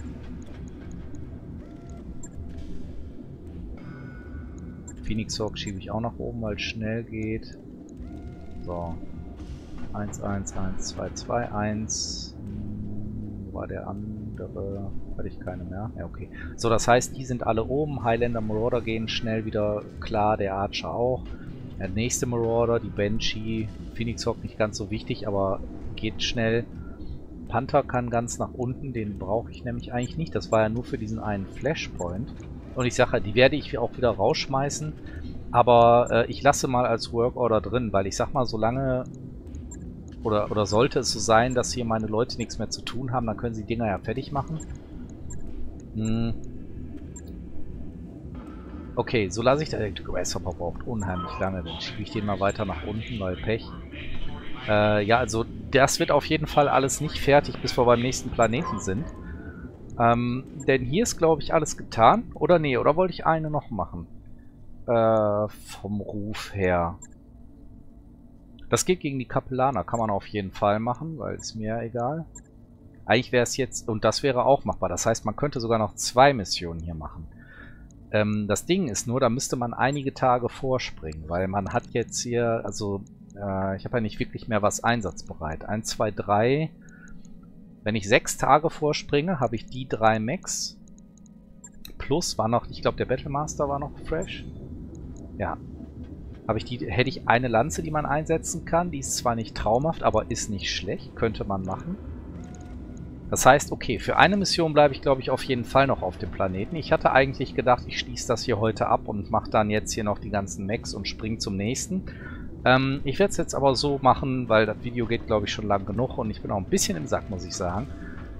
[SPEAKER 1] Phoenix Hawk schiebe ich auch nach oben, weil es schnell geht. So. 1, 1, 1, 2, 2, 1. Wo war der andere? Hatte ich keine mehr. Ja, okay. So, das heißt, die sind alle oben. Highlander, Marauder gehen schnell wieder klar. Der Archer auch. Der nächste Marauder, die Banshee. Phoenix Hawk nicht ganz so wichtig, aber geht schnell. Panther kann ganz nach unten. Den brauche ich nämlich eigentlich nicht. Das war ja nur für diesen einen Flashpoint. Und ich sage, die werde ich auch wieder rausschmeißen. Aber ich lasse mal als Workorder drin, weil ich sag mal, solange oder sollte es so sein, dass hier meine Leute nichts mehr zu tun haben, dann können sie die Dinger ja fertig machen. Okay, so lasse ich das. Der Grasshopper braucht unheimlich lange. Dann schiebe ich den mal weiter nach unten, weil Pech. Ja, also das wird auf jeden Fall alles nicht fertig, bis wir beim nächsten Planeten sind. Denn hier ist, glaube ich, alles getan. Oder nee, oder wollte ich eine noch machen? Vom Ruf her. Das geht gegen die Kapellaner, kann man auf jeden Fall machen, weil es mir ja egal. Eigentlich wäre es jetzt, und das wäre auch machbar, das heißt, man könnte sogar noch 2 Missionen hier machen. Das Ding ist nur, da müsste man einige Tage vorspringen, weil man hat jetzt hier, also, ich habe ja nicht wirklich mehr was einsatzbereit. 1, 2, 3. Wenn ich 6 Tage vorspringe, habe ich die 3 Mechs. Plus war noch, ich glaube, der Battlemaster war noch fresh. Ja. Hätte ich eine Lanze, die man einsetzen kann. Die ist zwar nicht traumhaft, aber ist nicht schlecht. Könnte man machen. Das heißt, okay, für eine Mission bleibe ich, glaube ich, auf jeden Fall noch auf dem Planeten. Ich hatte eigentlich gedacht, ich schließe das hier heute ab und mache dann jetzt hier noch die ganzen Mechs und springe zum nächsten. Ich werde es jetzt aber so machen, weil das Video geht, glaube ich, schon lang genug und ich bin auch ein bisschen im Sack, muss ich sagen.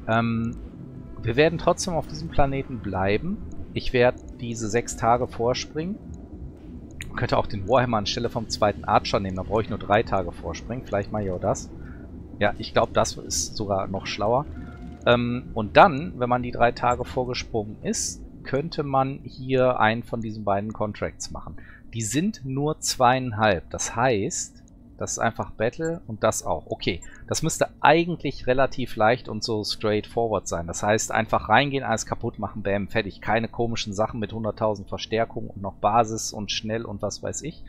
[SPEAKER 1] Wir werden trotzdem auf diesem Planeten bleiben. Ich werde diese 6 Tage vorspringen. Ich könnte auch den Warhammer anstelle vom 2. Archer nehmen, da brauche ich nur 3 Tage vorspringen. Vielleicht mache ich auch das. Ja, ich glaube, das ist sogar noch schlauer. Und dann, wenn man die 3 Tage vorgesprungen ist, könnte man hier einen von diesen beiden Contracts machen. Die sind nur 2,5. Das heißt, das ist einfach Battle und das auch. Okay, das müsste eigentlich relativ leicht und so straightforward sein. Das heißt, einfach reingehen, alles kaputt machen, bam, fertig. Keine komischen Sachen mit 100.000 Verstärkung und noch Basis und schnell und was weiß ich.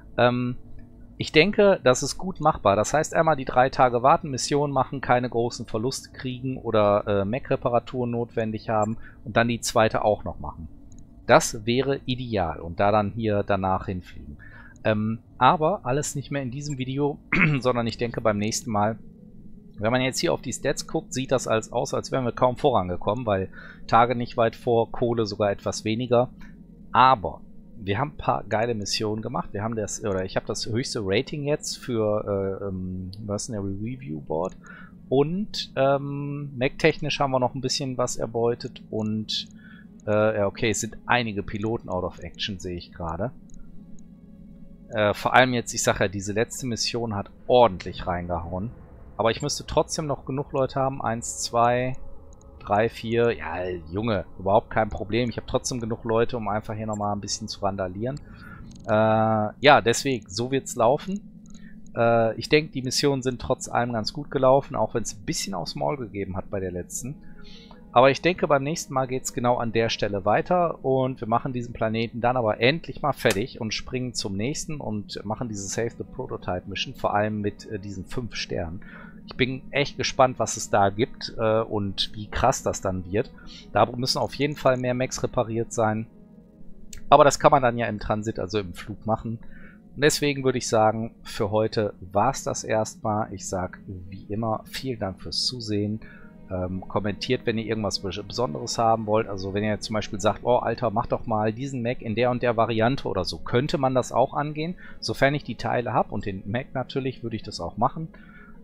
[SPEAKER 1] Ich denke, das ist gut machbar. Das heißt, einmal die 3 Tage warten, Mission machen, keine großen Verluste kriegen oder Mech-Reparaturen notwendig haben und dann die zweite auch noch machen. Das wäre ideal und da dann hier danach hinfliegen. Aber alles nicht mehr in diesem Video, sondern ich denke beim nächsten Mal. Wenn man jetzt hier auf die Stats guckt, sieht das aus, als wären wir kaum vorangekommen, weil Tage nicht weit vor, Kohle sogar etwas weniger. Aber wir haben ein paar geile Missionen gemacht. Wir haben das, oder ich habe das höchste Rating jetzt für Mercenary Review Board. Und Mech-technisch haben wir noch ein bisschen was erbeutet. Und ja, okay, es sind einige Piloten out of action, sehe ich gerade. Vor allem jetzt, ich sage ja, diese letzte Mission hat ordentlich reingehauen. Aber ich müsste trotzdem noch genug Leute haben. 1, 2, 3, 4. Ja, Junge, überhaupt kein Problem. Ich habe trotzdem genug Leute, um einfach hier nochmal ein bisschen zu randalieren. Ja, deswegen, so wird es laufen. Ich denke, die Missionen sind trotz allem ganz gut gelaufen, auch wenn es ein bisschen aufs Maul gegeben hat bei der letzten. Aber ich denke, beim nächsten Mal geht es genau an der Stelle weiter und wir machen diesen Planeten dann aber endlich mal fertig und springen zum nächsten und machen diese Save the Prototype Mission, vor allem mit diesen 5 Sternen. Ich bin echt gespannt, was es da gibt und wie krass das dann wird. Da müssen auf jeden Fall mehr Mechs repariert sein. Aber das kann man dann ja im Transit, also im Flug machen. Und deswegen würde ich sagen, für heute war es das erstmal. Ich sage wie immer vielen Dank fürs Zusehen. Kommentiert, wenn ihr irgendwas Besonderes haben wollt. Also wenn ihr jetzt zum Beispiel sagt, oh Alter, mach doch mal diesen Mech in der und der Variante oder so, könnte man das auch angehen. Sofern ich die Teile habe und den Mech natürlich, würde ich das auch machen.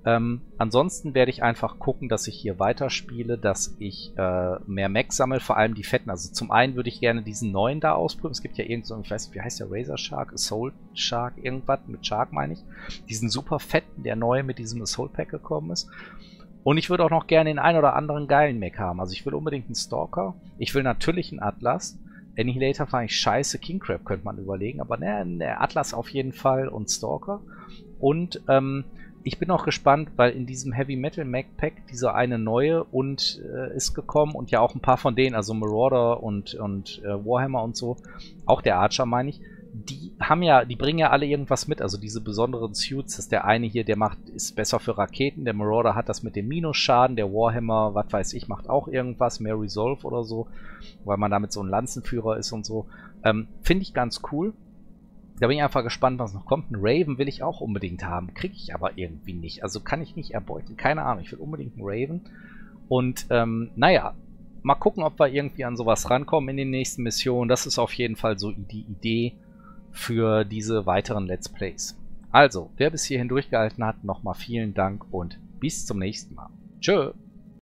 [SPEAKER 1] Ansonsten werde ich einfach gucken, dass ich hier weiterspiele, dass ich mehr Mechs sammle, vor allem die fetten. Also zum einen würde ich gerne diesen neuen da ausprobieren. Es gibt ja irgend so, ich weiß nicht, wie heißt der, Razor Shark, Assault Shark, irgendwas, mit Shark meine ich. Diesen super fetten, der neu mit diesem Assault Pack gekommen ist. Und ich würde auch noch gerne den einen oder anderen geilen Mech haben. Also ich will unbedingt einen Stalker. Ich will natürlich einen Atlas. Annihilator fand ich scheiße, King Crab könnte man überlegen. Aber ne, der Atlas auf jeden Fall und Stalker. Und ich bin auch gespannt, weil in diesem Heavy Metal Mech Pack dieser eine neue und ist gekommen und ja auch ein paar von denen, also Marauder und Warhammer und so, auch der Archer meine ich, die bringen ja alle irgendwas mit, also diese besonderen Suits, dass der eine hier, ist besser für Raketen, der Marauder hat das mit dem Minusschaden, der Warhammer, was weiß ich, macht auch irgendwas, mehr Resolve oder so, weil man damit so ein Lanzenführer ist und so. Finde ich ganz cool. Da bin ich einfach gespannt, was noch kommt. Einen Raven will ich auch unbedingt haben. Kriege ich aber irgendwie nicht. Also kann ich nicht erbeuten. Keine Ahnung. Ich will unbedingt einen Raven. Und naja, mal gucken, ob wir irgendwie an sowas rankommen in den nächsten Missionen. Das ist auf jeden Fall so die Idee für diese weiteren Let's Plays. Also, wer bis hierhin durchgehalten hat, nochmal vielen Dank und bis zum nächsten Mal. Tschö!